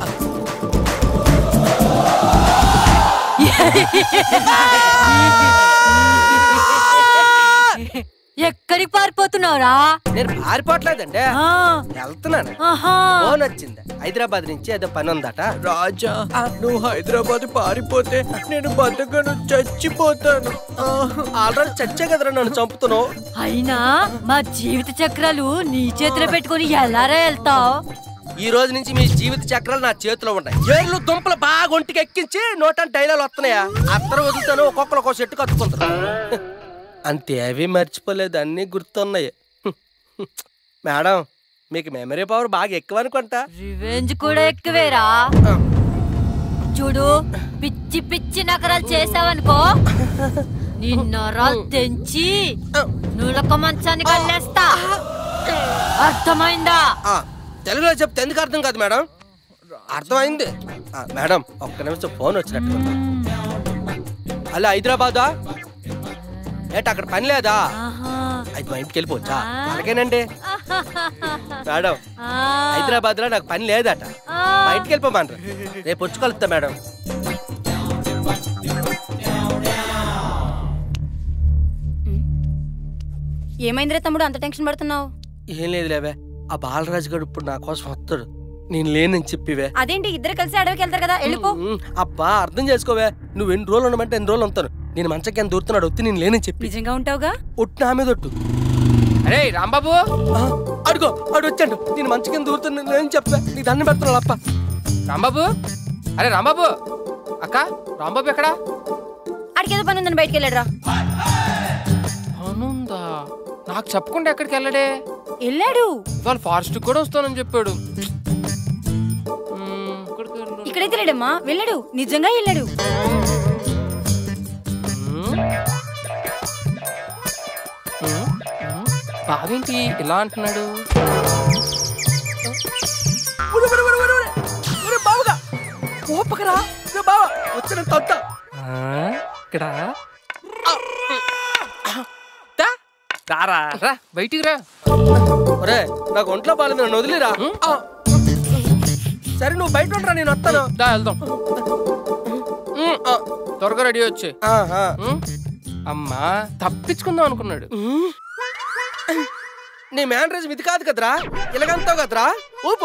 ఎక్కడికి పారిపోతున్నావురా? నేను పారిపోవట్లేదండి, వెళ్తున్నాను. ఫోన్ వచ్చింది హైదరాబాద్ నుంచి, ఏదో పని ఉందట. రాజా నువ్వు హైదరాబాద్ పారిపోతే నేను బతకను, చచ్చిపోతాను. ఆల్రెడీ చచ్చే కదరా నన్ను చంపుతున్నావు. అయినా మా జీవిత చక్రాలు నీ చేతిలో పెట్టుకుని ఎలారా వెళ్తావు? ఈ రోజు నుంచి మీ జీవిత చక్రాలు నా చేతిలో ఉంటాయి. ఏళ్ళు దుంపలు బాగా ఒంటికి ఎక్కించి నోటని డైలాలు వస్తున్నాయా? అత్తరు వదులుతాను, ఒక్కొక్కరు ఒక్కొక్క చెట్టు కత్తుకుంటారు. అంతే, అవి మర్చిపోలేదు, అన్నీ గుర్తున్నాయి. మేడం మీకు మెమరీ పవర్ బాగా ఎక్కువ అనుకుంటా. రివెంజ్ కూడా ఎక్కువేరా. చూడు, పిచ్చి పిచ్చి నకరాలు చేసావనుకో, నిన్నరాలు తెంచి నులక మంచాన్ని కల్లేస్తా. అర్థమైందా? తెలుగులో చెప్తే ఎందుకు అర్థం కాదు మేడం? అర్థమైంది మేడం. ఒక్క నిమిషం ఫోన్ వచ్చినట్టు. అలా హైదరాబాదా ఏట అక్కడ పని లేదా అయితే మా ఇంటికి వెళ్ళిపోవచ్చా అలాగేనండి మేడం హైదరాబాద్ లో నాకు పని లేదట మా ఇంటికి వెళ్ళిపోమన్నారు రేపు వచ్చి కలుస్తా మేడం ఏమైందిరా తమ్ముడు అంత టెన్షన్ పడుతున్నావు? ఏం లేదు లేవే ఆ బాలరాజు గారు ఇప్పుడు నా కోసం వస్తాడు నేను లేనని చెప్పివే. అదేంటి ఇద్దరు కలిసి అడవికి వెళ్తారు కదా వెళ్ళిపో. అబ్బా అర్థం చేసుకోవే నువ్వు ఎన్ని రోజులు ఉండమంటే ఎన్ని రోజులు ఉంటాను నేను మంచకి ఎంత దూరుతున్నాడు వస్తే నేను లేనని చెప్పి. నిజంగా ఉంటావుగా? ఒట్టు నా మీద ఒట్టు. అరే రాంబాబు అడుగో అడు వచ్చాడు నేను మంచకి ఎంత దూరుతున్నా నేను చెప్పా నీకు దండం పెడుతున్నాడు అప్ప. రాంబాబు అరే రాంబాబు అక్క రాంబాబు ఎక్కడా? అడిగేదో పని ఉందని బయటికి వెళ్ళాడు రా. పనుందా? నాకు చెప్పకుండా ఎక్కడికి వెళ్ళడే? వెళ్ళాడు వాళ్ళు ఫారెస్ట్ కూడా వస్తానని చెప్పాడు. ఇక్కడైతే లేడమ్మా వెళ్ళాడు నిజంగా వెళ్ళాడు. బావేంటి ఇలా అంటున్నాడు? బావుగా ఓపకరా బావా వచ్చిన తొత్త ఇక్కడ రారా రా బయటికి రా. ఒరే నాకు ఒంట్లో బాగాలేదు నన్ను వదిలిరా. సరే నువ్వు బయట ఉండరా నేను వస్తాను. దా వెళ్దాం త్వరగా రెడీ వచ్చి. అమ్మా తప్పించుకుందాం అనుకున్నాడు. నీ మ్యానరేజ్ ఇది కాదు కదరా ఇలాగంతావు కదరా. ఊపు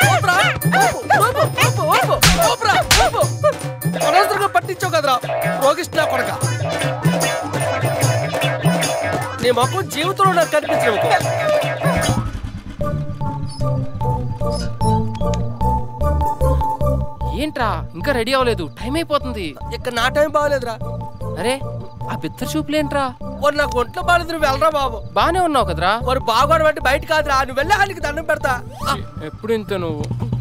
అనవసరంగా పట్టించావు కదరా రోగిష్ఠ కొడక. నీ మొక్క జీవితంలో నాకు కనిపించవు. ఏంట్రా ఇంకా రెడీ అవ్వలేదు టైం అయిపోతుంది. ఇక్కడ నా టైం బాగలేదురా. అరే ఆ బిత్తర చూపులేంట్రా? వారు నాకు ఒంట్లో బాగాలేదు నువ్వు వెళ్ళరా బాబు. బానే ఉన్నావు కదరా. వారు బాగోడు బట్టి బయట కాదురా నువ్వు వెళ్ళే ఆయనకి దండం పెడతా. ఎప్పుడు ఇంత నువ్వు.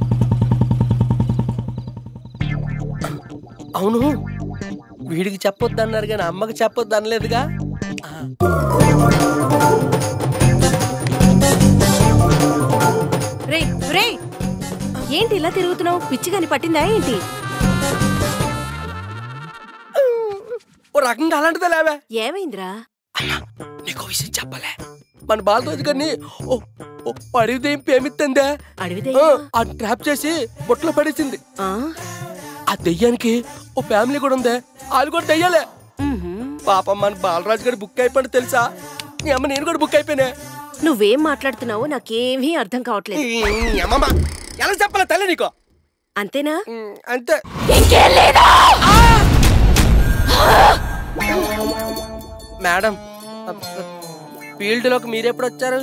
అవును వీడికి చెప్పొద్దు అన్నారు కానీ అమ్మకి చెప్పొద్దు అనలేదుగా. రే రే ఏంటి ఇలా తిరుగుతున్నావు? పిచ్చిగాని పట్టిందా ఏంటి? ఓ రకంగా అలాంటిదే లేవే. ఏమైందిరా? నీకో విషయం చెప్పలే మన బాలరాజు గారిని అడవి దెయ్యం ప్రేమిస్తుందే. అడవి దెయ్యం ఆ ట్రాప్ చేసి బొట్లో పడేసింది. ఆ దెయ్యానికి ఓ ఫ్యామిలీ కూడా ఉందే వాళ్ళు కూడా దెయ్యాలే. పాపం మన బాలరాజు గారి బుక్ అయిపోయింది తెలుసా? నీ అమ్మ నేను కూడా బుక్ అయిపోయినా. నువ్వేం మాట్లాడుతున్నావో నాకేమీ అర్థం కావట్లేదు. ఎలా చెప్పాలా తల్లి నీకో? అంతేనా? అంతే. మేడం ఫీల్డ్ లోకి మీరెప్పుడు వచ్చారు?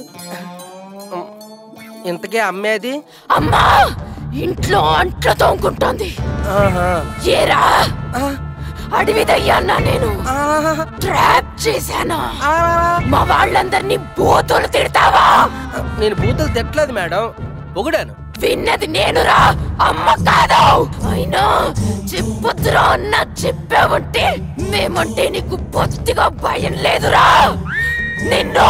ఇంతకే అమ్మేది? అమ్మా ఇంట్లో అంట్లో తోముకుంటోంది. ఏరా అడవి దయ్యాన్నా నేను ట్రాప్ చేశాను. మా వాళ్ళందరినీ బూతులు తిడతావా? నేను బూతులు తిట్టలేదు మేడం పొగిడాను. విన్నది నేనురా అమ్మ కాదు. అయినా చెప్పొద్దురా అన్న చెప్పావంటే మేమంటే నీకు బొత్తిగా భయం లేదురా. నిన్ను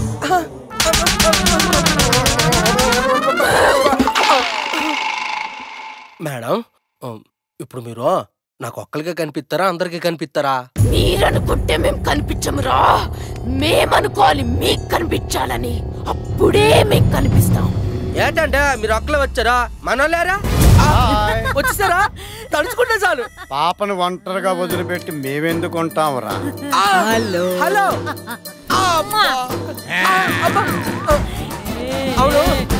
మేడం ఇప్పుడు మీరు నాకు ఒక్కరికే కనిపిస్తారా అందరికీ కనిపిస్తారా? మీరనుకుంటే మేము కనిపించమురా. మేమనుకోవాలి మీకు కనిపించాలని. అప్పుడే మీకు కనిపిస్తాం. ఏంటంటే మీరు ఒక్కలే వచ్చారా? మనోళ్ళారా వచ్చేసారా? తడుచుకుంటే చాలు. పాపను ఒంటరిగా వదిలిపెట్టి మేమెందుకు ఉంటాంరా? హలో హలో అవును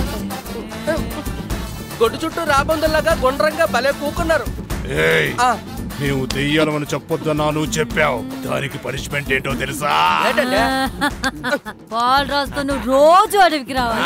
గొడ్డు చుట్టూ రాబందులాగా గుండ్రంగా భలే కూకున్నారు. మేము దెయ్యాలమని చెప్పొద్దన్నా నువ్వు చెప్పావు. దానికి పనిష్మెంట్ ఏంటో తెలుసా? బాలరాజుతో నువ్వు రోజు అడవికి రావాలి.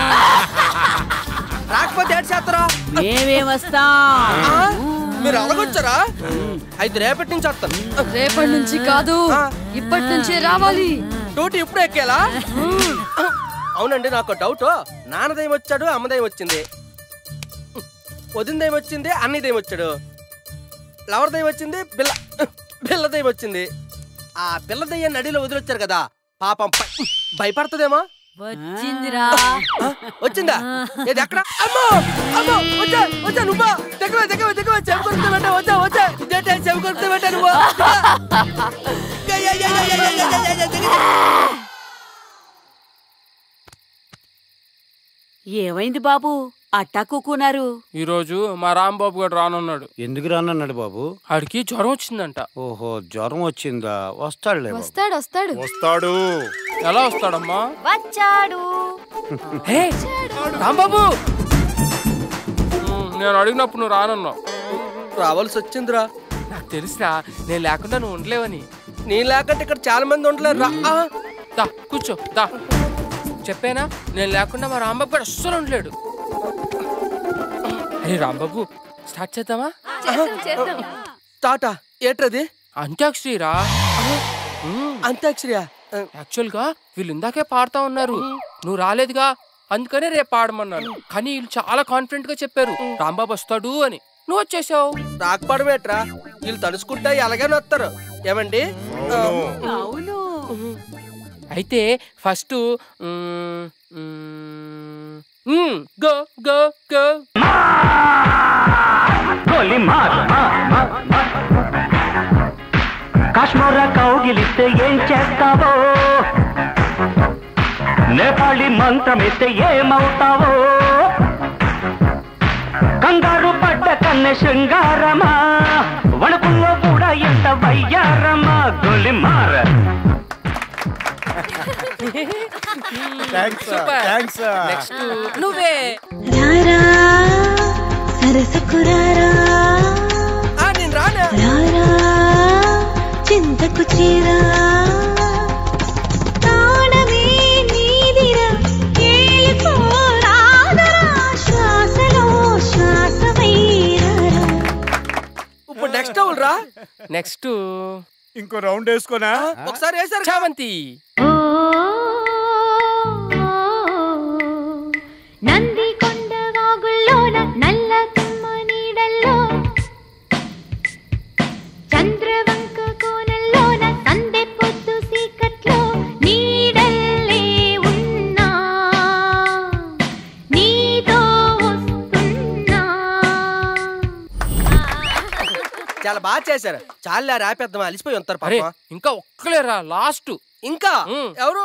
రాకపోతే ఏడు చేస్తారా? మేమే వస్తాం. మీరు అలాగొచ్చారా? అయితే రేపటి నుంచి వస్తాను. రేపటి నుంచి కాదు ఇప్పటి నుంచే రావాలి. డ్యూటీ ఇప్పుడు ఎక్కేలా? అవునండి నాకు డౌట్. నాన్నదయం వచ్చాడు అమ్మదయం వచ్చింది. వదినదయం వచ్చింది అన్నదయం వచ్చాడు. లవర్ దయ్యం వచ్చింది బిల్ల బిల్ల దయ్యం వచ్చింది. ఆ పిల్ల దయ్యం నడిలో వదిలొచ్చారు కదా పాపం భయపడుతుందేమో. వచ్చిందిరా. వచ్చిందా? ఏది అక్కడ? అమ్మో అమ్మో వచ్చా వచ్చా నువ్వా దగ్గర దగ్గర దగ్గర వచ్చా వచ్చా వచ్చా ఏంటంటే చెవి కొడుతూ పెట్టాను. ఏమైంది బాబు అట్టా కూకున్నారు? ఈ రోజు మా రాంబాబు గారు రానున్నాడు. ఎందుకు రానన్నాడు బాబు? ఆడికి జ్వరం వచ్చిందంట. ఓహో, జ్వరం వచ్చిందా? వస్తాడులే. వస్తాడు వస్తాడు వస్తాడు. ఎలా వస్తాడమ్మా? వచ్చాడు. హే రాంబాబు, నేను అడిగినప్పుడు నువ్వు రానన్నావు. రావాల్సి వచ్చిందిరా. నాకు తెలుసురా, నేను లేకుండా నువ్వు ఉండలేవని. నీ లేకుంటే ఇక్కడ చాలా మంది ఉండలేరు రా. దా కూర్చో దా. చెప్పానా నేను లేకుండా మా రాంబాబు గారు అస్సలు ఉండలేడు. అరే రాంబాబు, స్టార్ట్ చేద్దామా? టాటా ఏట్రది? అంత్యాక్షరిరా. అంత్యాక్షరియా? యాక్చువల్ గా వీళ్ళు ఇందాకే పాడుతా ఉన్నారు, నువ్వు రాలేదుగా, అందుకనే రేపు పాడమన్నాను. కానీ వీళ్ళు చాలా కాన్ఫిడెంట్ గా చెప్పారు రాంబాబు వస్తాడు అని. నువ్వు వచ్చేసావు. రాకపోవడమేట్రా, వీళ్ళు తడుచుకుంటా ఎలాగైనా వస్తారు. ఏమండి? అవును. అయితే ఫస్ట్ గో గో గో కాశ్మీర కౌగిలిస్తే ఏం చేస్తావో, నేపాళీ మంత్రమిస్తే ఏమవుతావో, కంగారు పడ్డ కన్నె శృంగారమా, వణుకుల్లో కూడా ఎంత వయ్యారమా, గొలిమార. నెక్స్ట్ నువ్వే. రారా సరసకు రారా, నేను రానా. రారా చింతకు చీరా, ప్రాణమే నీదిరా, ఏలుకో రాదరా, శ్వాసలో శ్వాసమైరారా. ఇప్పుడు నెక్స్ట్ అవును రా. నెక్స్ట్ ఇంకో రౌండ్ వేసుకోనా? ఒకసారి వేసారు. చామంతి. నంది కొండ వాగుల్లోన నల్ల తుమ్మ నీడల్లో, చంద్రవంక కోనల్లోన సందె పొద్దు సీకట్లో, నీడల్లే ఉన్నా నీతో వస్తున్నా. చాలా బాగా చేశారు. చాలా రాపేద్దాం, అలిసిపోయి ఉంటారు అరే పాపం. ఇంకా ఒక్కలేరా లాస్ట్. ఇంకా ఎవరు?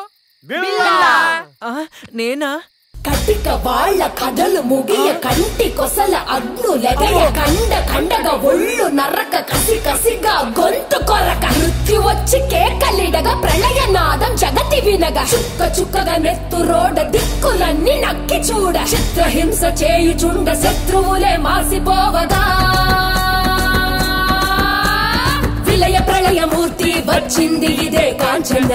నేనా? కటిక వాళ్ళ కథలు ముగియ, కంటి కొసల అగ్నులెగయ, కండ కండగా ఒళ్ళు నరక, కసి కసిగా గొంతు కొరక, మృత్యు వచ్చి కేకలిడగా, ప్రళయనాదం జగతి వినగా, చుక్క చుక్కగా నెత్తురోడ, దిక్కులన్నీ నక్కి చూడ, చిత్రహింస చేయుచుండ, శత్రువులే మాసిపోవగా, విలయ ప్రళయమూర్తి వచ్చింది ఇదే కాంచన,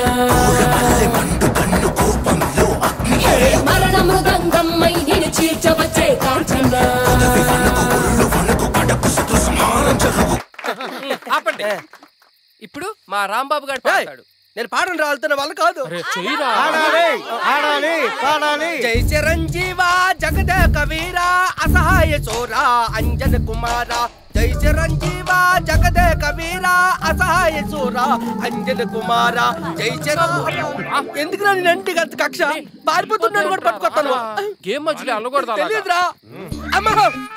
మరణ మృదంగమ్మై నేను చీల్చవచ్చే కాంచన. ఆపండి. ఇప్పుడు మా రాంబాబు గారు పాడతాడు. నేను పాడను రాలుతున్న వాళ్ళు కాదు. జై చిరంజీవా జగద కవీరా, అసహాయ చోరా అంజన కుమారా, జై చిరంజీవా జగద కవీరా, అసహాయ చోరా అంజన కుమారా, జై చిరంజీవా. ఎందుకు నేను ఇంటికి అంత కక్ష పారిపోతున్నాను కూడా పట్టుకొస్తాను. గేమ్ మధ్యలో అల్లకూడదు. తెలియదురా అమ్మా.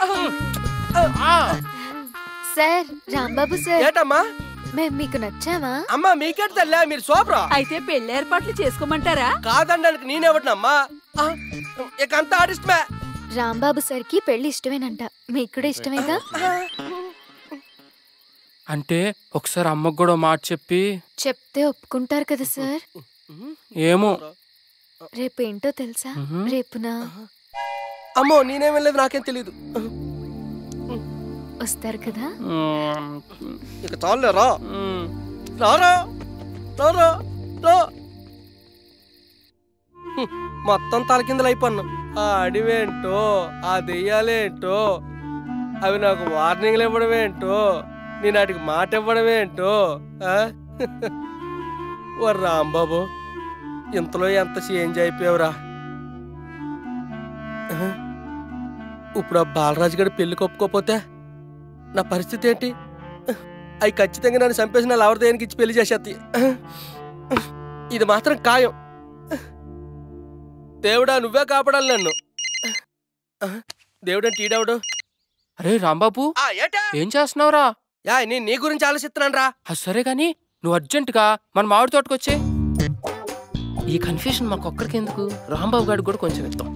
Sir, Rambabu sir. ఏటమ్మా? మేము మీకు నచ్చామా? అమ్మా మీకేట తల్లా, మీరు సోపరా. అయితే పెళ్లి ఏర్పాట్లు చేసుకోమంటారా? కాదండానికి నేనెవటనమ్మా, ఇక అంత ఆడిష్టమే. రాంబాబు సార్ కి పెళ్లి ఇష్టమేనంట, మీకు కూడా ఇష్టమేగా? అంటే ఒకసారి అమ్మకు కూడా మాట చెప్పి చెప్తే ఒప్పుకుంటారు కదా సార్? ఏమో. రేపేంటో తెలుసా? రేపునా? అమ్మో నేనేం వెళ్ళలేదు, నాకేం తెలీదు. వస్తారు కదా? ఇక చాలే రా. రారా రారా రా. మొత్తం తలకిందలు అయిపోయాను. ఆ అడివేంటో, ఆ దెయ్యాలేంటో, అవి నాకు వార్నింగ్లు ఇవ్వడమేంటో, నేను వాటికి మాట ఇవ్వడమేంటో. ఓ రాంబాబు, ఇంతలో ఎంత చేంజ్ అయిపోయావురా. ఇప్పుడు ఆ బాలరాజు గడి పెళ్లి కొప్పుకోపోతే నా పరిస్థితి ఏంటి? అవి ఖచ్చితంగా నన్ను చంపేసి నా లవర్ ఇచ్చి పెళ్లి చేసేది. ఇది మాత్రం ఖాయం. దేవుడా నువ్వే కాపాడాలి నన్ను. దేవుడంటే ఈడవుడు. అరే రాంబాబు, ఏం చేస్తున్నావురా? యా నేను నీ గురించి ఆలోచిస్తున్నాను రా. సరే గాని నువ్వు అర్జెంటుగా మన మామిడి తోటకొచ్చే. ఈ కన్ఫ్యూషన్ మాకు ఒక్కరికి ఎందుకు, రాంబాబు గారికి కూడా కొంచెం ఇద్దాం.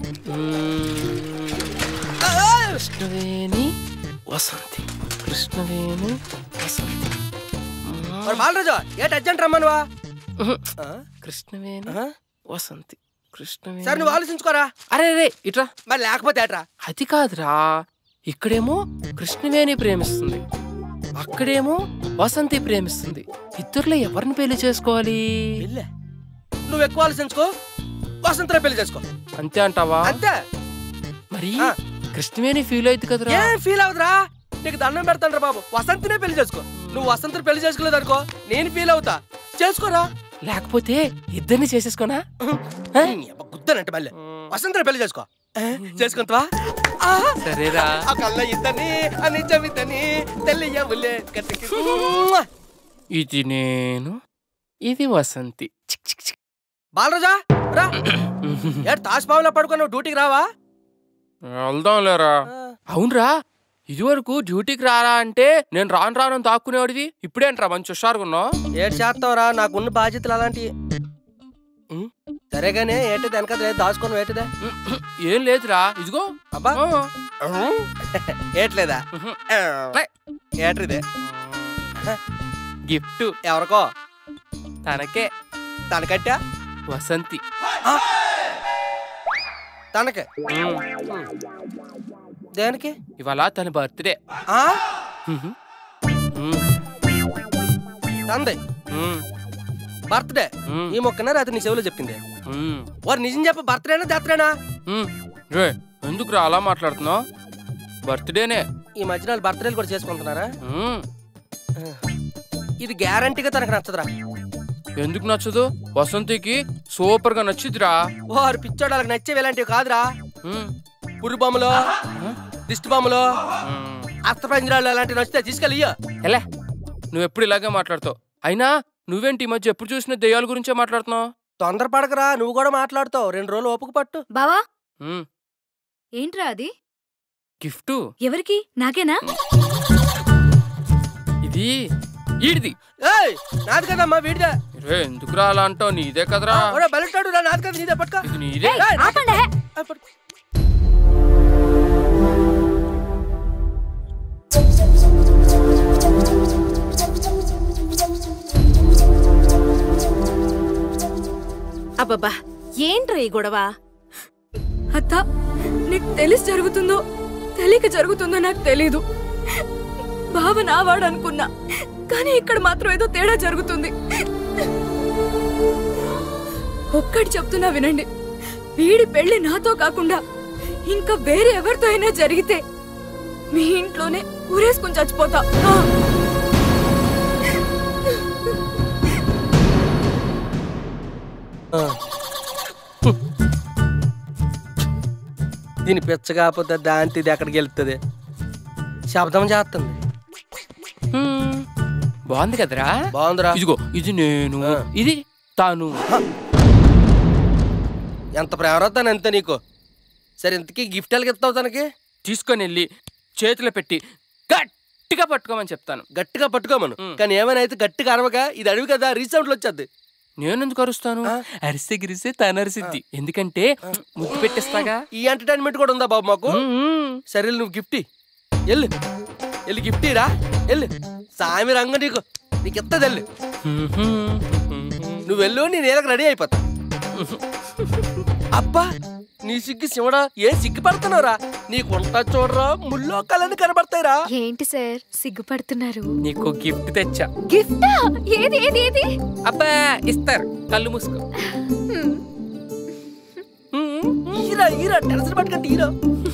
కృష్ణవేణి వసంతి, కృష్ణవేణి వసంతి. బాలరాజు ఏంటి అర్జెంట్ రమ్మనువా? కృష్ణవేణి వసంతి, కృష్ణవేణి. సరే నువ్వు ఆలోచించుకోరా. అరే రే ఇట్రా. మరి లేకపోతే ఏట్రా? అది కాదురా, ఇక్కడేమో కృష్ణవేణి ప్రేమిస్తుంది, అక్కడేమో వసంతి ప్రేమిస్తుంది. ఇద్దరులో ఎవరిని పెళ్లి చేసుకోవాలి? నువ్వు ఎక్కువ ఆలోచించుకో, వసంతలో పెళ్లి చేసుకో. అంతే అంటావా? అంతే. మరి కృష్ణవేణి ఫీల్ అవుతుంది కదరా? ఏం ఫీల్ అవుతురా? నీకు దండం పెడతాను రా బాబు, వసంతనే పెళ్లి చేసుకో. నువ్వు వసంతని పెళ్లి చేసుకోలేదు అనుకో, నేను ఫీల్ అవుతా. చేసుకోరా. లేకపోతే ఇద్దరిని చేసేసుకోనా? గుద్దనంటే మళ్ళీ వసంతని పెళ్లి చేసుకో. చేసుకుంటావా? సరేరా. ఇద్దని అనిజమిద్దని తెలియవులే. ఇది నేను, ఇది వసంతి. బాలరాజా రా. ఏ తాజ్మహల్ పడుకున్నావు, డ్యూటీకి రావా? వెళ్దాం లేరా. అవునరా, ఇది వరకు డ్యూటీకి రారా అంటే నేను రాను రాను దాక్కునేవాడివి, ఇప్పుడేంట్రా మంచి హుషారుగా ఉన్నావు? ఏడు చేస్తావురా, నాకున్న బాధ్యతలు అలాంటివి. సరేగానే ఏంటిది వెనక దాచుకోను, ఏంటిదే? ఏం లేదురా, ఇదిగో. అబ్బా ఏట్లేదా? ఏట్రిదే గిఫ్ట్. ఎవరికో? తనకే. తనకట్టా? వసంతి తనకే. దేనికి? ఇవాళ తన బర్త్డే. తంది బర్త్డే. ఈ మొక్కన రాత్రి నీ చెవులో చెప్పింది. వారు నిజం చెప్ప, బర్త్డేనా జాతరేనా? ఎందుకురా అలా మాట్లాడుతున్నావు? బర్త్డేనే. ఈ మధ్యన బర్త్డేలు కూడా చేసుకుంటున్నారా? ఇది గ్యారంటీగా తనకు నచ్చదురా. ఎందుకు నచ్చదు? వసంతికి సూపర్ గా నచ్చిద్దిరా. వారు పిచ్చోడు, వాళ్ళకి నచ్చేవి ఇలాంటివి కాదురా. పురు బొమ్మలు, దిష్టి బొమ్మలు, అస్త్రపంజరాలు అలాంటివి నచ్చితే తీసుకెళ్ళి. ఎలా నువ్వు ఎప్పుడు ఇలాగే మాట్లాడతావు? అయినా నువ్వేంటి ఈ మధ్య ఎప్పుడు చూసిన దెయ్యాల గురించే మాట్లాడుతున్నావు? తొందరపడకరా, నువ్వు కూడా మాట్లాడుతావు. రెండు రోజులు ఓపిక పట్టు. బావా ఏంట్రా అది? గిఫ్ట్. ఎవరికి? నాకేనా? ఇది ఈడిది. నాది కదమ్మా, వీడిదే. ఎందుకురా అలా అంటావు? నీదే కదరా. బలిటాడు, నాది కదా, నీదే. పట్టుకో. ఇది నీదే. అబ్బబ్బా ఏంట్రా ఈ గొడవ? అత్త, నీకు తెలిసి జరుగుతుందో తెలియక జరుగుతుందో నాకు తెలీదు. బావ నావాడు అనుకున్నా, కానీ ఇక్కడ మాత్రం ఏదో తేడా జరుగుతుంది. ఒక్కటి చెప్తున్నా వినండి, వీడి పెళ్లి నాతో కాకుండా ఇంకా వేరే ఎవరితో అయినా జరిగితే మీ ఇంట్లోనే ఊరేసుకుని చచ్చిపోతా. దీని పిచ్చ కాకపోతే దాంతిది ఎక్కడికి వెళ్తుంది? శబ్దం చేస్తుంది. బాగుంది కదరా? బాగుందిరా. ఇదిగో ఇది నేను, ఇది తాను. ఎంత ప్రేమవుతాను అంతే నీకు. సరే ఇంతకీ గిఫ్ట్ ఎలాగ ఇస్తావు తనకి? తీసుకొని వెళ్ళి చేతిలో పెట్టి గట్టిగా పట్టుకోమని చెప్తాను. గట్టిగా పట్టుకోమను, కానీ ఏమైనా అయితే గట్టిగా అరవగా. ఇది అడవి కదా, రీసౌండ్లు వచ్చేది. నేనెందుకు అరుస్తాను? అరిస్తే గిరిస్తే తను అరిసిద్ది. ఎందుకంటే ముద్దు పెట్టేస్తాగా. ఈ ఎంటర్టైన్మెంట్ కూడా ఉందా బాబు మాకు? సరే నువ్వు గిఫ్ట్ ఎల్లు, వెళ్ళి గిఫ్ట్ రా. ఎల్లు, సామి రంగ నీకు నీకు ఎత్తది. వెళ్ళు, నువ్వు వెళ్ళు, నేను ఏలకు రెడీ అయిపోతా. అబ్బా నీ సిగ్గు శివడా, ఏ సిగ్గుపడుతున్నావురా? నీకు ఉంటా చూడరా, ముల్లో కళ్ళని కనబడతాయిరా. ఏంటి సార్ సిగ్గుపడుతున్నారు? నీకు గిఫ్ట్ తెచ్చా. గిఫ్టా? ఏది ఏది ఏది? అబ్బా ఇస్తారు, కళ్ళు మూసుకో. ఈరా ఈరా టెన్షన్ పట్టుకుంటే ఈరా.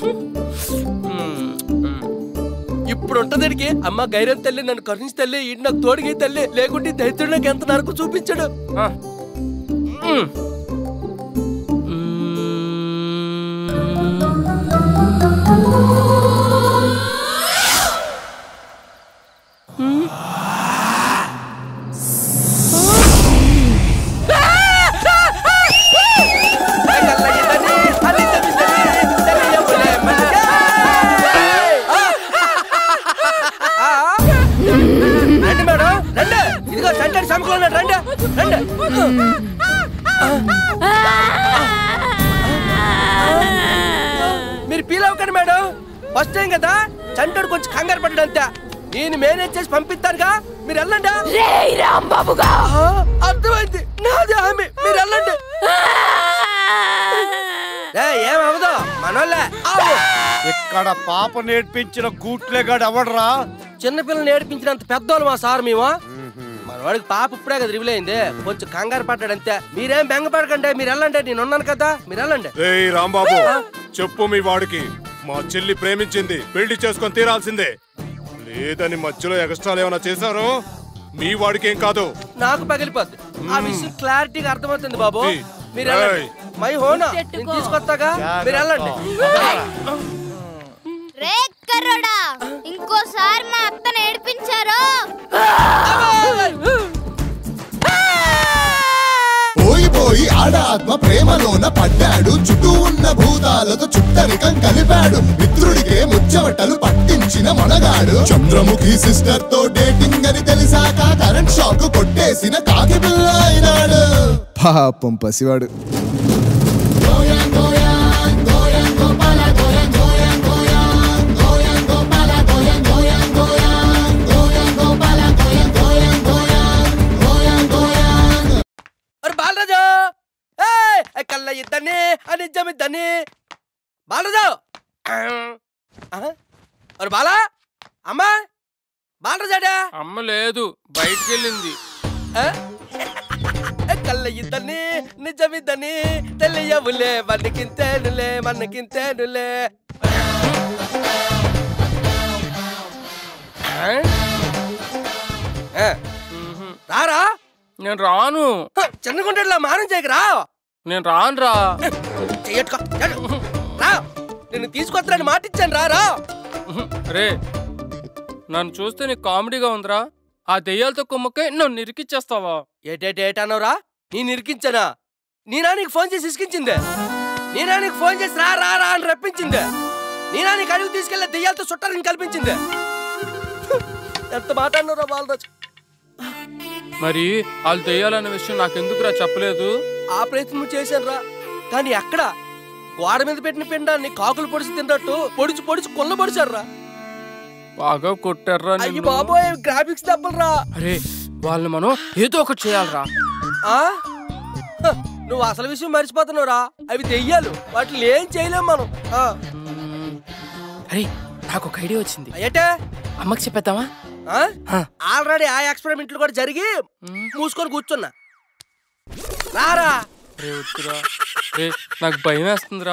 ఇప్పుడు ఉంటదికి అమ్మ గైరం తల్లి, నన్ను కరుణించి తల్లి, ఈ నాకు తోడిగి తల్లి, లేకుంటే దైత్రుడు నాకు ఎంత నరకు చూపించాడు. ఫస్ట్ టైం కదా చంటోడు కొంచెం కంగారు పడ్డాడు అంతే. నేను మేనేజ్ చేసి పంపిస్తానుగా, మీరు వెళ్ళండి. రాంబాబుగా అర్థమైంది, నాది హామీ, మీరు వెళ్ళండి. ఏమవదో మనోళ్ళే. ఇక్కడ పాప నేర్పించిన గూట్లేగాడు ఎవడరా? చిన్నపిల్లలు నేర్పించినంత పెద్దోళ్ళు మా సార్ మేము. మన వాడికి పాప ఇప్పుడే కదా రివిల్ అయింది, కొంచెం కంగారు పడ్డాడు అంతే. మీరేం బెంగపడకండి, మీరు వెళ్ళండి, నేను ఉన్నాను కదా, మీరు వెళ్ళండి. ఏయ్ రాంబాబు, చెప్పు మీ వాడికి మా చెల్లి ప్రేమించింది, పెళ్లి చేసుకొని తీరాల్సిందే. లేదని మధ్యలో ఎక్స్ట్రాలు ఏమైనా చేశారో మీ వాడికి ఏం కాదు, నాకు పగిలిపోద్ది. ఆ విషయం క్లారిటీగా అర్థమవుతుంది బాబు. మీరు వెళ్ళండి, మై హోనా నేను తీసుకొస్తాగా, మీరు వెళ్ళండి. రే కర్రోడా, ఇంకోసారి మా అత్తను ఏడిపించారు. పోయి పోయి ఆడ ఆత్మ ప్రేమలోన పడ్డాడు, చుట్టూ ఉన్న భూతాలతో చుట్టరికం కలిపాడు, మిత్రుడికే ముచ్చవటలు పట్టించిన మనగాడు. చంద్రముఖి సిస్టర్ తో డేటింగ్ అని తెలిసాక కరెంట్ షాక్ కొట్టేసిన కాకి పిల్ల అయినాడు. పాపం పసివాడు. బాలరాజు కళ్ళ ఇద్దని నిజం ఇద్దని. బాలరాజు అరే బాలా, అమ్మా బాలరాజాడా? అమ్మ లేదు, బయటికి వెళ్ళింది. కళ్ళ ఇద్దని నిజం ఇద్దని తెలియవులే, మనకింతేనులే మనకింతేనులే. రారా? నేను రాను. చిన్నగుంటలా మానం చేయకరా. నేను రాను రా. రా, నిన్ను తీసుకొస్తానని మాట ఇచ్చాను, రారా. రే, నన్ను చూస్తే నీకు కామెడీగా ఉందిరా. ఆ దెయ్యాలతో కుమ్మకే నన్ను నిరికిచ్చేస్తావా? ఏటేటేటనవరా? నీ నిరికించనా? నేనా నీకు ఫోన్ చేసి ఇసుకించిందే? నేనా నీకు ఫోన్ చేసి రా రా రా అని రప్పించిందే? నేనా నీకు అడుగు తీసుకెళ్లే దెయ్యాలతో చుట్టాలని కల్పించిందే? ఎంత మాట అన్నారా బాలరాజు? మరి వాళ్ళు దెయ్యాలన్న విషయం నాకెందుకురా చెప్పలేదు? ఆ ప్రయత్నం చేశాను రా, కానీ ఎక్కడ? గోడ మీద పెట్టిన పిండాన్ని కాకులు పొడిచి తిన్నట్టు పొడిచి పొడిచి కొల్ల పొడిచారు రా. బాగా కొట్టారా? అయ్యి బాబోయ్, గ్రాఫిక్స్ దెబ్బలు రా. అరే, వాళ్ళని మనం ఏదో ఒకటి చేయాలరా. నువ్వు అసలు విషయం మర్చిపోతున్నావురా, అవి దెయ్యాలు, వాటిని ఏం చేయలేం మనం. అరే, నాకు ఒక ఐడియా వచ్చింది. ఏటే? అమ్మకి చెప్పేద్దామా? ఆల్రెడీ ఆ ఎక్స్పెరిమెంట్లు కూడా జరిగి మూసుకొని కూర్చున్నా. రారా. నాకు భయం వేస్తుందిరా.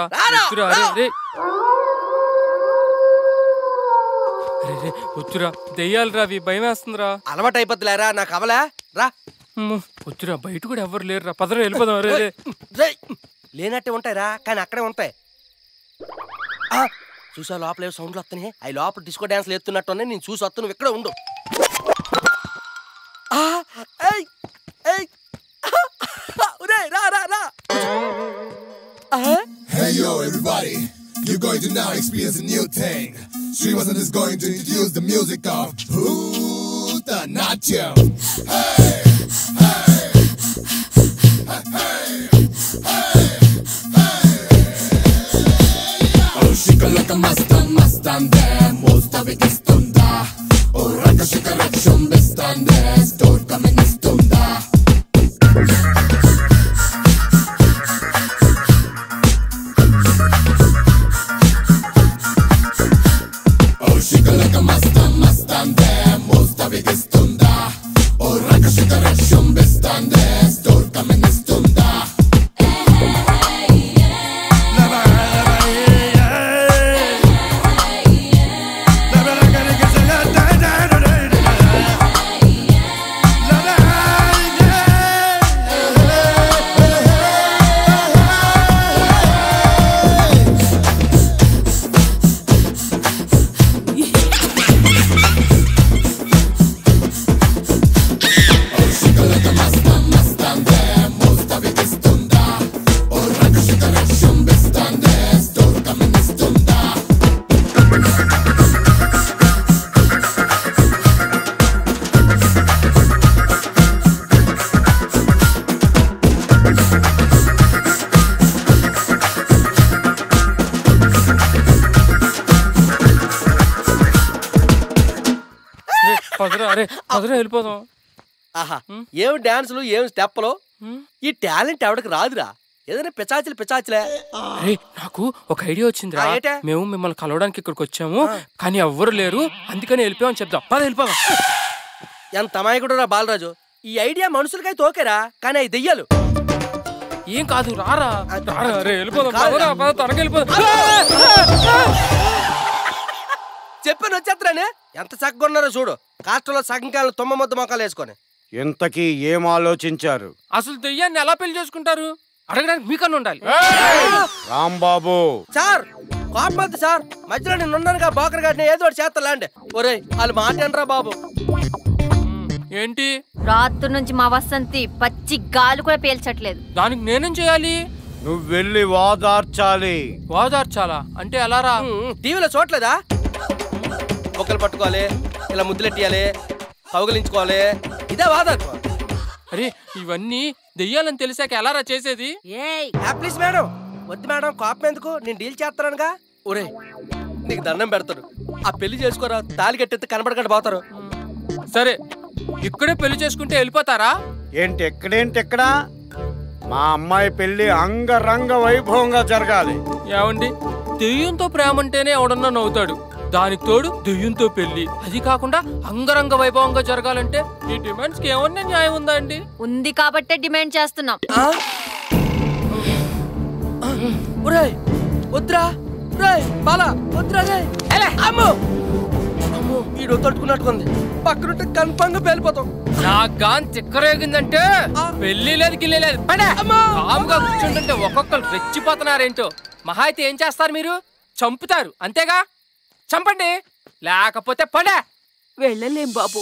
వచ్చురా, దెయ్యాలు రావి, భయం వేస్తుందిరా. అలవాటు అయిపోతులేరా, నాకు అవలే. రా వచ్చురా, బయట కూడా ఎవరు లేరురా, పదరా వెళ్ళిపోదాం. రే, లేనట్టే ఉంటాయిరా, కానీ అక్కడే ఉంటాయి. చూసా లోపల ఏవో సౌండ్లు వస్తున్నాయి, అవి లోపల డిస్కో డాన్స్ లేస్తున్నట్టు ఉన్నాయి. నేను చూసి వస్తాను, నువ్వు ఇక్కడ ఉండు. Hey yo everybody, you're going to now experience a new thing. Srivasan is going to introduce the music of Bhootha Natyam. Hey, hey, hey, hey, hey. Oh shikalaka mastam mastam dem, most of it is tunda. Oh raka shikalaka shumbistande, store coming is tunda. Shikalaka mastam mastam dem, most of it is tunda. Oh raka shikara shumbistande, store coming is tunda. Mastam, mastam. వెళ్ళిపోదాం. ఆహా ఏం డాన్సులు ఏం స్టెప్పులు, ఈ talent ఎవరికి రాదురా. ఏదైనా పిచాచులు పిచాచులే. నాకు ఒక ఐడియా వచ్చింది. మేము మిమ్మల్ని కలవడానికి ఇక్కడికి వచ్చాము, కానీ ఎవ్వరు లేరు, అందుకని వెళ్ళిపోయామని చెప్దాం. పద వెళ్ళిపోదాం. ఎంత అమాయకుడు రా బాలరాజు. ఈ ఐడియా మనుషులకైతే ఓకేరా, కానీ అవి దెయ్యాలు. ఏం కాదు రారా. చెప్పాను వచ్చేస్తానే. ఎంత చక్కగా ఉన్నారో చూడు. కాస్టలో సగం కాలం తొమ్మ ముద్ద మొక్కలు వేసుకొని. ఇంతకీ ఏం ఆలోచించారు? అసలు దెయ్యాన్ని ఎలా పెళ్లి చేసుకుంటారు అడగడానికి మీకన్నా ఉండాలి. రాంబాబు సార్ కోపమద్దు సార్, మధ్యలో నేను ఉన్నానుగా బోకర్ గారిని ఏదో ఒకటి చేస్తాలాండి. ఒరే వాళ్ళు మాట్లాడరా బాబు. ఏంటి రాత్రి నుంచి మా వసంతి పచ్చి గాలి కూడా పీల్చట్లేదు. దానికి నేనేం చేయాలి? నువ్వు వెళ్ళి వాదార్చాలి. వాదార్చాలా అంటే ఎలా రా? టీవీలో చూడలేదా? బొక్కలు పట్టుకోవాలి, ఇలా ముద్దులెట్టియాలి, కౌగలించుకోవాలి, ఇదే వాదార్చు. అరే ఇవన్నీ దెయ్యాలని తెలిసాక ఎలా రా చేసేది? ప్లీజ్ మేడం వద్దు మేడం, కోపం ఎందుకు, నేను డీల్ చేస్తానుగా. ఒరే నీకు దండం పెడతారు, ఆ పెళ్లి చేసుకోరా, తాళి కట్టెత్తి కనబడకుండా పోతారు. సరే ఇక్కడే పెళ్లి చేసుకుంటే వెళ్ళిపోతారా? ఏంటి ఎక్కడేంటి ఎక్కడ? మా అమ్మాయి పెళ్లి అంగరంగ వైభవంగా జరగాలి. ఏమండి దెయ్యంతో ప్రేమ అంటేనే ఎవడన్నా నవ్వుతాడు, దానికి తోడు దెయ్యంతో పెళ్లి, అది కాకుండా అంగరంగ వైభవంగా జరగాలంటే ఈ డిమాండ్స్ కి ఏమన్నా న్యాయం ఉందా అండి? ఉంది కాబట్టే డిమాండ్ చేస్తున్నాం. వద్దురా బాలా వద్దురా. అమ్మో అమ్మో ఈడు తట్టుకున్నట్టుకుంది, పక్కనుంటే కన్ఫర్మ్ గా పేలిపోతాం. నా గాన్ చిక్కరేగిందంటే పెళ్లి లేదు గిల్లి లేదు. కాముగా కూర్చుంటుంటే ఒక్కొక్కరు రెచ్చిపోతున్నారేంటో. మహా అయితే ఏం చేస్తారు మీరు? చంపుతారు అంతేగా. చంపండి లేకపోతే పడే. వెళ్ళలేం బాబు,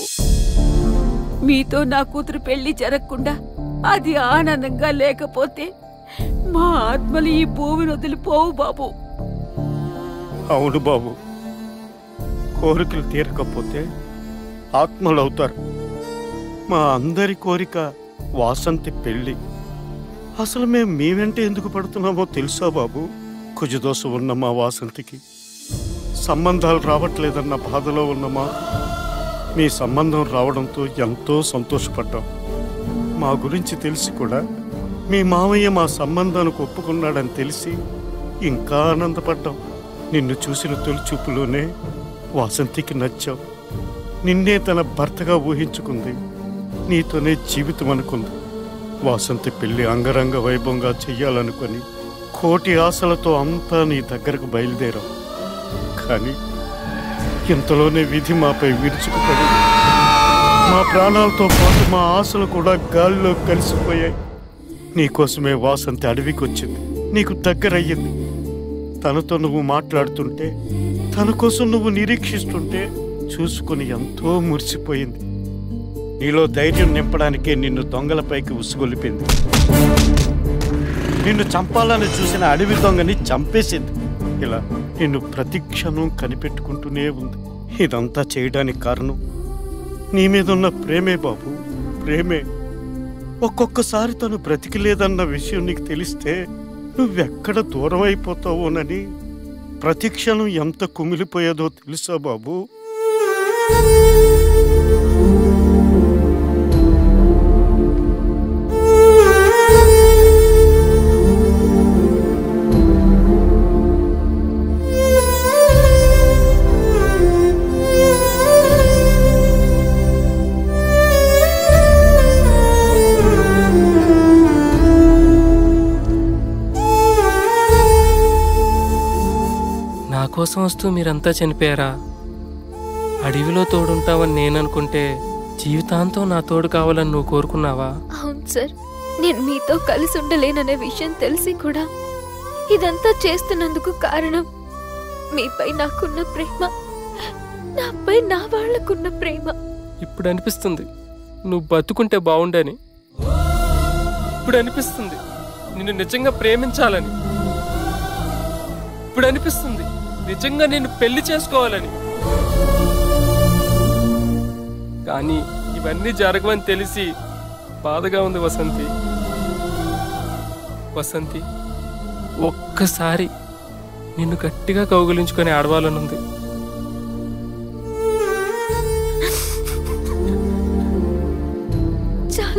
మీతో నా కూతురు పెళ్లి జరగకుండా అది ఆనందంగా లేకపోతే మా ఆత్మలు ఈ భూమిని వదిలిపోవు బాబు. అవును బాబు, కోరికలు తీరకపోతే ఆత్మలు అవుతారు. మా అందరి కోరిక వాసంతి పెళ్లి. అసలు మేము మీ వెంట ఎందుకు పడుతున్నామో తెలుసా బాబు? కుజదోషం ఉన్న మా వాసంతికి సంబంధాలు రావట్లేదన్న బాధలో ఉన్నమా మీ సంబంధం రావడంతో ఎంతో సంతోషపడ్డాం. మా గురించి తెలిసి కూడా మీ మామయ్య మా సంబంధానికి ఒప్పుకున్నాడని తెలిసి ఇంకా ఆనందపడ్డాం. నిన్ను చూసిన తొలి చూపులోనే వాసంతికి నచ్చావు. నిన్నే తన భర్తగా ఊహించుకుంది, నీతోనే జీవితం అనుకుంది. వాసంతి పెళ్లి అంగరంగ వైభవంగా చెయ్యాలనుకొని కోటి ఆశలతో అంతా నీ దగ్గరకు బయలుదేరాం. కానీ ఇంతలోనే విధి మాపై విరుచుకుపడి మా ప్రాణాలతో పాటు మా ఆశలు కూడా గాలిలో కలిసిపోయాయి. నీకోసమే వాసంతి అడవికి వచ్చింది, నీకు దగ్గరయ్యింది. తనతో నువ్వు మాట్లాడుతుంటే, తన కోసం నువ్వు నిరీక్షిస్తుంటే చూసుకుని ఎంతో మురిసిపోయింది. నీలో ధైర్యం నింపడానికే నిన్ను దొంగలపైకి ఉసుగొలిపింది. నిన్ను చంపాలని చూసిన అడవి దొంగని చంపేసింది. ఇలా నిన్ను ప్రతి క్షణం కనిపెట్టుకుంటూనే ఉంది. ఇదంతా చేయడానికి కారణం నీ మీదున్న ప్రేమే బాబు, ప్రేమే. ఒక్కొక్కసారి తను బ్రతికిలేదన్న విషయం నీకు తెలిస్తే నువ్వెక్కడ దూరం అయిపోతావోనని ప్రతి క్షణం ఎంత కుమిలిపోయేదో తెలుసా బాబు? కోసం వస్తూ మీరంతా చనిపోయారా? అడవిలో తోడుంటావని నేను అనుకుంటే జీవితాంతం నా తోడు కావాలని నువ్వు కోరుకున్నావా? అవును సార్, నేను మీతో కలిసి ఉండలేననే విషయం తెలిసి కూడా ఇదంతా చేస్తున్నందుకు కారణం మీపై నాకున్న ప్రేమ, నాపై నా వాళ్లకున్న ప్రేమ. ఇప్పుడు అనిపిస్తుంది నువ్వు బతుకుంటే బాగుండని. ఇప్పుడు అనిపిస్తుంది నిన్ను నిజంగా ప్రేమించాలని. ఇప్పుడు అనిపిస్తుంది నిజంగా నేను పెళ్లి చేసుకోవాలని. కానీ ఇవన్నీ జరగవని తెలిసి బాధగా ఉంది వసంతి. వసంతి, ఒక్కసారి నిన్ను గట్టిగా కౌగిలించుకొని ఆడవాలనుంది.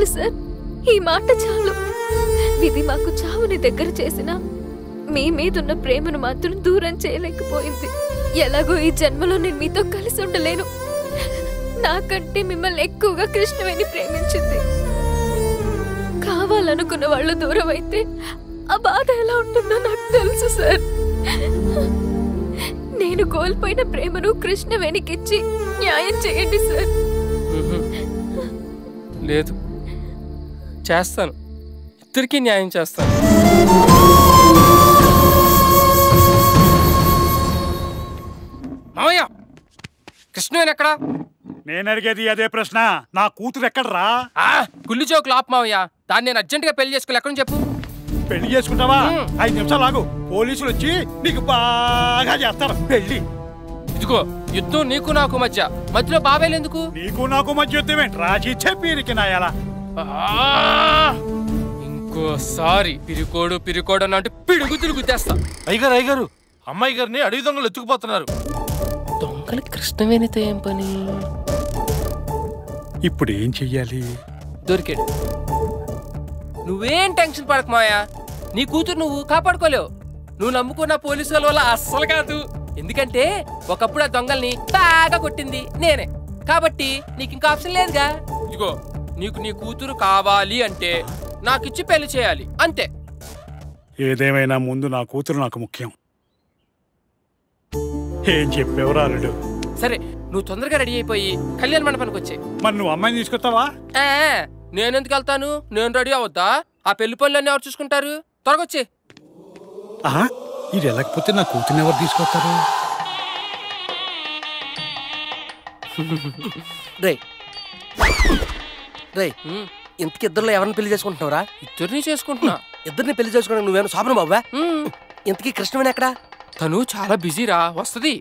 చాలు సార్, ఈ మాట చాలు. విధి మాకు చావుని దగ్గర చేసిన మీ మీదున్న ప్రేమను మాత్రం దూరం చేయలేకపోయింది. ఎలాగో ఈ జన్మలో నేను మీతో కలిసి ఉండలేను. నాకంటే మిమ్మల్ని ఎక్కువగా కృష్ణవేణి ప్రేమించింది. కావాలనుకున్న వాళ్ళు దూరం అయితే ఆ బాధ ఎలా ఉంటుందో నాకు తెలుసు సార్. నేను కోల్పోయిన ప్రేమను కృష్ణవేణికిచ్చి న్యాయం చేయండి సార్. లేదు, చేస్తాను, ఇద్దరికి న్యాయం చేస్తాను. మామయ్య, కృష్ణవేణి ఎక్కడా? నేను అడిగేది అదే ప్రశ్న. నా కూతురు ఎక్కడరా? గుల్లి జోకులు ఆపు మామయ్య. దాన్ని నేను అర్జెంట్ గా పెళ్లి చేసుకోవాలి. ఎక్కడ చెప్పు. పెళ్లి చేసుకుంటావా? ఐదు నిమిషాలు ఆగు, పోలీసులు వచ్చి నీకు బాగా చేస్తారు పెళ్లి. ఇదిగో యుద్ధం నీకు నాకు మధ్య, మధ్యలో బాబాయ్లు ఎందుకు? నీకు నాకు మధ్య యుద్ధం ఏంటి? రాజీ చెప్పి నాయాలా? ఇంకోసారి పిరికోడు పిరికోడు అన్నట్టు పిడుగు తిరుగు తెస్తా. అయ్యగారు అయ్యగారు అమ్మాయి గారిని అడవి దొంగలు ఎత్తుకుపోతున్నారు. దొంగలు కృష్ణవేణితో ఏం పని? ఇప్పుడు ఏం చెయ్యాలి? దొరికాడు. నువ్వేం టెన్షన్ పడకు మాయా, నీ కూతురు నువ్వు కాపాడుకోలేవు. నువ్వు నమ్ముకున్న పోలీసుల వల్ల అస్సలు కాదు. ఎందుకంటే ఒకప్పుడు ఆ దొంగల్ని బాగా కొట్టింది నేనే, కాబట్టి నీకు ఇంకా ఆప్షన్ లేదుగా. ఇదిగో నీకు నీ కూతురు కావాలి అంటే నాకిచ్చి పెళ్లి చేయాలి, అంతే. ఏదేమైనా ముందు నా కూతురు నాకు ముఖ్యం. ఏం చెప్పేవరా అల్లుడు? సరే, నువ్వు తొందరగా రెడీ అయిపోయి కళ్యాణ మండపానికి వచ్చే. మరి నువ్వు అమ్మాయిని తీసుకొస్తావా? నేనెందుకు వెళ్తాను? నేను రెడీ అవద్దా? ఆ పెళ్లి పనులన్నీ ఎవరు చూసుకుంటారు? త్వరగా వచ్చే. ఇది వెళ్ళకపోతే నా కూతుర్ని ఎవరు తీసుకొస్తారు? రేయ్ రేయ్ ఇంతకి ఇద్దరులో ఎవరిని పెళ్లి చేసుకుంటున్నావురా? ఇద్దరిని చేసుకుంటున్నా. ఇద్దరిని పెళ్లి చేసుకోవడానికి నువ్వేమో శోభన బాబా? ఇంతకీ కృష్ణవేణి ఎక్కడా? తను చాలా బిజీరా, వస్తుంది.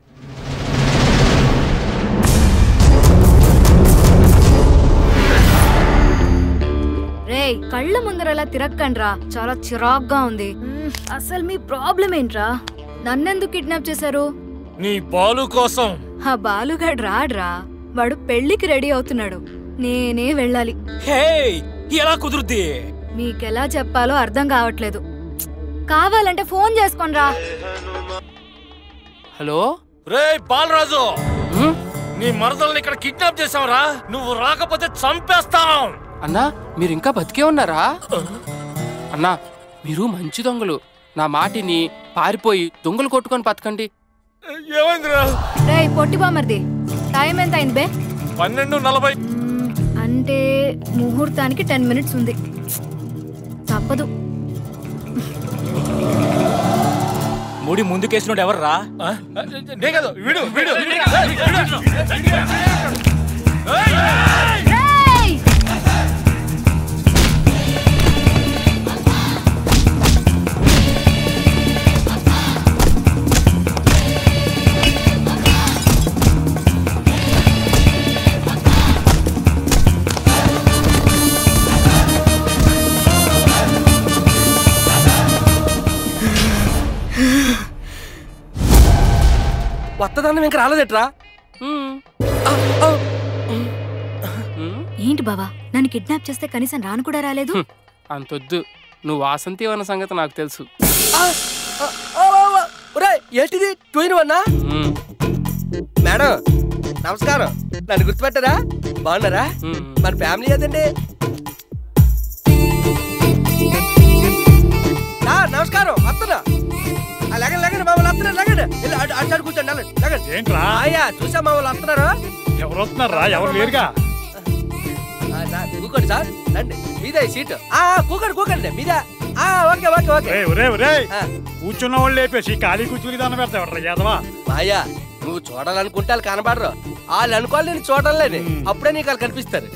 రేయ్, కళ్ళ ముందరలా తిరక్కండ్రా, చాలా చిరాగ్గా ఉంది. అసలు మీ ప్రాబ్లం ఏంట్రా? నన్నెందుకు కిడ్నాప్ చేశారు? నీ బాలు కోసం. ఆ బాలుగాడు రాడ్రా, వాడు పెళ్లికి రెడీ అవుతున్నాడు. నేనే వెళ్ళాలి. ఎలా కుదురుద్ది? మీకెలా చెప్పాలో అర్థం కావట్లేదు. కావాలంటే ఫోన్ చేసుకోనరా. హలో రే బాలరాజు, నీ మరదల్ని ఇక్కడ కిడ్నాప్ చేసావురా. నువ్వు రాకపోతే చంపేస్తాను. అన్నా, మీరు ఇంకా బతికే ఉన్నారా? అన్నా, మీరు మంచి దొంగలు. నా మాటిని పారిపోయి దొంగలు కొట్టుకొని బతకండి. ఏమైందిరా? రేయ్ పొట్టి బామర్ది, టైం ఎంత అయింది బే? పన్నెండు నలభై. అంటే ముహూర్తానికి టెన్ మినిట్స్ ఉంది. తప్పదు. ముడి ముందుకేసినోడు ఎవర్రా? వీడు వీడు వత్తదన్నం ఇంకా రాలేదట్రా? ఏంటి బావా, నన్ను కిడ్నాప్ చేస్తే కనీసం రాను కూడా రాలేదు. అంతొద్దు, నువ్వు వాసంతి అన్న సంగతి నాకు తెలుసు. ఏంటిది ట్వైన్ వన్నా? మేడం నమస్కారం, నన్ను గుర్తుపెట్టారా? బాగున్నారా? మన ఫ్యామిలీ ఏదండి? నమస్కారం, వస్తున్నా. లగండి లగండి, మా వాళ్ళు వస్తున్నారు. లగండి, అటు కూర్చోండి. లగండి. ఏంట్రా? అయ్యా చూసా మా వాళ్ళు వస్తున్నారు. ఎవరు వస్తున్నారా? ఎవరు లేరుగా. కూకోండి సార్, రండి. మీదే సీటు. కూకండి కూకండి, మీదే. Okay okay okay. కూర్చున్న వాళ్ళు లేపేసి ఖాళీ కూర్చుని దాన్ని పెడతావు యాదవా. మాయా, నువ్వు చూడాలనుకుంటే వాళ్ళు కనబడరు. వాళ్ళు అనుకోవాలి నేను చూడాలని, అప్పుడే నీకు వాళ్ళు కనిపిస్తారు.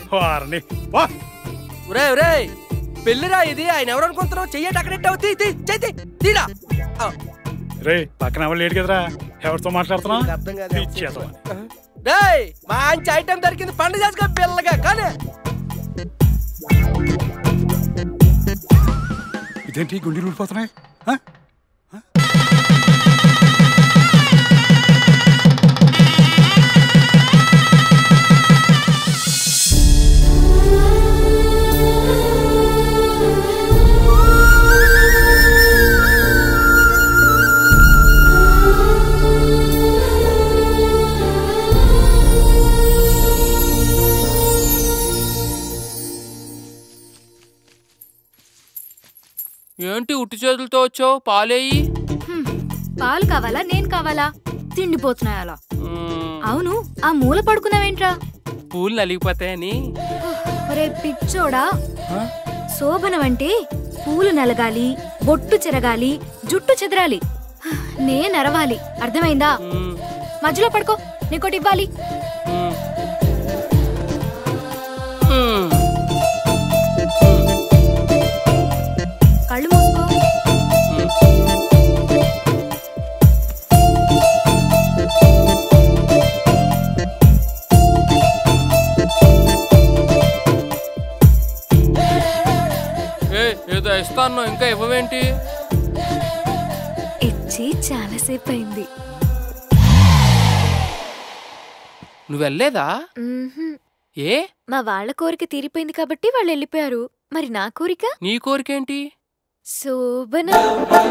ఒరే ఒరే, పెళ్లిరా ఇది. ఆయన ఎవరు అనుకుంటున్నావు? చెయ్యటి అక్కడెట్టావు. తీ తీ చెయ్యి తీరా. రే పక్కన ఎవరు లేడు కదరా, ఎవరితో మాట్లాడుతున్నావు? రేయ్, మంచి ఐటమ్ దొరికింది, పండుగ చేసుకో పిల్లగా. కానీ ఇదేంటి గుండెలు ఊడిపోతున్నాయి? ఏంటి ఉట్టి చేతులతో వచ్చావు? పాలేయి. పాలు కావాలా నేను కావాలా? తిండిపోతున్నాయి అలా. అవును ఆ మూల పడుకున్నావేంట్రా? పూలు నలిగిపోతాయని. ఒరే పిచ్చోడా, శోభనం అంటే పూలు నలగాలి, బొట్టు చెరగాలి, జుట్టు చెదరాలి, నేను అరవాలి. అర్థమైందా? మధ్యలో పడుకో, నీకోటి ఇవ్వాలి. కళ్ళు మూసుకో. ఏదో ఇస్తాను, ఇంకా ఇవ్వవేంటి? ఇచ్చి చాలాసేపు అయింది. నువ్వు వెళ్ళలేదా? ఏ? మా వాళ్ళ కోరిక తీరిపోయింది కాబట్టి వాళ్ళు వెళ్ళిపోయారు. మరి నా కోరిక? నీ కోరికేంటి? శోభనం.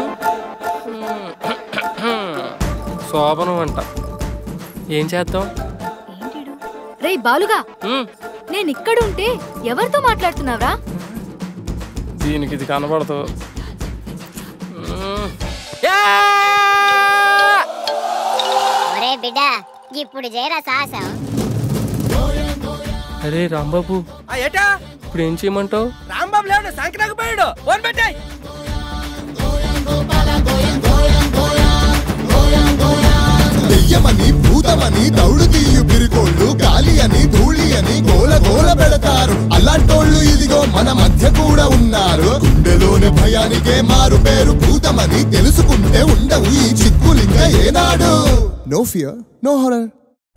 శోభనం అంట. ఏం చేద్దాం? రే బాలుగా, నేను ఇక్కడుంటే ఎవరితో మాట్లాడుతున్నావురా? దీనికి ఇది కనబడదు. ఒరే బిడ్డ, ఇప్పుడు చేయరా సాహసం. అరే రాంబాబు, ఏటా ఇప్పుడు ఏం చేయమంటావు? రాంబాబు లేడు, సంక్రాంతి పోయాడు. ఫోన్ పెట్టాయి. దెయ్యమని భూతమని దౌడు తీయు పిరికోళ్ళు, గాలి అని ధూళి అని గోల గోల పెడతారు. అలాంటోళ్ళు ఇదిగో మన మధ్య కూడా ఉన్నారు. గుండెలోని భయానికే మారు పేరు భూతమని తెలుసుకుంటే ఉండవు ఈ చిక్కులింక ఏనాడు. No fear, no horror.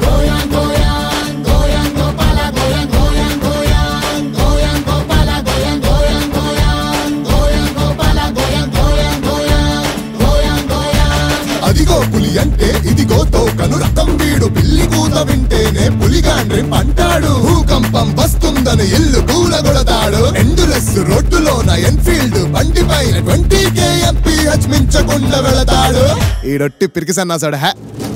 అదిగో పులి అంటే ఇదిగో తోకను రకం వీడు. పిల్లి కూత వింటేనే పులిగాండ్రి పంటాడు. భూకంపం వస్తుందని ఇల్లు కూలగొడతాడు. ఎండులెస్ రోడ్డులోన ఎన్ఫీల్డ్ బండి పైన ట్వంటీ కే ఎంపీహెచ్ మించకుండా వెళతాడు. ఈ రొట్టి పిరికి సన్నాసాడు. హ్యా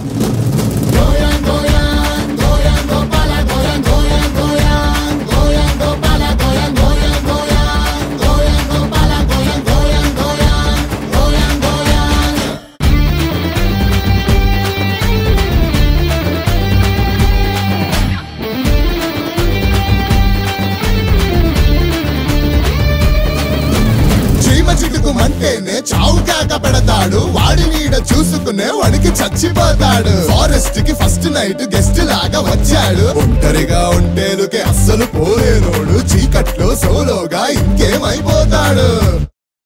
అంటేనే చావు కేక పెడతాడు. వాడి నీడ చూసుకునే వాడికి చచ్చిపోతాడు. ఫారెస్ట్ కి ఫస్ట్ నైట్ గెస్ట్ లాగా వచ్చాడు. ఒంటరిగా ఉంటేలుకే అస్సలు పోలేనోడు. చీకట్లో సోలోగా ఇంకేమైపోతాడు.